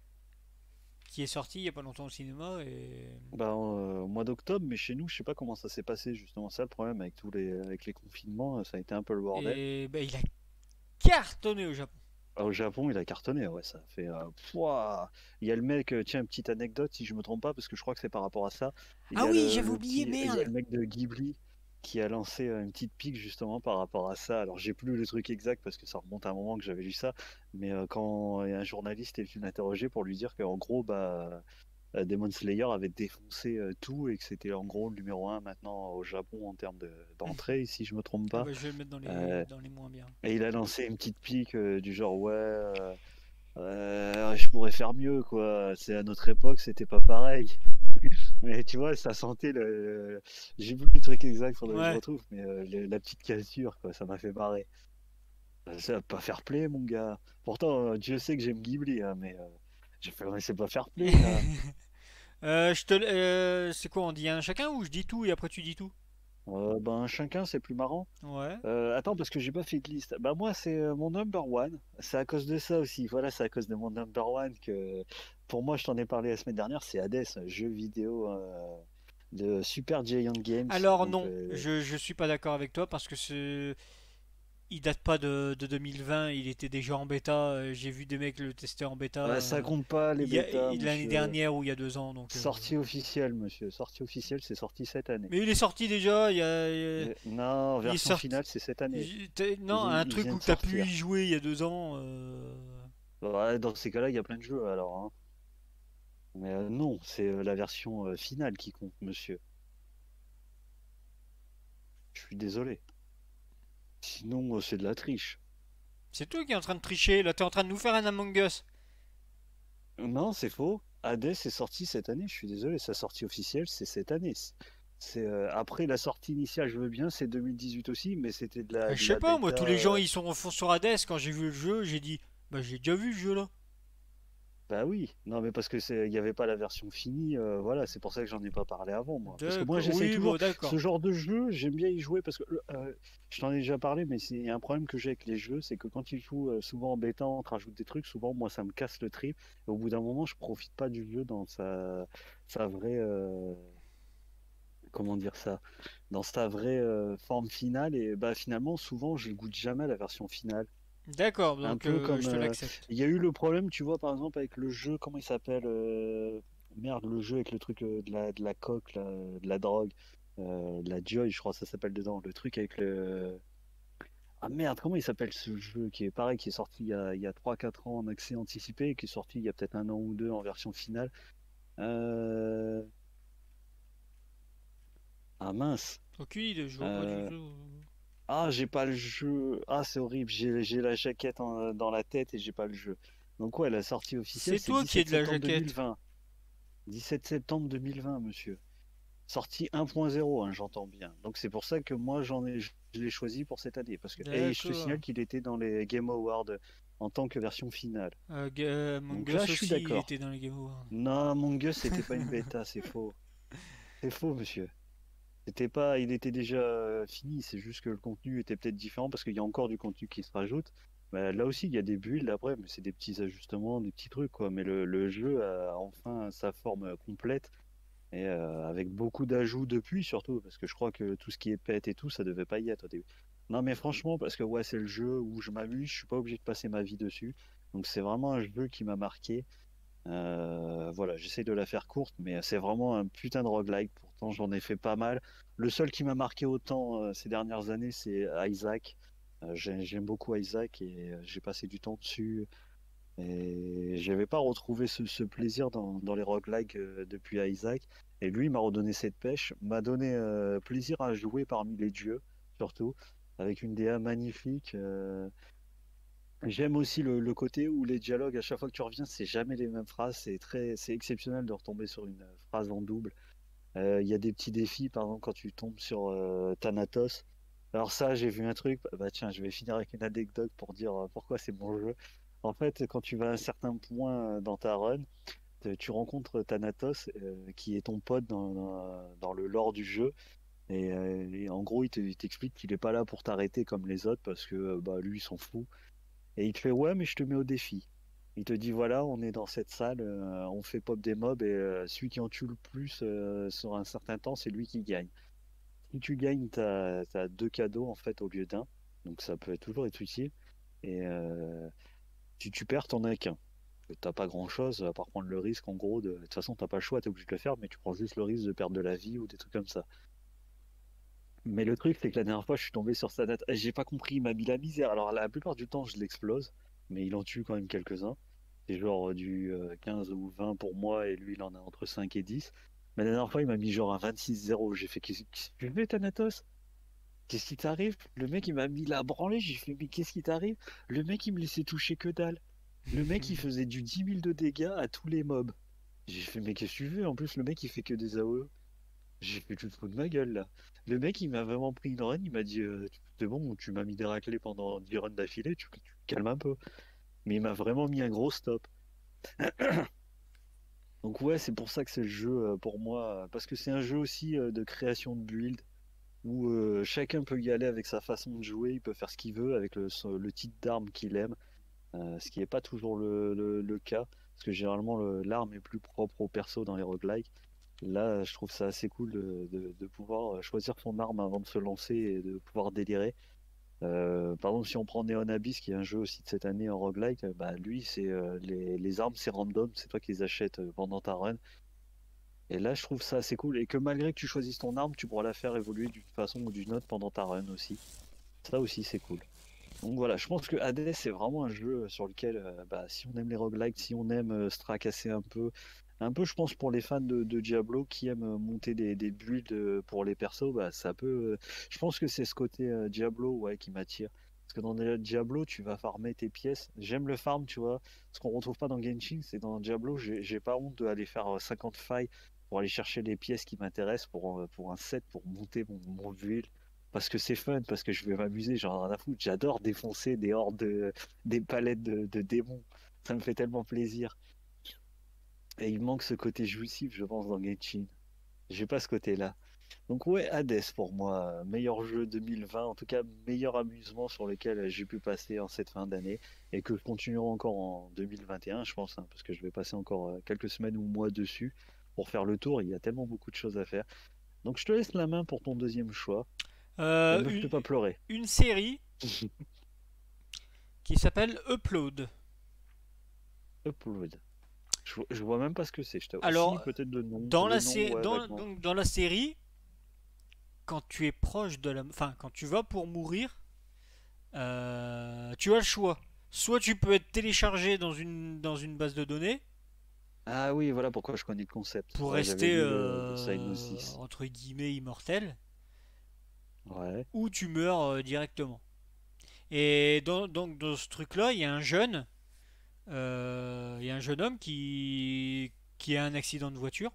qui est sorti il y a pas longtemps au cinéma et Bah, euh, au mois d'octobre, mais chez nous, je sais pas comment ça s'est passé justement. Ça, le problème avec tous les, avec les confinements, euh, ça a été un peu le bordel. et bah, il a cartonné au Japon. Ah, au Japon, il a cartonné, ouais, ça fait. euh, pouah. Il y a le mec, euh, tiens, petite anecdote, si je me trompe pas, parce que je crois que c'est par rapport à ça. Il Ah y a oui, le, j'avais le oublié, petit, il y a merde. le mec de Ghibli. qui a lancé euh, une petite pique justement par rapport à ça. Alors j'ai plus le truc exact parce que ça remonte à un moment que j'avais lu ça, mais euh, quand un journaliste est venu l'interroger pour lui dire qu'en gros, bah, euh, Demon Slayer avait défoncé euh, tout et que c'était en gros le numéro un maintenant au Japon en termes de- d'entrée, si je me trompe Ah pas. bah je vais le mettre dans les Euh, dans les moins bien. et il a lancé une petite pique euh, du genre ouais, euh, euh, je pourrais faire mieux quoi. C'est à notre époque, c'était pas pareil. Mais tu vois, ça sentait le. J'ai plus le truc exact, faudrait que je Ouais. retrouve, mais euh, le- la petite cassure quoi, ça m'a fait marrer. Euh, Ça va pas faire play mon gars. Pourtant, euh, Dieu sait que j'aime Ghibli, hein, mais euh, j'ai fait, mais c'est pas faire play là. Euh, je te l- euh, c'est quoi, on dit un chacun ou je dis tout et après tu dis tout? Euh, ben chacun, c'est plus marrant. Ouais. Euh, attends, parce que j'ai pas fait de liste. Bah moi, c'est euh, mon number one. C'est à cause de ça aussi. Voilà, c'est à cause de mon number one que, pour moi, je t'en ai parlé la semaine dernière. C'est Hades, un jeu vidéo euh, de Super Giant Games. Alors Donc, non, euh, je je suis pas d'accord avec toi parce que ce il date pas de, de deux mille vingt, il était déjà en bêta. euh, J'ai vu des mecs le tester en bêta euh, ça euh, compte pas les il y a- bêtas, l'année monsieur. dernière ou il y a deux ans. Donc, euh, Sortie officielle, monsieur. Sortie officielle, c'est sorti cette année. mais il est sorti déjà. Il y a, Euh, non, il est version sorti. finale, c'est cette année. j- t'es- Non, Il, est- un il truc vient où de tu as pu sortir. y jouer il y a deux ans. euh, Ouais, dans ces cas-là, il y a plein de jeux alors, hein. Mais euh, non, c'est euh, la version euh, finale qui compte, monsieur. Je suis désolé. Sinon, euh, c'est de la triche. C'est toi qui es en train de tricher. Là, t'es en train de nous faire un Among Us. Non, c'est faux. Hades est sorti cette année, je suis désolé. Sa sortie officielle, c'est cette année. C'est euh, après la sortie initiale, je veux bien, c'est deux mille dix-huit aussi, mais c'était de Euh, la, Je de sais la pas, moi, bêta. tous les gens euh, ils sont font sur Hades. Quand j'ai vu le jeu, j'ai dit, bah j'ai déjà vu ce jeu là. Bah oui, non, mais parce que c'est, il n'y avait pas la version finie, euh, voilà, c'est pour ça que j'en ai pas parlé avant, moi. Parce que moi, D'accord. j'essaye Oui, toujours bon, d'accord. ce genre de jeu, j'aime bien y jouer parce que euh, je t'en ai déjà parlé, mais c'est il y a un problème que j'ai avec les jeux, c'est que quand ils jouent euh, souvent en bêta, on te rajoute des trucs, souvent moi ça me casse le trip. Et au bout d'un moment, je profite pas du jeu dans sa, sa vraie, euh, comment dire ça, dans sa vraie euh, forme finale. Et bah finalement, souvent, je goûte jamais à la version finale. D'accord, Un donc peu euh, comme je te euh, l'accepte. il y a eu le problème, tu vois, par exemple, avec le jeu, comment il s'appelle euh, merde, le jeu avec le truc euh, de la, de la coke, là, de la drogue, euh, de la Joy, je crois que ça s'appelle dedans. Le truc avec le. Ah merde, comment il s'appelle ce jeu qui est pareil, qui est sorti il y a, il y a trois quatre ans en accès anticipé et qui est sorti il y a peut-être un an ou deux en version finale. Euh, Ah mince. Aucune idée, je vois pas du Euh, tout. Ah, j'ai pas le jeu. Ah, c'est horrible. J'ai j'ai la jaquette en- dans la tête et j'ai pas le jeu. Donc ouais, la sortie officielle, C'est c'est toi qui es dix-sept de la septembre jaquette. deux mille vingt. dix-sept septembre deux mille vingt, monsieur. Sortie un point zéro, hein, j'entends bien. Donc c'est pour ça que moi j'en ai, je l'ai choisi pour cette année. Parce que, et je te D'accord. signale qu'il était dans les Game Awards en tant que version finale. Euh, Ga- Among Donc là, Us je suis aussi, il d'accord. était dans les Game Awards. Non, mon Gus, c'était pas une bêta, c'est faux. C'est faux, monsieur. C'était pas, il était déjà euh, fini. C'est juste que le contenu était peut-être différent parce qu'il y a encore du contenu qui se rajoute. Mais là aussi, il y a des builds après, mais c'est des petits ajustements, des petits trucs quoi. Mais le, le jeu a enfin sa forme complète. Et euh, avec beaucoup d'ajouts depuis, surtout, parce que je crois que tout ce qui est pet et tout, ça devait pas y être au début. Non, mais franchement, parce que ouais, c'est le jeu où je m'amuse, je suis pas obligé de passer ma vie dessus. Donc c'est vraiment un jeu qui m'a marqué. Euh, voilà, j'essaie de la faire courte, mais c'est vraiment un putain de roguelike. Pourtant, j'en ai fait pas mal. Le seul qui m'a marqué autant euh, ces dernières années, c'est Isaac. Euh, j'ai- j'aime beaucoup Isaac et euh, j'ai passé du temps dessus. Et j'avais pas retrouvé ce, ce plaisir dans, dans les roguelikes euh, depuis Isaac. Et lui, il m'a redonné cette pêche, m'a donné euh, plaisir à jouer parmi les dieux, surtout, avec une D A magnifique. euh. J'aime aussi le, le côté où les dialogues, à chaque fois que tu reviens, c'est jamais les mêmes phrases. C'est très, c'est exceptionnel de retomber sur une phrase en double. Euh, Il y a des petits défis, par exemple, quand tu tombes sur euh, Thanatos. Alors ça, j'ai vu un truc, bah bah, tiens, je vais finir avec une anecdote pour dire euh, pourquoi c'est mon jeu. En fait, quand tu vas à un certain point euh, dans ta run, te- tu rencontres Thanatos, euh, qui est ton pote dans, dans, dans le lore du jeu. Et, euh, et en gros, il te- il t'explique qu'il est pas là pour t'arrêter comme les autres parce que euh, bah, lui, il s'en fout. Et il te fait ouais, mais je te mets au défi. Il te dit voilà, on est dans cette salle, euh, on fait pop des mobs et euh, celui qui en tue le plus euh, sur un certain temps, c'est lui qui gagne. Si tu gagnes, tu as, deux cadeaux en fait au lieu d'un. Donc ça peut toujours être utile. Et euh, si tu perds, t'en as qu'un. T'as pas grand chose à part prendre le risque en gros de. De toute façon, t'as pas le choix, t'es obligé de le faire, mais tu prends juste le risque de perdre de la vie ou des trucs comme ça. Mais le truc, c'est que la dernière fois, je suis tombé sur sa date. Et j'ai pas compris, il m'a mis la misère. Alors, la plupart du temps, je l'explose, mais il en tue quand même quelques-uns. C'est genre du euh, quinze ou vingt pour moi, et lui, il en a entre cinq et dix. Mais la dernière fois, il m'a mis genre un vingt-six zéro. J'ai fait, qu'est-ce qu'est-ce que tu fais, Thanatos? Qu'est-ce qui t'arrive? Le mec, il m'a mis la branlée. J'ai fait, mais qu'est-ce qui t'arrive? Le mec, il me laissait toucher que dalle. Le mec, il faisait du dix mille de dégâts à tous les mobs. J'ai fait, mais qu'est-ce que tu veux? En plus, le mec, il fait que des A O E. J'ai fait, tu te fous de ma gueule là. Le mec, il m'a vraiment pris une run. Il m'a dit, euh, c'est bon, tu m'as mis des raclés pendant dix runs d'affilée, tu, tu te calmes un peu. Mais il m'a vraiment mis un gros stop. Donc, ouais, c'est pour ça que c'est le jeu euh, pour moi. euh, Parce que c'est un jeu aussi euh, de création de build où euh, chacun peut y aller avec sa façon de jouer. Il peut faire ce qu'il veut avec le, son- le type d'arme qu'il aime. Euh, ce qui n'est pas toujours le, le- le cas. Parce que généralement, le- l'arme est plus propre au perso dans les roguelikes. Là, je trouve ça assez cool de, de- de pouvoir euh, choisir son arme avant de se lancer et de pouvoir délirer. Euh, par exemple, si on prend Neon Abyss, qui est un jeu aussi de cette année en roguelike, euh, bah lui, c'est euh, les, les armes, c'est random, c'est toi qui les achètes euh, pendant ta run. Et là, je trouve ça assez cool. Et que malgré que tu choisisses ton arme, tu pourras la faire évoluer d'une façon ou d'une autre pendant ta run aussi. Ça aussi, c'est cool. Donc voilà, je pense que Hades, c'est vraiment un jeu sur lequel, euh, bah, si on aime les roguelikes, si on aime euh, se tracasser un peu, un peu, je pense, pour les fans de, de Diablo qui aiment euh, monter des, des builds euh, pour les persos, bah, ça peut. euh, Je pense que c'est ce côté euh, Diablo, ouais, qui m'attire. Parce que dans des- Diablo, tu vas farmer tes pièces. J'aime le farm, tu vois. Ce qu'on retrouve pas dans Genshin, c'est dans Diablo, j'ai j'ai pas honte d'aller faire euh, cinquante failles pour aller chercher les pièces qui m'intéressent pour, euh, pour un set, pour monter mon, mon build parce que c'est fun, parce que je vais m'amuser, j'en ai rien à foutre. J'adore défoncer des hordes, de, des palettes de, de démons. Ça me fait tellement plaisir. Et il manque ce côté jouissif, je pense, dans Genshin. J'ai pas ce côté-là. Donc ouais, Hades pour moi, meilleur jeu deux mille vingt, en tout cas meilleur amusement sur lequel j'ai pu passer en cette fin d'année et que je continuerai encore en deux mille vingt et un, je pense, hein, parce que je vais passer encore euh, quelques semaines ou mois dessus pour faire le tour. Il y a tellement beaucoup de choses à faire. Donc je te laisse la main pour ton deuxième choix et Euh, me une, fais pas pleurer. une série qui s'appelle Upload. Upload. Je, vois- je vois même pas ce que c'est. Je t'avoue. Si, Alors, peut-être de nom. dans Le la, nom, sé- ouais, dans, vaguement. donc, dans la série, quand tu es proche de la... Enfin, quand tu vas pour mourir, euh, tu as le choix. Soit tu peux être téléchargé dans une, dans une base de données Ah oui, voilà pourquoi je connais le concept. pour Ouais, j'avais rester, lu le, le euh, synopsis. entre guillemets, immortel, Ouais. ou tu meurs euh, directement. Et dans, donc dans ce truc-là, il y a un jeune, euh, il y a un jeune homme qui, qui a un accident de voiture.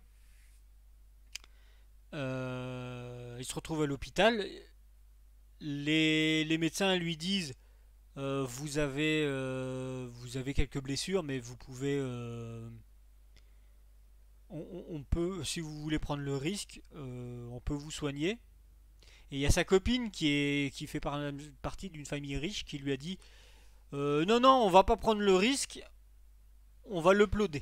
Euh, il se retrouve à l'hôpital. Les, les médecins lui disent euh, vous avez euh, vous avez quelques blessures, mais vous pouvez euh, on, on peut, si vous voulez prendre le risque, euh, on peut vous soigner. Et il y a sa copine qui est qui fait par- partie d'une famille riche qui lui a dit euh, non non, on va pas prendre le risque, on va l'uploader.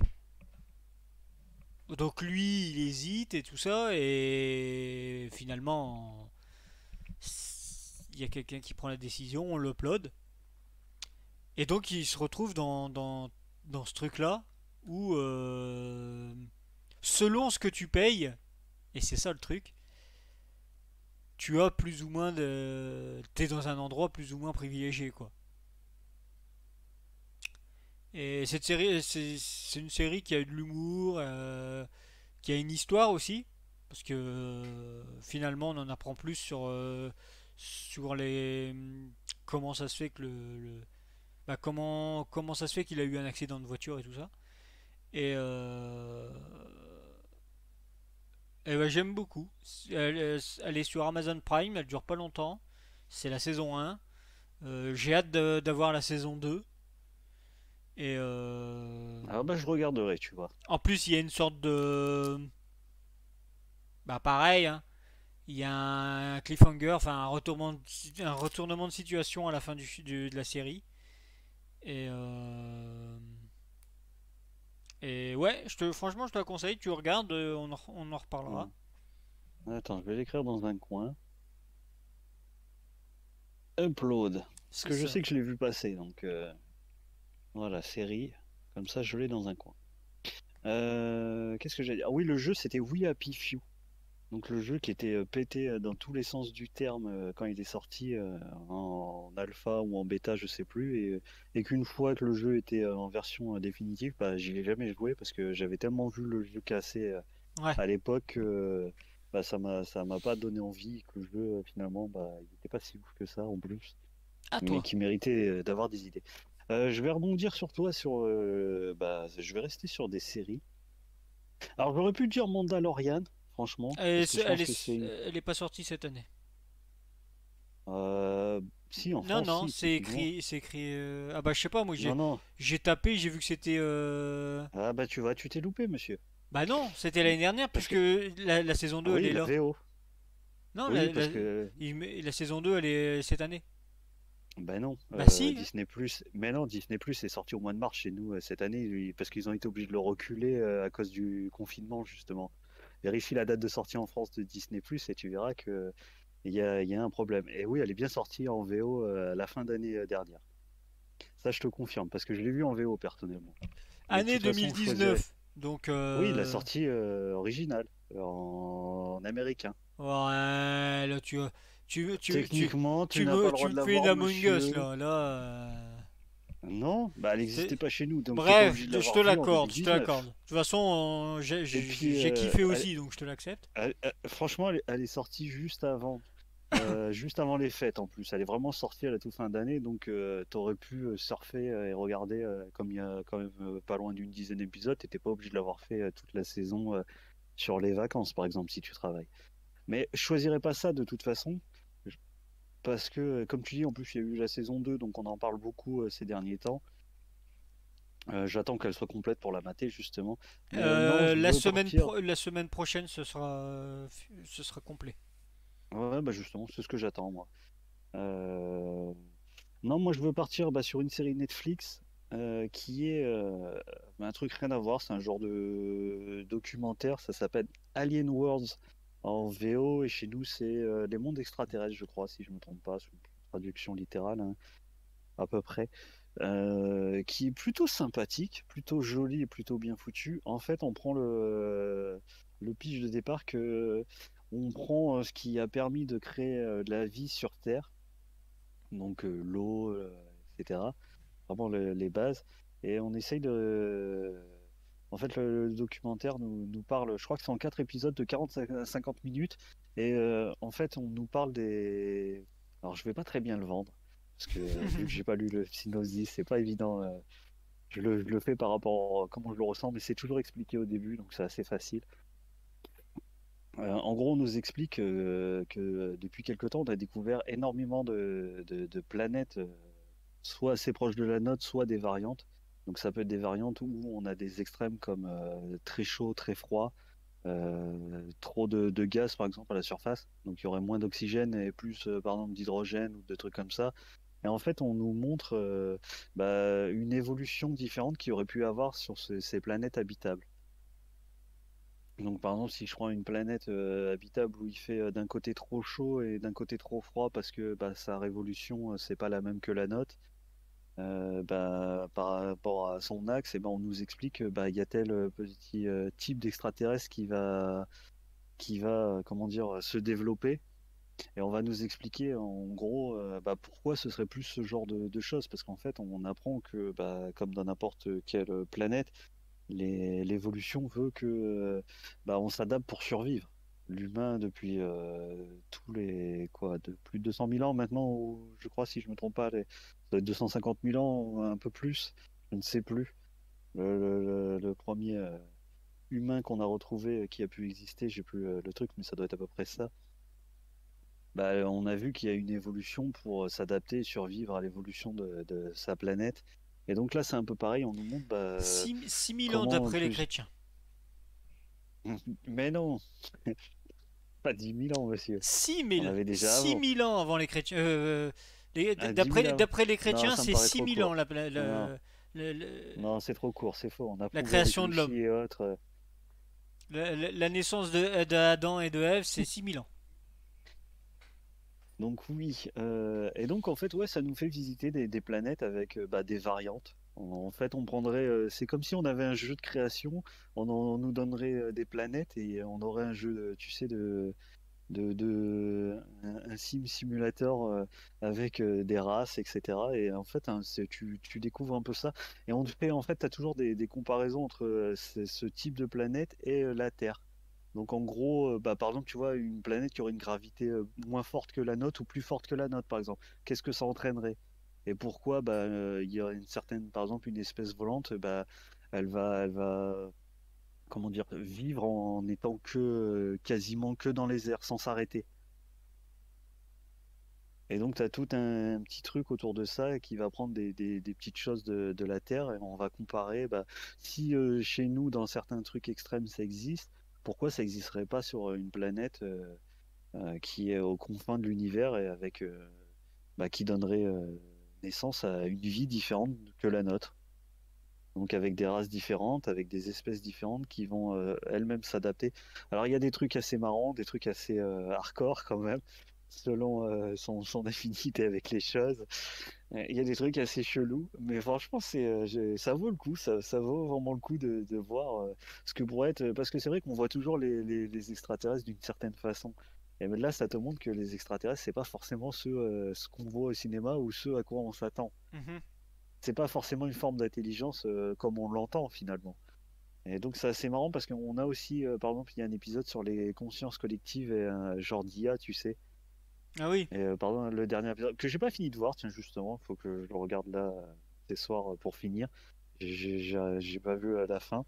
Donc lui, il hésite et tout ça, et finalement, il y a quelqu'un qui prend la décision, on l'upload. Et donc il se retrouve dans, dans, dans ce truc-là où, euh, selon ce que tu payes, et c'est ça le truc, tu as plus ou moins de... T'es dans un endroit plus ou moins privilégié, quoi. Et cette série, c'est c'est une série qui a eu de l'humour, euh, qui a une histoire aussi, parce que euh, finalement on en apprend plus sur, euh, sur les... Comment ça se fait que le... le- bah, comment, comment ça se fait qu'il a eu un accident de voiture et tout ça. Et, euh, et bah, j'aime beaucoup. Elle, elle est sur Amazon Prime, elle dure pas longtemps. C'est la saison un. Euh, j'ai hâte de- d'avoir la saison deux. Et euh, Ah bah je regarderai, tu vois. en plus, il y a une sorte de. Bah, pareil, hein. Il y a un cliffhanger, enfin un retournement, de, un retournement de situation à la fin du, du- de la série. Et, euh, et ouais, je te, franchement, je te la conseille. Tu regardes, euh, on en, on en reparlera. Hmm. Attends, je vais l'écrire dans un coin. Upload. Parce C'est que je ça. sais que je l'ai vu passer, donc euh, voilà, série. Comme ça, je l'ai dans un coin. Euh, Qu'est-ce que j'ai dit? Ah oui, le jeu, c'était We Happy Few. Donc le jeu qui était euh, pété euh, dans tous les sens du terme euh, quand il est sorti euh, en, en alpha ou en bêta, je sais plus, et, et qu'une fois que le jeu était euh, en version euh, définitive, bah, j'y ai jamais joué parce que j'avais tellement vu le jeu cassé euh, Ouais, à l'époque que euh, bah, ça m'a ça m'a pas donné envie que le jeu euh, finalement bah, il n'était pas si ouf que ça en plus, à mais toi. qui méritait euh, d'avoir des idées. Euh, je vais rebondir sur toi sur euh, bah, je vais rester sur des séries. Alors j'aurais pu dire Mandalorian, franchement, Elle parce que est, je elle pense que c'est est, une elle est pas sortie cette année. Euh, si, en Non, France, non, si, c'est techniquement. écrit, c'est écrit. euh, Ah bah je sais pas, moi j'ai, Non, non. j'ai tapé, j'ai vu que c'était. euh, Ah bah tu vois, tu t'es loupé, monsieur. Bah non, c'était l'année dernière Parce puisque que, la, la saison ah deux elle oui, est la là. V O. Non, Oui, la, parce la, que, il met- la saison deux elle est cette année. ben non, Bah euh, si. Disney+, mais non, Disney+, est sorti au mois de mars chez nous euh, cette année, lui, parce qu'ils ont été obligés de le reculer euh, à cause du confinement, justement. Vérifie la date de sortie en France de Disney+, et tu verras que il y a, il y a un problème. Et oui, elle est bien sortie en V O euh, à la fin d'année euh, dernière. Ça, je te confirme, parce que je l'ai vu en V O, personnellement. Mais de Année toute façon, je choisirais... deux mille dix-neuf. Donc, Oui, la euh... sortie euh, originale, euh, en américain. ouais, là tu, tu, tu, tu, Techniquement, tu tu n'as pas me, le droit tu de me la fais une voir, Among Us monsieur. là, là. euh, Non, bah elle c'est- n'existait pas chez nous, donc t'es pas Bref, obligé de je te l'avoir vue en l'accorde, je te deux mille dix-neuf. l'accorde. De toute façon, euh, j'ai Et j'ai- puis, j'ai euh, kiffé elle- aussi, donc je te l'accepte. elle- elle- franchement, elle, est elle est sortie juste avant, euh, juste avant les fêtes en plus. Elle est vraiment sortie à la toute fin d'année, donc euh, t'aurais pu euh, surfer euh, et regarder, euh, comme il y a quand même euh, pas loin d'une dizaine d'épisodes, t'étais pas obligé de l'avoir fait euh, toute la saison euh, sur les vacances, par exemple, si tu travailles. Mais je choisirais pas ça de toute façon. Parce que, euh, comme tu dis, en plus, il y a eu la saison deux, donc on en parle beaucoup euh, ces derniers temps. Euh, j'attends qu'elle soit complète pour la mater, justement. Mais euh, non, Euh, je la veux semaine partir. pro- la semaine prochaine, ce sera, euh, ce sera complet. Ouais, bah justement, c'est ce que j'attends, moi. Euh, Non, moi, je veux partir bah, sur une série Netflix euh, qui est euh, un truc rien à voir. C'est un genre de documentaire. Ça s'appelle Alien Worlds en V O. Et chez nous, c'est euh, Les mondes extraterrestres, je crois, si je ne me trompe pas, sous traduction littérale, hein, à peu près. Euh, qui est plutôt sympathique, plutôt joli et plutôt bien foutu. En fait, on prend le, le pitch de départ que on prend euh, ce qui a permis de créer euh, de la vie sur Terre, donc euh, l'eau, euh, et cetera. Vraiment le- les bases. Et on essaye de... En fait, le, le documentaire nous, nous parle, je crois que c'est en quatre épisodes de quarante à cinquante minutes. Et euh, en fait, on nous parle des... Alors, je vais pas très bien le vendre, parce que euh, vu que j'ai pas lu le synopsis, c'est pas évident. euh, je le, je le fais par rapport à comment je le ressens, mais c'est toujours expliqué au début, donc c'est assez facile. Euh, en gros, on nous explique euh, que depuis quelque temps, on a découvert énormément de, de- de planètes, euh, soit assez proches de la nôtre, soit des variantes. Donc ça peut être des variantes où on a des extrêmes comme euh, très chaud, très froid, euh, trop de, de gaz par exemple à la surface. Donc il y aurait moins d'oxygène et plus euh, par exemple d'hydrogène ou de trucs comme ça. Et en fait, on nous montre euh, bah, une évolution différente qu'il y aurait pu avoir sur ce- ces planètes habitables. Donc, par exemple, si je prends une planète euh, habitable où il fait euh, d'un côté trop chaud et d'un côté trop froid parce que bah, sa révolution, euh, c'est pas la même que la nôtre, euh, bah, par rapport à son axe, et ben, on nous explique que bah, il y a tel euh, petit euh, type d'extraterrestre qui va, qui va, euh, comment dire, se développer. Et on va nous expliquer en gros euh, bah, pourquoi ce serait plus ce genre de, de choses. Parce qu'en fait, on apprend que, bah, comme dans n'importe quelle planète, les- l'évolution veut que euh, bah, on s'adapte pour survivre. L'humain, depuis euh, tous les quoi, de plus de deux cent mille ans maintenant, ou, je crois, si je me trompe pas, les, ça doit être deux cent cinquante mille ans, ou un peu plus, je ne sais plus. Le, le- le- le premier euh, humain qu'on a retrouvé euh, qui a pu exister, j'ai plus euh, le truc, mais ça doit être à peu près ça. Bah, on a vu qu'il y a une évolution pour euh, s'adapter et survivre à l'évolution de, de sa planète. Et donc là, c'est un peu pareil, on nous montre bah, Six mille ans comment d'après les plus. chrétiens. Mais non, pas dix mille ans, monsieur. Six On mille avait déjà six avant. mille ans avant les chrétiens. euh, les- Ah, dix mille d'après, avant. d'après les Non, chrétiens, ça me c'est paraît six trop mille ans court. la, la, Non, non, la- la- la- non, c'est trop court, c'est faux. On a la prouvé avec création de l'homme. Lucie et autres. euh. La, la- la naissance de, d'Adam et de Ève, c'est six mille ans. Donc oui. euh, Et donc en fait, ouais, ça nous fait visiter des, des planètes avec euh, bah, des variantes. En, en fait, on prendrait, euh, c'est comme si on avait un jeu de création, on, en- on nous donnerait euh, des planètes et on aurait un jeu, de- tu sais, de, de, de un, un sim simulator euh, avec euh, des races, et cetera. Et en fait, hein, c'est- tu, tu découvres un peu ça. Et on te fait, en fait, tu as toujours des, des comparaisons entre euh, ce, ce type de planète et euh, la Terre. Donc en gros, euh, bah, par exemple, tu vois, une planète qui aurait une gravité euh, moins forte que la nôtre ou plus forte que la nôtre, par exemple. Qu'est-ce que ça entraînerait? Et pourquoi bah, euh, il y a une certaine, par exemple, une espèce volante, bah, elle va, elle va comment dire, vivre en étant que euh, quasiment que dans les airs, sans s'arrêter. Et donc, tu as tout un, un petit truc autour de ça qui va prendre des, des- des petites choses de, de la Terre et on va comparer, bah, si euh, chez nous, dans certains trucs extrêmes, ça existe, pourquoi ça n'existerait pas sur une planète euh, euh, qui est aux confins de l'univers et avec, euh, bah, qui donnerait euh, naissance à une vie différente que la nôtre. Donc avec des races différentes, avec des espèces différentes qui vont euh, elles-mêmes s'adapter. Alors il y a des trucs assez marrants, des trucs assez euh, hardcore quand même, selon euh, son, son affinité avec les choses. Euh, Il y a des trucs assez chelous, mais franchement c'est, euh, j'ai- ça vaut le coup, ça, ça vaut vraiment le coup de, de voir euh, ce que pourrait être, parce que c'est vrai qu'on voit toujours les, les- les extraterrestres d'une certaine façon. Et mais là, ça te montre que les extraterrestres, c'est pas forcément ceux, euh, ce qu'on voit au cinéma ou ceux à quoi on s'attend. Mhm. C'est pas forcément une forme d'intelligence euh, comme on l'entend finalement. Et donc c'est assez marrant parce qu'on a aussi, euh, par exemple, il y a un épisode sur les consciences collectives et un genre d'I A, tu sais. Ah oui. Et euh, pardon, le dernier épisode que j'ai pas fini de voir, tiens justement, il faut que je le regarde là euh, ce soir euh, pour finir. J'ai j'ai- j'ai pas vu à la fin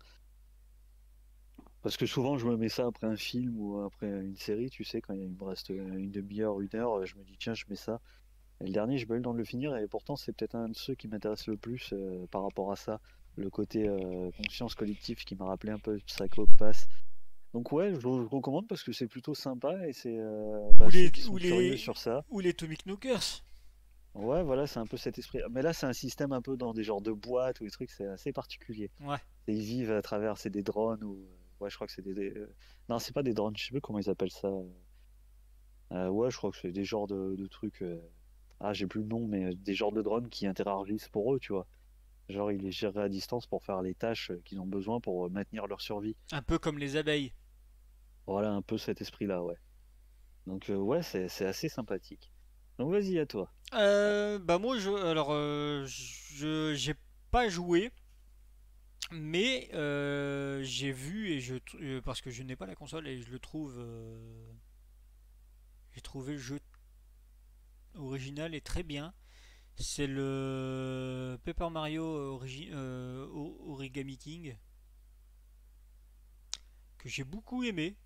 parce que souvent je me mets ça après un film ou après une série, tu sais, quand il me reste une demi-heure, une heure, je me dis tiens je mets ça. Et le dernier, j'ai pas eu le temps de le finir, et pourtant, c'est peut-être un de ceux qui m'intéresse le plus euh, par rapport à ça. Le côté euh, conscience collective qui m'a rappelé un peu Psycho Pass. Donc, ouais, je, je recommande parce que c'est plutôt sympa et c'est euh, Ou bah, ceux les, qui ou sont curieux les, sur ça. ou les Atomic Knockers. Ouais, voilà, c'est un peu cet esprit. Mais là, c'est un système un peu dans des genres de boîtes ou des trucs, c'est assez particulier. Ouais. Et ils vivent à travers, c'est des drones ou. Ouais, je crois que c'est des. des- euh, Non, c'est pas des drones, je sais plus comment ils appellent ça. Euh, ouais, je crois que c'est des genres de, de trucs. euh, Ah, j'ai plus le nom, mais euh, des genres de drones qui interagissent pour eux, tu vois. Genre, ils les gèrent à distance pour faire les tâches euh, qu'ils ont besoin pour euh, maintenir leur survie. Un peu comme les abeilles. Voilà un peu cet esprit-là, ouais. Donc, euh, ouais, c'est c'est assez sympathique. Donc, vas-y, à toi. Euh, bah moi, je, alors, euh, je, j'ai pas joué, mais euh, j'ai vu et je, tr- euh, parce que je n'ai pas la console et je le trouve, euh, j'ai trouvé le jeu original et très bien. C'est le Paper Mario origi- euh, O- Origami King que j'ai beaucoup aimé.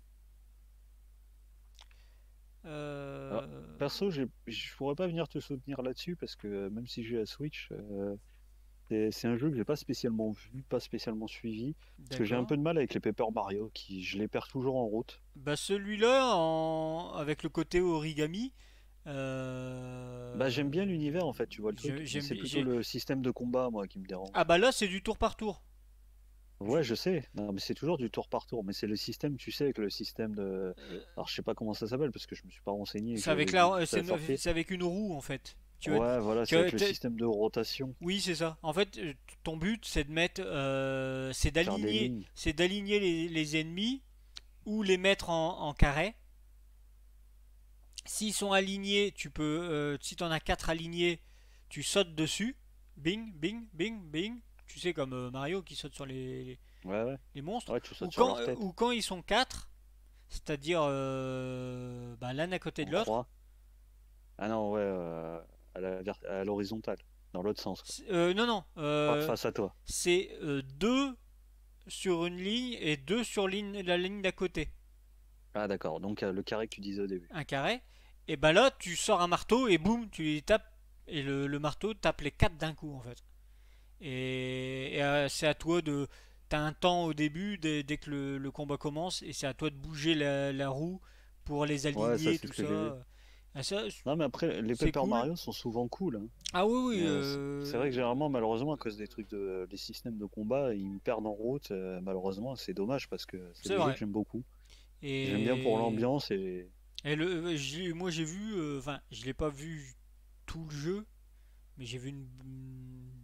Alors, Euh, perso, j'ai- je pourrais pas venir te soutenir là-dessus parce que euh, même si j'ai la Switch, euh, c'est c'est un jeu que j'ai pas spécialement vu, pas spécialement suivi. Parce que j'ai un d'accord. peu de mal avec les Paper Mario, qui je les perds toujours en route. Bah celui-là, en- avec le côté origami, Bah, j'aime euh, bien l'univers en fait, tu vois le je- truc, mais j'aime c'est bien. plutôt j'ai- le système de combat, moi, qui me Ah dérange. bah là, c'est du tour par tour. Ouais, Je- je sais. Non, mais c'est toujours du tour par tour. Mais c'est le système, tu sais, avec le système de. euh, Alors, je sais pas comment ça s'appelle parce que je me suis pas renseigné et que c'est je avec l'avais vu la, juste à c'est la une, sortie. c'est avec une roue en fait. Tu as, Ouais, voilà, tu c'est avec as- le t'as- système de rotation, oui, c'est ça. En fait, euh, ton but, c'est de mettre, euh, c'est faire des d'aligner, lignes. c'est d'aligner les, les ennemis ou les mettre en, en carré. S'ils sont alignés, tu peux, euh, si tu en as quatre alignés, tu sautes dessus. Bing, bing, bing, bing. Tu sais, comme euh, Mario qui saute sur les, Ouais, ouais. les monstres. Ouais, tu Ou sautes sur quand, leur euh, tête ou quand ils sont quatre, c'est-à-dire euh, bah, l'un à côté de en l'autre. croix. Ah non, ouais, euh, à la vert- à l'horizontale, dans l'autre sens, quoi. C'est- euh, non, non. Pas euh, face à toi. c'est euh, deux sur une ligne et deux sur ligne- la ligne d'à côté. Ah d'accord. Donc euh, le carré que tu disais au début. Un carré. Et bah là, tu sors un marteau et boum, tu les tapes. Et le, le marteau tape les quatre d'un coup en fait. Et, et, euh, c'est à toi de. T'as un temps au début dès, dès que le, le combat commence et c'est à toi de bouger la, la roue pour les Ouais, ça aligner, c'est tout ce que j'ai vu. ça. Ah, ça, Non, mais après, les c'est Paper cool. Mario sont souvent cool, hein. Ah oui, oui. Mais euh, c'est c'est vrai que euh, généralement, malheureusement, à cause des trucs de, des systèmes de combat, ils me perdent en route. Euh, malheureusement, c'est dommage parce que c'est c'est des jeux vrai. que j'aime beaucoup. J'aime bien pour Et, l'ambiance et et le, euh, j'ai- moi j'ai vu, euh, enfin, je l'ai pas vu tout le jeu, mais j'ai vu une,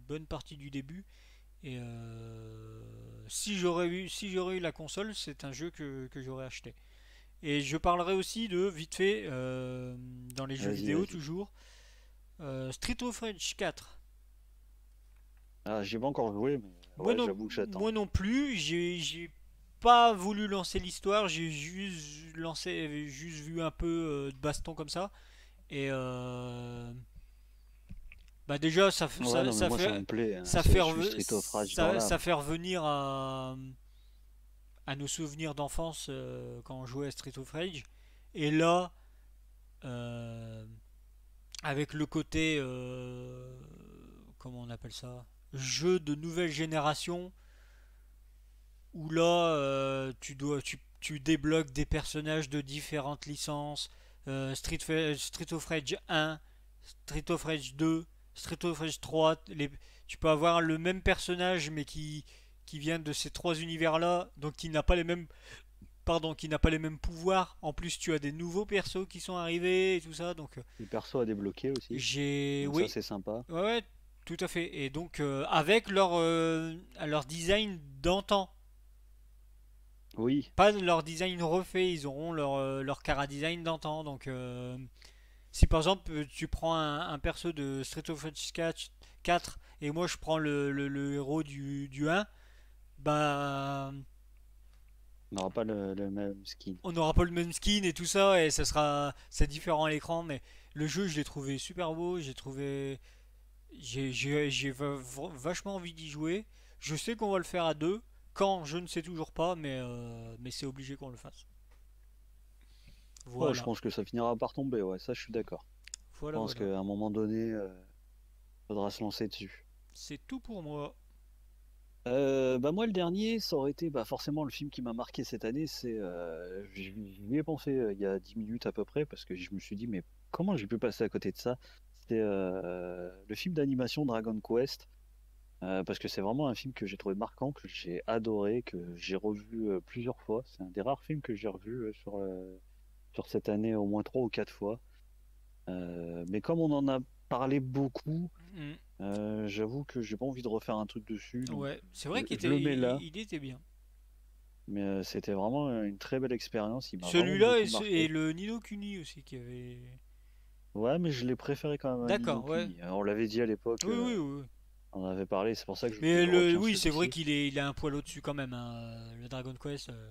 bonne partie du début. Et euh, si j'aurais eu, si j'aurais eu la console, c'est un jeu que, que j'aurais acheté. Et je parlerai aussi de, vite fait, euh, dans les jeux Vas-y, vidéo vas-y. toujours, euh, Street of Rage quatre. Ah, j'y ai pas encore joué, mais Moi ouais, non, j'avoue que moi j'attends. non plus, j'ai j'ai pas voulu lancer l'histoire, j'ai juste lancé, juste vu un peu euh, de baston comme ça. Et euh, bah déjà, ça, f- Ouais, ça, non, mais ça moi ça fait, me plaît, hein. ça C'est- fait, Je suis reve- Street of Rage dans ça, ça l'âme. fait revenir à, à nos souvenirs d'enfance euh, quand on jouait à Street of Rage. Et là, euh, avec le côté, euh, comment on appelle ça, jeu de nouvelle génération, où là, euh, tu dois, tu, tu débloques des personnages de différentes licences, euh, Street, Fa- Street of Rage un, Street of Rage deux, Street of Rage trois, les- tu peux avoir le même personnage mais qui, qui vient de ces trois univers-là, donc qui n'a pas les mêmes, pardon, qui n'a pas les mêmes pouvoirs. En plus, tu as des nouveaux persos qui sont arrivés et tout ça, donc euh, Le perso à débloquer aussi. j'ai, Donc ça, oui, c'est sympa. ouais, ouais, tout à fait. Et donc euh, avec leur, euh, leur design d'antan. Oui. Pas leur design refait, ils auront leur, euh, leur cara design d'antan. Donc, euh, si par exemple euh, tu prends un, un perso de Street of Rage quatre et moi je prends le, le- le héros du, du un, bah On n'aura pas le, le même skin. on n'aura pas le même skin et tout ça, et ça sera c'est différent à l'écran. Mais le jeu, je l'ai trouvé super beau, j'ai trouvé. J'ai j'ai- j'ai va- vachement envie d'y jouer. Je sais qu'on va le faire à deux. Quand, je ne sais toujours pas, mais, euh, mais c'est obligé qu'on le fasse. Oh, je Voilà, pense que ça finira par tomber, ouais, ça je suis d'accord. Je voilà, pense voilà. qu'à un moment donné, euh, faudra se lancer dessus. C'est tout pour moi. Euh, bah moi le dernier, ça aurait été bah, forcément le film qui m'a marqué cette année, c'est euh, j'y j'y ai pensé euh, il y a dix minutes à peu près parce que je me suis dit mais comment j'ai pu passer à côté de ça? C'était euh, le film d'animation Dragon Quest euh, parce que c'est vraiment un film que j'ai trouvé marquant, que j'ai adoré, que j'ai revu euh, plusieurs fois. C'est un des rares films que j'ai revu euh, sur euh, sur cette année au moins trois ou quatre fois. Euh, mais comme on en a parlé beaucoup, Mm. euh, j'avoue que j'ai pas envie de refaire un truc dessus, donc Ouais, c'est vrai je, qu'il je était, le mets il, là. il était bien. Mais euh, c'était vraiment euh, une très belle expérience. Il m'a vraiment Celui-là et, beaucoup ce- et marqué. le Nino Kuni aussi qui avait. Ouais, mais je l'ai préféré quand même à Ni no D'accord, ouais. Kuni. Euh, On l'avait dit à l'époque, Oui, euh, oui, oui. Oui. on en avait parlé, c'est pour ça que je, Mais je le, retiens oui, c'est vrai celui-ci. qu'il est, il a un poil au-dessus quand même, hein, euh, le Dragon Quest. euh.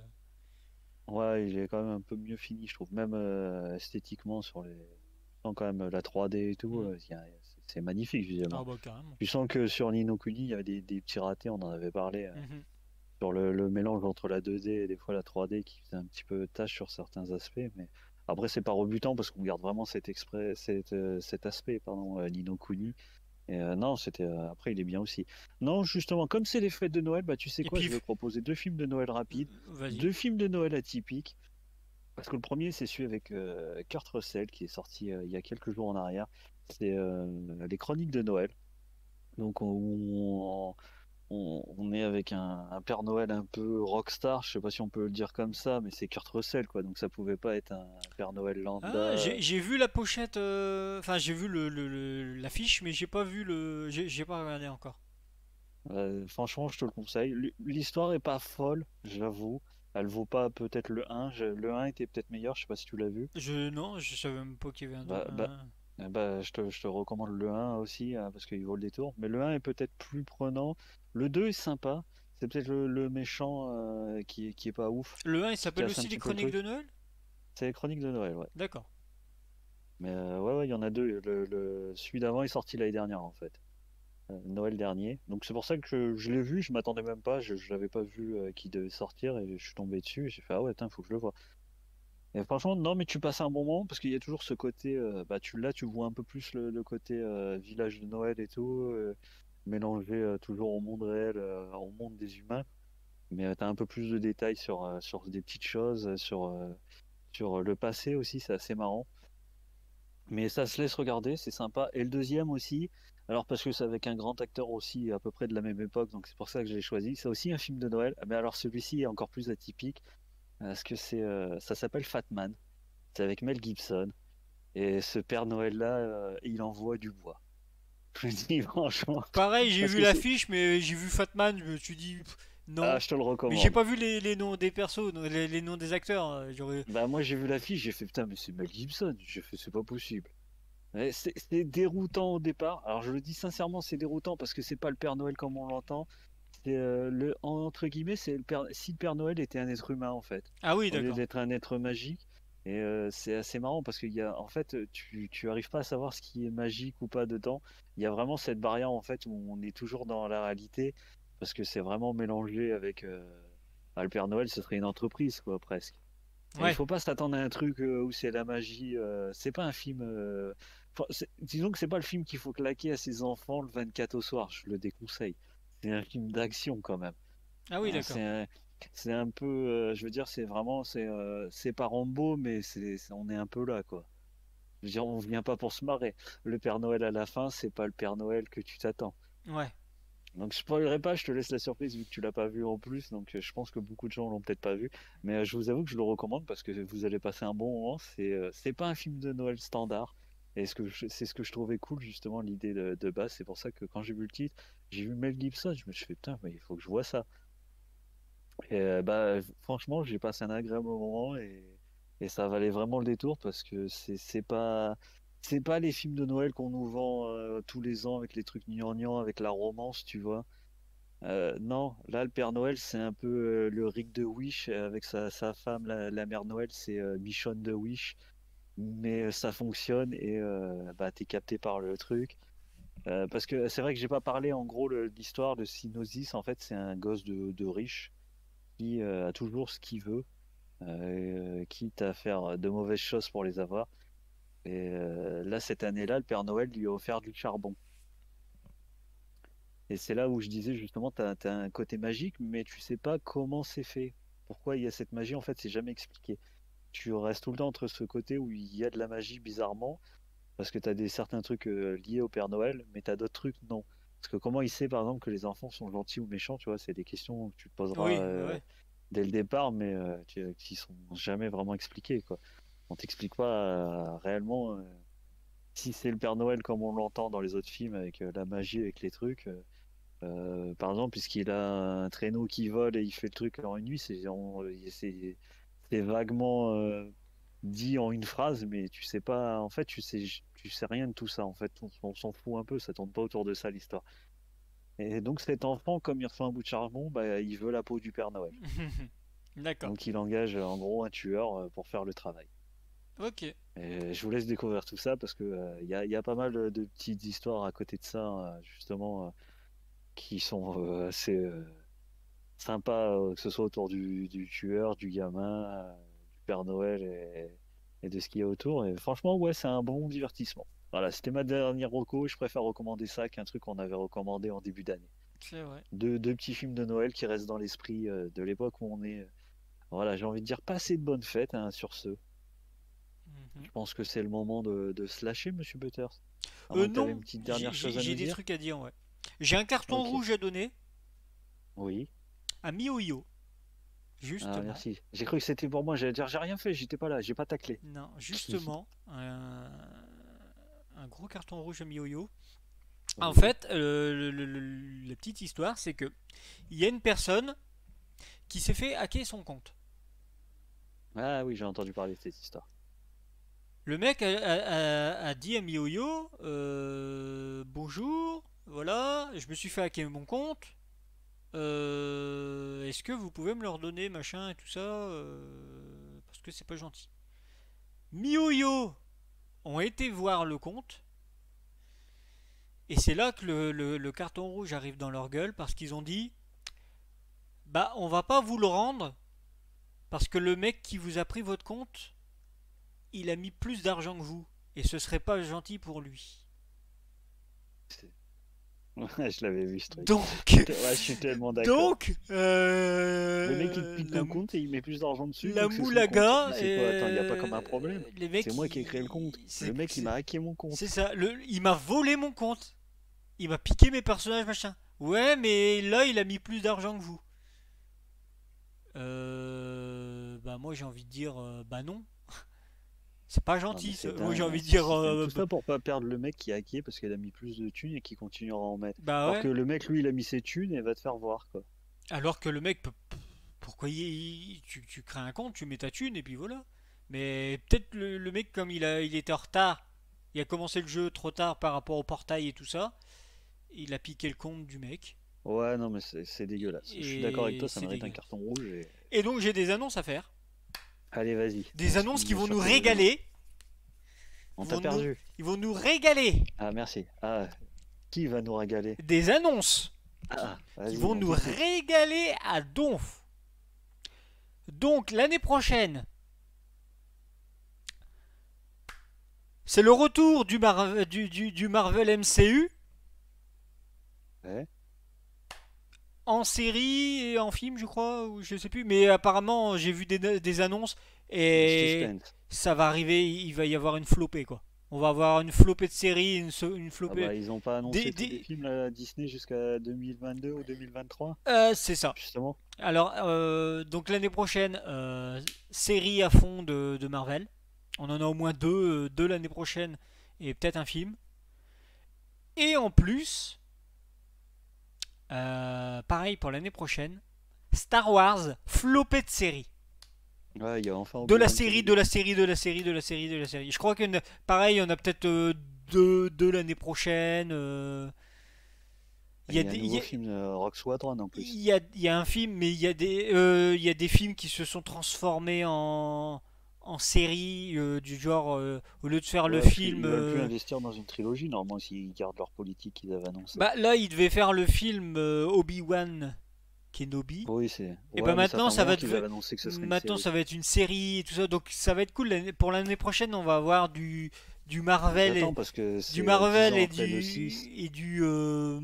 Ouais, il est quand même un peu mieux fini, je trouve. Même euh, esthétiquement, sur les. Tu sens quand même euh, la trois D et tout, Mm. euh, il y a- c'est c'est magnifique Ah visuellement. bah carrément. Tu sens que sur Ni no Kuni, il y avait des, des petits ratés, on en avait parlé, euh, Mhm. sur le, le mélange entre la deux D et des fois la trois D qui faisait un petit peu tâche sur certains aspects. Mais après, c'est pas rebutant parce qu'on garde vraiment cet, exprès, cet, euh, cet aspect, pardon, euh, Ni no Kuni. Et euh, non, c'était euh, après il est bien aussi. Non, justement, comme c'est les fêtes de Noël, bah tu sais Et quoi, puis, je vais proposer deux films de Noël rapides, vas-y. deux films de Noël atypiques. Parce que le premier, c'est celui avec euh, Kurt Russell qui est sorti euh, il y a quelques jours en arrière. C'est euh, les Chroniques de Noël. Donc on, on, on- on est avec un, un Père Noël un peu rockstar, je sais pas si on peut le dire comme ça, mais c'est Kurt Russell quoi. Donc ça pouvait pas être un Père Noël Ah, lambda. j'ai j'ai vu la pochette, euh, enfin j'ai vu le, le- le- l'affiche, mais j'ai pas vu le, j'ai j'ai pas regardé encore. Euh, franchement, je te le conseille. L- L'histoire est pas folle, j'avoue. Elle vaut pas peut-être le un. Je- Le un était peut-être meilleur, je sais pas si tu l'as vu. Je non, je savais même pas qu'il y avait un deux. Bah, bah, un- eh bah, je te, je te recommande le un aussi, hein, parce qu'il vaut le détour. Mais le un est peut-être plus prenant. Le deux est sympa. C'est peut-être le, le méchant euh, qui, est- qui est pas ouf, Le un, il qui s'appelle casse un aussi les petit peu le Chroniques de truc. Noël? C'est les Chroniques de Noël, ouais. D'accord. Mais euh, ouais, ouais, il y en a deux. Le, le- celui d'avant est sorti l'année dernière, en fait. Euh, Noël dernier. Donc c'est pour ça que je, je l'ai vu, je m'attendais même pas, je, je l'avais pas vu euh, qu'il devait sortir et je suis tombé dessus et j'ai fait ah ouais, il faut que je le vois. Et franchement, non, mais tu passes un bon moment parce qu'il y a toujours ce côté, euh, bah tu là, tu vois un peu plus le, le côté euh, village de Noël et tout, euh, mélangé euh, toujours au monde réel, euh, au monde des humains, mais tu as un peu plus de détails sur, euh, sur des petites choses, euh, sur, euh, sur le passé aussi, c'est assez marrant. Mais ça se laisse regarder, c'est sympa. Et le deuxième aussi, alors parce que c'est avec un grand acteur aussi à peu près de la même époque, donc c'est pour ça que je l'ai choisi. C'est aussi un film de Noël, mais alors celui-ci est encore plus atypique, parce que c'est, euh, ça s'appelle Fat Man. C'est avec Mel Gibson. Et ce Père Noël-là, euh, il envoie du bois. Je me dis franchement, Pareil, j'ai parce vu que c'est. l'affiche, mais j'ai vu Fatman, je me suis dit pff, Ah, non. je te le Mais j'ai recommande. pas vu les, les noms des persos, non, les, les noms des acteurs. euh, J'aurais. Bah moi j'ai vu l'affiche, j'ai fait putain mais c'est Mel Gibson. J'ai fait c'est pas possible. Ouais, C'est c'est déroutant au départ. Alors je le dis sincèrement, c'est déroutant parce que c'est pas le Père Noël comme on l'entend. C'est euh, le entre guillemets, c'est le Père, si le Père Noël était un être humain en fait, Ah oui, au lieu d'accord. d'être un être magique. Et euh, c'est assez marrant parce qu'il y a en fait, tu tu arrives pas à savoir ce qui est magique ou pas dedans. Il y a vraiment cette barrière en fait où on est toujours dans la réalité parce que c'est vraiment mélangé avec euh, bah, le Père Noël, ce serait une entreprise quoi presque. Et il Ouais. faut pas s'attendre à un truc euh, où c'est la magie. Euh, c'est pas un film. euh, enfin, c'est- disons que c'est pas le film qu'il faut claquer à ses enfants le vingt-quatre au soir. Je le déconseille. C'est un film d'action quand même. Ah oui, Hein, d'accord. c'est un, c'est un peu. Euh, je veux dire, c'est vraiment. C'est euh, c'est pas Rambo, mais c'est, c'est- on est un peu là quoi. Je veux dire, on vient pas pour se marrer. Le Père Noël à la fin, c'est pas le Père Noël que tu t'attends. Ouais. Donc je spoilerai pas, je te laisse la surprise vu que tu l'as pas vu en plus, donc euh, je pense que beaucoup de gens l'ont peut-être pas vu, mais euh, je vous avoue que je le recommande parce que vous allez passer un bon moment. C'est euh, c'est pas un film de Noël standard, et ce que je- c'est ce que je trouvais cool justement l'idée de, de base. C'est pour ça que quand j'ai vu le titre, j'ai vu Mel Gibson, je me suis fait putain, mais il faut que je vois ça. Et euh, bah franchement, j'ai passé un agréable moment et, et ça valait vraiment le détour parce que c'est c'est pas c'est pas les films de Noël qu'on nous vend euh, tous les ans avec les trucs gnangnang, avec la romance, tu vois. Euh, non, là, le Père Noël, c'est un peu euh, le Rick de Wish euh, avec sa, sa femme, la, la mère Noël, c'est euh, Michonne de Wish. Mais euh, ça fonctionne et euh, bah, t'es capté par le truc. Euh, parce que c'est vrai que j'ai pas parlé en gros le- l'histoire de Synosis. En fait, c'est un gosse de, de riche qui euh, a toujours ce qu'il veut, euh, quitte à faire de mauvaises choses pour les avoir. Et euh, là, cette année-là, le Père Noël lui a offert du charbon. Et c'est là où je disais justement, tu as, un côté magique, mais tu sais pas comment c'est fait. Pourquoi il y a cette magie, en fait, c'est jamais expliqué. Tu restes tout le temps entre ce côté où il y a de la magie bizarrement, parce que tu as des, certains trucs euh, liés au Père Noël, mais tu as d'autres trucs non. Parce que comment il sait, par exemple, que les enfants sont gentils ou méchants, tu vois, c'est des questions que tu te poseras Oui, ouais, euh, ouais. dès le départ, mais euh, qui, qui sont jamais vraiment expliquées, quoi. On t'explique pas euh, réellement euh, si c'est le Père Noël comme on l'entend dans les autres films, avec euh, la magie, avec les trucs. euh, euh, par exemple, puisqu'il a un traîneau qui vole et il fait le truc en une nuit, c'est on- c'est c'est vaguement euh, dit en une phrase, mais tu sais pas. En fait, tu sais tu sais rien de tout ça. En fait, on, on s'en fout un peu. Ça tourne pas autour de ça l'histoire. Et donc cet enfant, comme il reçoit un bout de charbon, bah, il veut la peau du Père Noël. D'accord. Donc il engage en gros un tueur euh, pour faire le travail. Ok. Et je vous laisse découvrir tout ça parce que euh, il y a, il y a pas mal de, de petites histoires à côté de ça, euh, justement, euh, qui sont euh, assez euh, sympa, euh, que ce soit autour du, du tueur, du gamin, euh, du Père Noël et, et de ce qu'il y a autour. Et franchement, ouais, c'est un bon divertissement. Voilà, c'était ma dernière reco. Je préfère recommander ça qu'un truc qu'on avait recommandé en début d'année. C'est vrai. Deux, deux petits films de Noël qui restent dans l'esprit euh, de l'époque où on est. Voilà, j'ai envie de dire passer de bonnes fêtes hein, sur ce. Mhm. Je pense que c'est le moment de, de se lâcher, Monsieur Butters. À Euh, moins que tu avais non, une petite j'ai dernière chose j'ai- à j'ai nous des dire. trucs à dire, ouais. J'ai un carton Ok, rouge à donner oui. à MiYoYo, Ah, justement. merci. J'ai cru que c'était pour moi. J'allais dire, j'ai rien fait, j'étais pas là, j'ai pas taclé. Non, justement, un, un gros carton rouge à MiYoYo. En Oui. fait, euh, le- le- le- la petite histoire, c'est que il y a une personne qui s'est fait hacker son compte. Ah oui, j'ai entendu parler de cette histoire. Le mec a, a- a- a dit à MiYoYo, euh, bonjour, voilà, je me suis fait hacker mon compte. Euh, Est-ce que vous pouvez me le redonner, machin et tout ça, euh, parce que c'est pas gentil. MiYoYo ont été voir le compte. Et c'est là que le, le- le carton rouge arrive dans leur gueule parce qu'ils ont dit bah on va pas vous le rendre parce que le mec qui vous a pris votre compte il a mis plus d'argent que vous et ce serait pas gentil pour lui. C'est- Ouais, je l'avais vu ce truc. Je Donc suis, te- ouais, je suis tellement d'accord. donc Le mec il te euh, pique la, ton compte et il met plus d'argent dessus, la donc c'est son compte. Mais moulaga c'est quoi? Attends, il n'y a pas comme un problème. euh, les C'est mecs moi qui ai créé le compte. ils- Le c'est mec il c'est- m'a hacké mon c'est compte. ça le, il m'a volé mon compte, il m'a piqué mes personnages machin. Ouais mais là il a mis plus d'argent que vous. Euh, bah moi j'ai envie de dire euh, bah non. C'est pas Ah, mais gentil. c'est Moi, j'ai dingue, hein. envie de C'est- dire. c'est- euh, Tout bah, ça pour pas perdre le mec qui a hacké parce qu'il a mis plus de thunes et qui continuera à en mettre. bah Alors que ouais. le mec, lui, il a mis ses thunes et va te faire voir, quoi. Alors que le mec peut. Pourquoi il, il- tu, tu crées un compte, tu mets ta thune et puis voilà. Mais peut-être le, le mec, comme il, a, il était en retard, il a commencé le jeu trop tard par rapport au portail et tout ça, il a piqué le compte du mec. Ouais, non, mais c'est c'est dégueulasse. Je suis d'accord avec Et toi, ça c'est mérite un dégueulasse. carton rouge. Et... Et donc j'ai des annonces à faire. Allez, vas-y. Des On se annonces qui met vont sur nous tes annonces. régaler. On Ils t'a vont nous, perdu. ils vont nous régaler. Ah, merci. Ah, qui va nous régaler? Des annonces qui, Ah, qui vas-y, vont on nous t'écoute. régaler à donf. Donc l'année prochaine, c'est le retour du, Mar- du, du- du Marvel M C U Ouais, en série et en film, je crois, ou je sais plus. Mais apparemment, j'ai vu des, des annonces le et suspense. ça va arriver. Il va y avoir une flopée, quoi. On va avoir une flopée de séries, une, so- une Ah flopée. bah, ils ont pas Des, annoncé tous les des- films là, Disney jusqu'à deux mille vingt-deux ou deux mille vingt-trois, euh, c'est ça. justement. Alors, euh, donc l'année prochaine, euh, série à fond de, de Marvel. On en a au moins deux, euh, deux l'année prochaine et peut-être un film. Et en plus, euh, pareil pour l'année prochaine, Star Wars, flopée de séries. Ouais, il y a enfin De la Obi-Wan série, de Kenobi. la série, de la série, de la série, de la série. Je crois que pareil, on a peut-être euh, deux, deux l'année prochaine. euh, Il Et y il a y a un des, il nouveau y a- film de Rock Squadron en il plus. y a, il y a un film, mais il y a des, euh, il y a des films qui se sont transformés en, en série euh, du genre, euh, au lieu de faire le Ouais, parce film. qu'ils veulent plus euh, investir dans une trilogie, normalement, s'ils gardent leur politique qu'ils avaient annoncée. bah là, il devait faire le film euh, Obi-Wan Kenobi. Oui, c'est. Et bah Ouais, mais ça fait maintenant, un ça moment va qu'ils être, avaient annoncé que ce serait une maintenant, série. ça va être une série et tout ça. Donc ça va être cool. L'année- Pour l'année prochaine, on va avoir du, du Marvel et J'attends parce que du c'est euh, dix Marvel ans et après le du six. et du euh,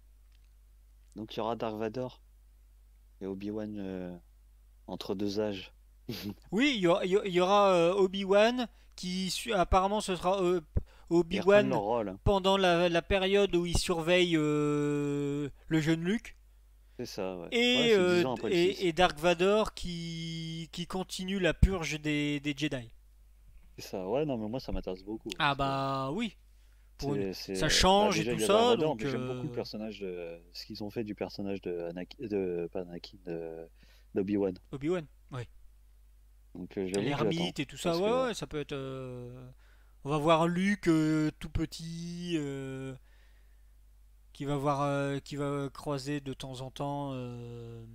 Donc il y aura Dark Vador et Obi-Wan euh, entre deux âges. oui, il y aura, il y aura- il y aura, euh, Obi-Wan qui su- apparemment ce sera euh, Ils reprennent Obi-Wan leur rôle, hein. pendant la, la période où il surveille euh, le jeune Luke C'est ça, ouais. Ouais, et, c'est euh, dix ans après le et, six. et Dark Vador qui, qui continue la purge des, des Jedi. C'est ça, ouais, non, mais moi ça m'intéresse beaucoup. Ah Parce que bah oui, pour une- c'est, c'est, ça euh, bah, change et déjà tout il y a Dark ça, Vador, donc mais j'aime beaucoup le euh, personnage de. Ce qu'ils ont fait du personnage de Anakin, de. Pas Anakin, de. d'Obi-Wan. Obi-Wan, ouais. Donc euh, j'avoue que j'attends. L'ermite et tout ça, Parce ouais, que. ouais, ça peut être. euh, On va voir Luke euh, tout petit, euh, qui va voir, euh, qui va croiser de temps en temps euh,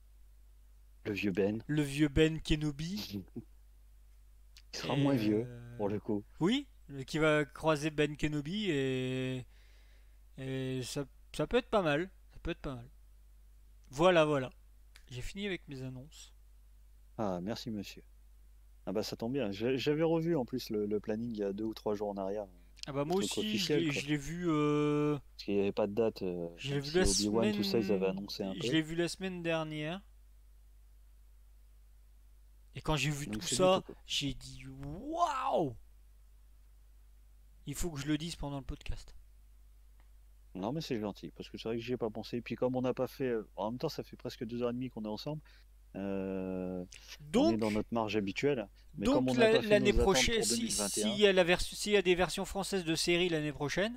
Le vieux Ben. le vieux Ben Kenobi. Il sera Et, moins vieux, euh, pour le coup. oui, qui va croiser Ben Kenobi et, et ça, ça peut être pas mal. Ça peut être pas mal. Voilà, voilà. J'ai fini avec mes annonces. Ah, merci monsieur. Ah bah ça tombe bien. J'ai- J'avais revu en plus le, le planning il y a deux ou trois jours en arrière. Ah bah Le moi truc aussi, je officiel, l'ai quoi. je l'ai vu. euh, Parce qu'il n'y avait pas de date, euh, je l'ai même vu si la Obi-Wan, tout ça, ils avaient semaine. annoncé un Je peu. l'ai vu la semaine dernière. Et quand j'ai vu Donc tout c'est du tout, ça, quoi. j'ai dit waouh! Il faut que je le dise pendant le podcast. Non mais c'est gentil, parce que c'est vrai que j'y ai pas pensé. Et puis comme on n'a pas fait... euh, En même temps, ça fait presque deux heures et demie qu'on est ensemble. euh, On est dans Donc, notre marge habituelle. Mais comme donc on n'a la- pas fait l'année nos attentes prochaine, pour si, s'il deux mille vingt et un, y a la vers- s'il y a des versions françaises de séries l'année prochaine,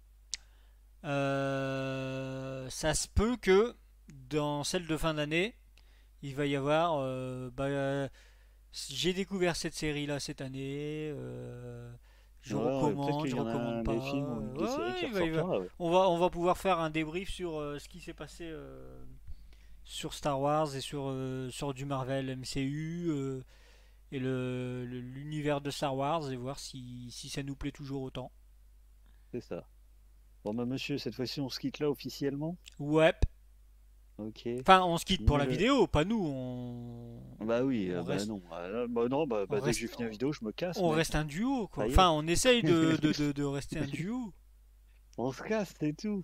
euh, ça se peut que dans celle de fin d'année, il va y avoir. euh, bah, euh, j'ai découvert cette série-là cette année. euh, je ouais, ouais, peut-être recommande, qu'il je y en a recommande un pas. des films ou euh, des ouais, séries ouais, qui il va- il va- ressortira, ouais. on va, on va pouvoir faire un débrief sur euh, ce qui s'est passé euh, sur Star Wars et sur, euh, sur du Marvel M C U euh, et le, le- l'univers de Star Wars et voir si, si ça nous plaît toujours autant. C'est ça. Bon bah monsieur, cette fois-ci on se quitte là officiellement. Ouais. Ok. Enfin, on se quitte pour Moi la je... vidéo, pas nous. On, Bah oui, on euh, bah reste, non. Ah, là, bah non, bah, on bah dès que reste, j'ai fini la vidéo, je me casse, on mec. reste un duo, quoi. Ça y est. Enfin, on essaye de, de, de, de rester un duo. On se casse, c'est tout.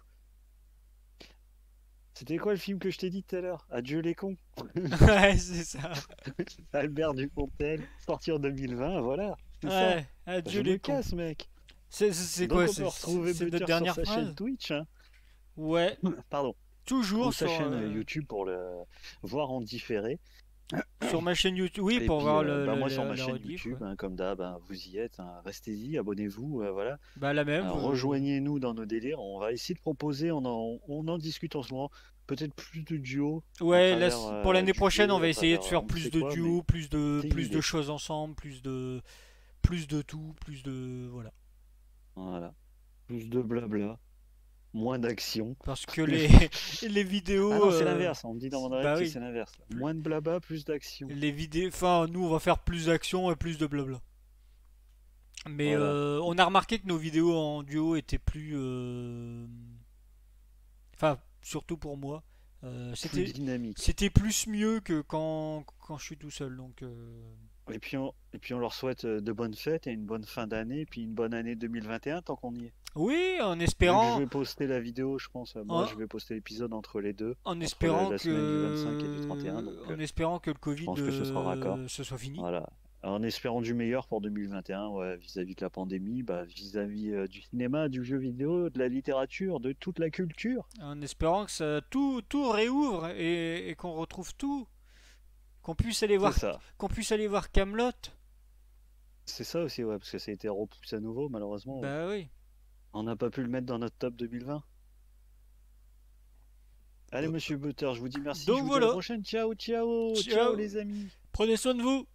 C'était quoi le film que je t'ai dit tout à l'heure? Adieu les cons. Ouais, c'est ça. Albert Dupontel, sorti en deux mille vingt, voilà. C'est ça. Ouais, Bah, adieu je me les cons. casse, mec. C'est c'est- c'est Donc quoi? on C'est peut retrouver c'est notre Butter sur dernière sa chaîne phrase? Twitch, hein. Ouais, Pardon. Ou toujours sa sur. chaîne euh, euh, YouTube pour le voir en différé. Sur ma chaîne YouTube, oui, Et pour puis, voir euh, le, bah, le- moi sur la, ma la chaîne rediff, ouais. YouTube, hein, comme d'hab, hein, vous y êtes, hein, restez-y, abonnez-vous, euh, voilà. Bah la même. Euh, euh, rejoignez-nous dans nos délires. On va essayer de proposer, on en, on en discute en ce moment, peut-être plus de duos à Ouais, là, travers c- pour euh, l'année du prochaine, on jeu, va à essayer de travers euh, faire on ne plus sait de quoi, mais duos, plus de, c'est une plus de idée. choses ensemble, plus de, plus de tout, plus de, voilà. Voilà. Plus de blabla, moins d'action. Parce que les, les Ah vidéos, non, c'est euh, l'inverse. On me dit dans mon oreille bah que oui, c'est l'inverse. plus- Moins de blabla, plus d'action. les vidéos, enfin, nous, on va faire plus d'action et plus de blabla. Mais Voilà. euh, on a remarqué que nos vidéos en duo étaient plus, euh, enfin, surtout pour moi, euh, Plus c'était, dynamique. c'était plus mieux que quand, quand je suis tout seul. Donc, euh, Et puis, on, et puis on leur souhaite euh, de bonnes fêtes et une bonne fin d'année, et puis une bonne année deux mille vingt et un tant qu'on y est. oui, en Vu que je espérant, vais poster la vidéo, je pense, euh, moi en, je vais poster l'épisode entre les deux, en entre la, espérant la semaine du vingt-cinq et du trente et un, que, donc en euh, espérant que le je Covid pense que ce sera raccord. euh, se soit fini. Voilà. En espérant du meilleur pour deux mille vingt et un, ouais, vis-à-vis de la pandémie, bah, vis-à-vis euh, du cinéma, du jeu vidéo, de la littérature, de toute la culture. En espérant que ça tout, tout réouvre et, et qu'on retrouve tout, qu'on puisse aller C'est voir, ça. qu'on puisse aller voir Camelot. C'est ça aussi, ouais, parce que ça a été repoussé à nouveau, malheureusement. Ouais. Bah oui. On n'a pas pu le mettre dans notre top deux mille vingt. Allez, Euh, monsieur Butter, je vous dis merci, je Donc vous dis à la voilà. prochaine. Ciao, ciao, ciao Ciao. les amis. Prenez soin de vous.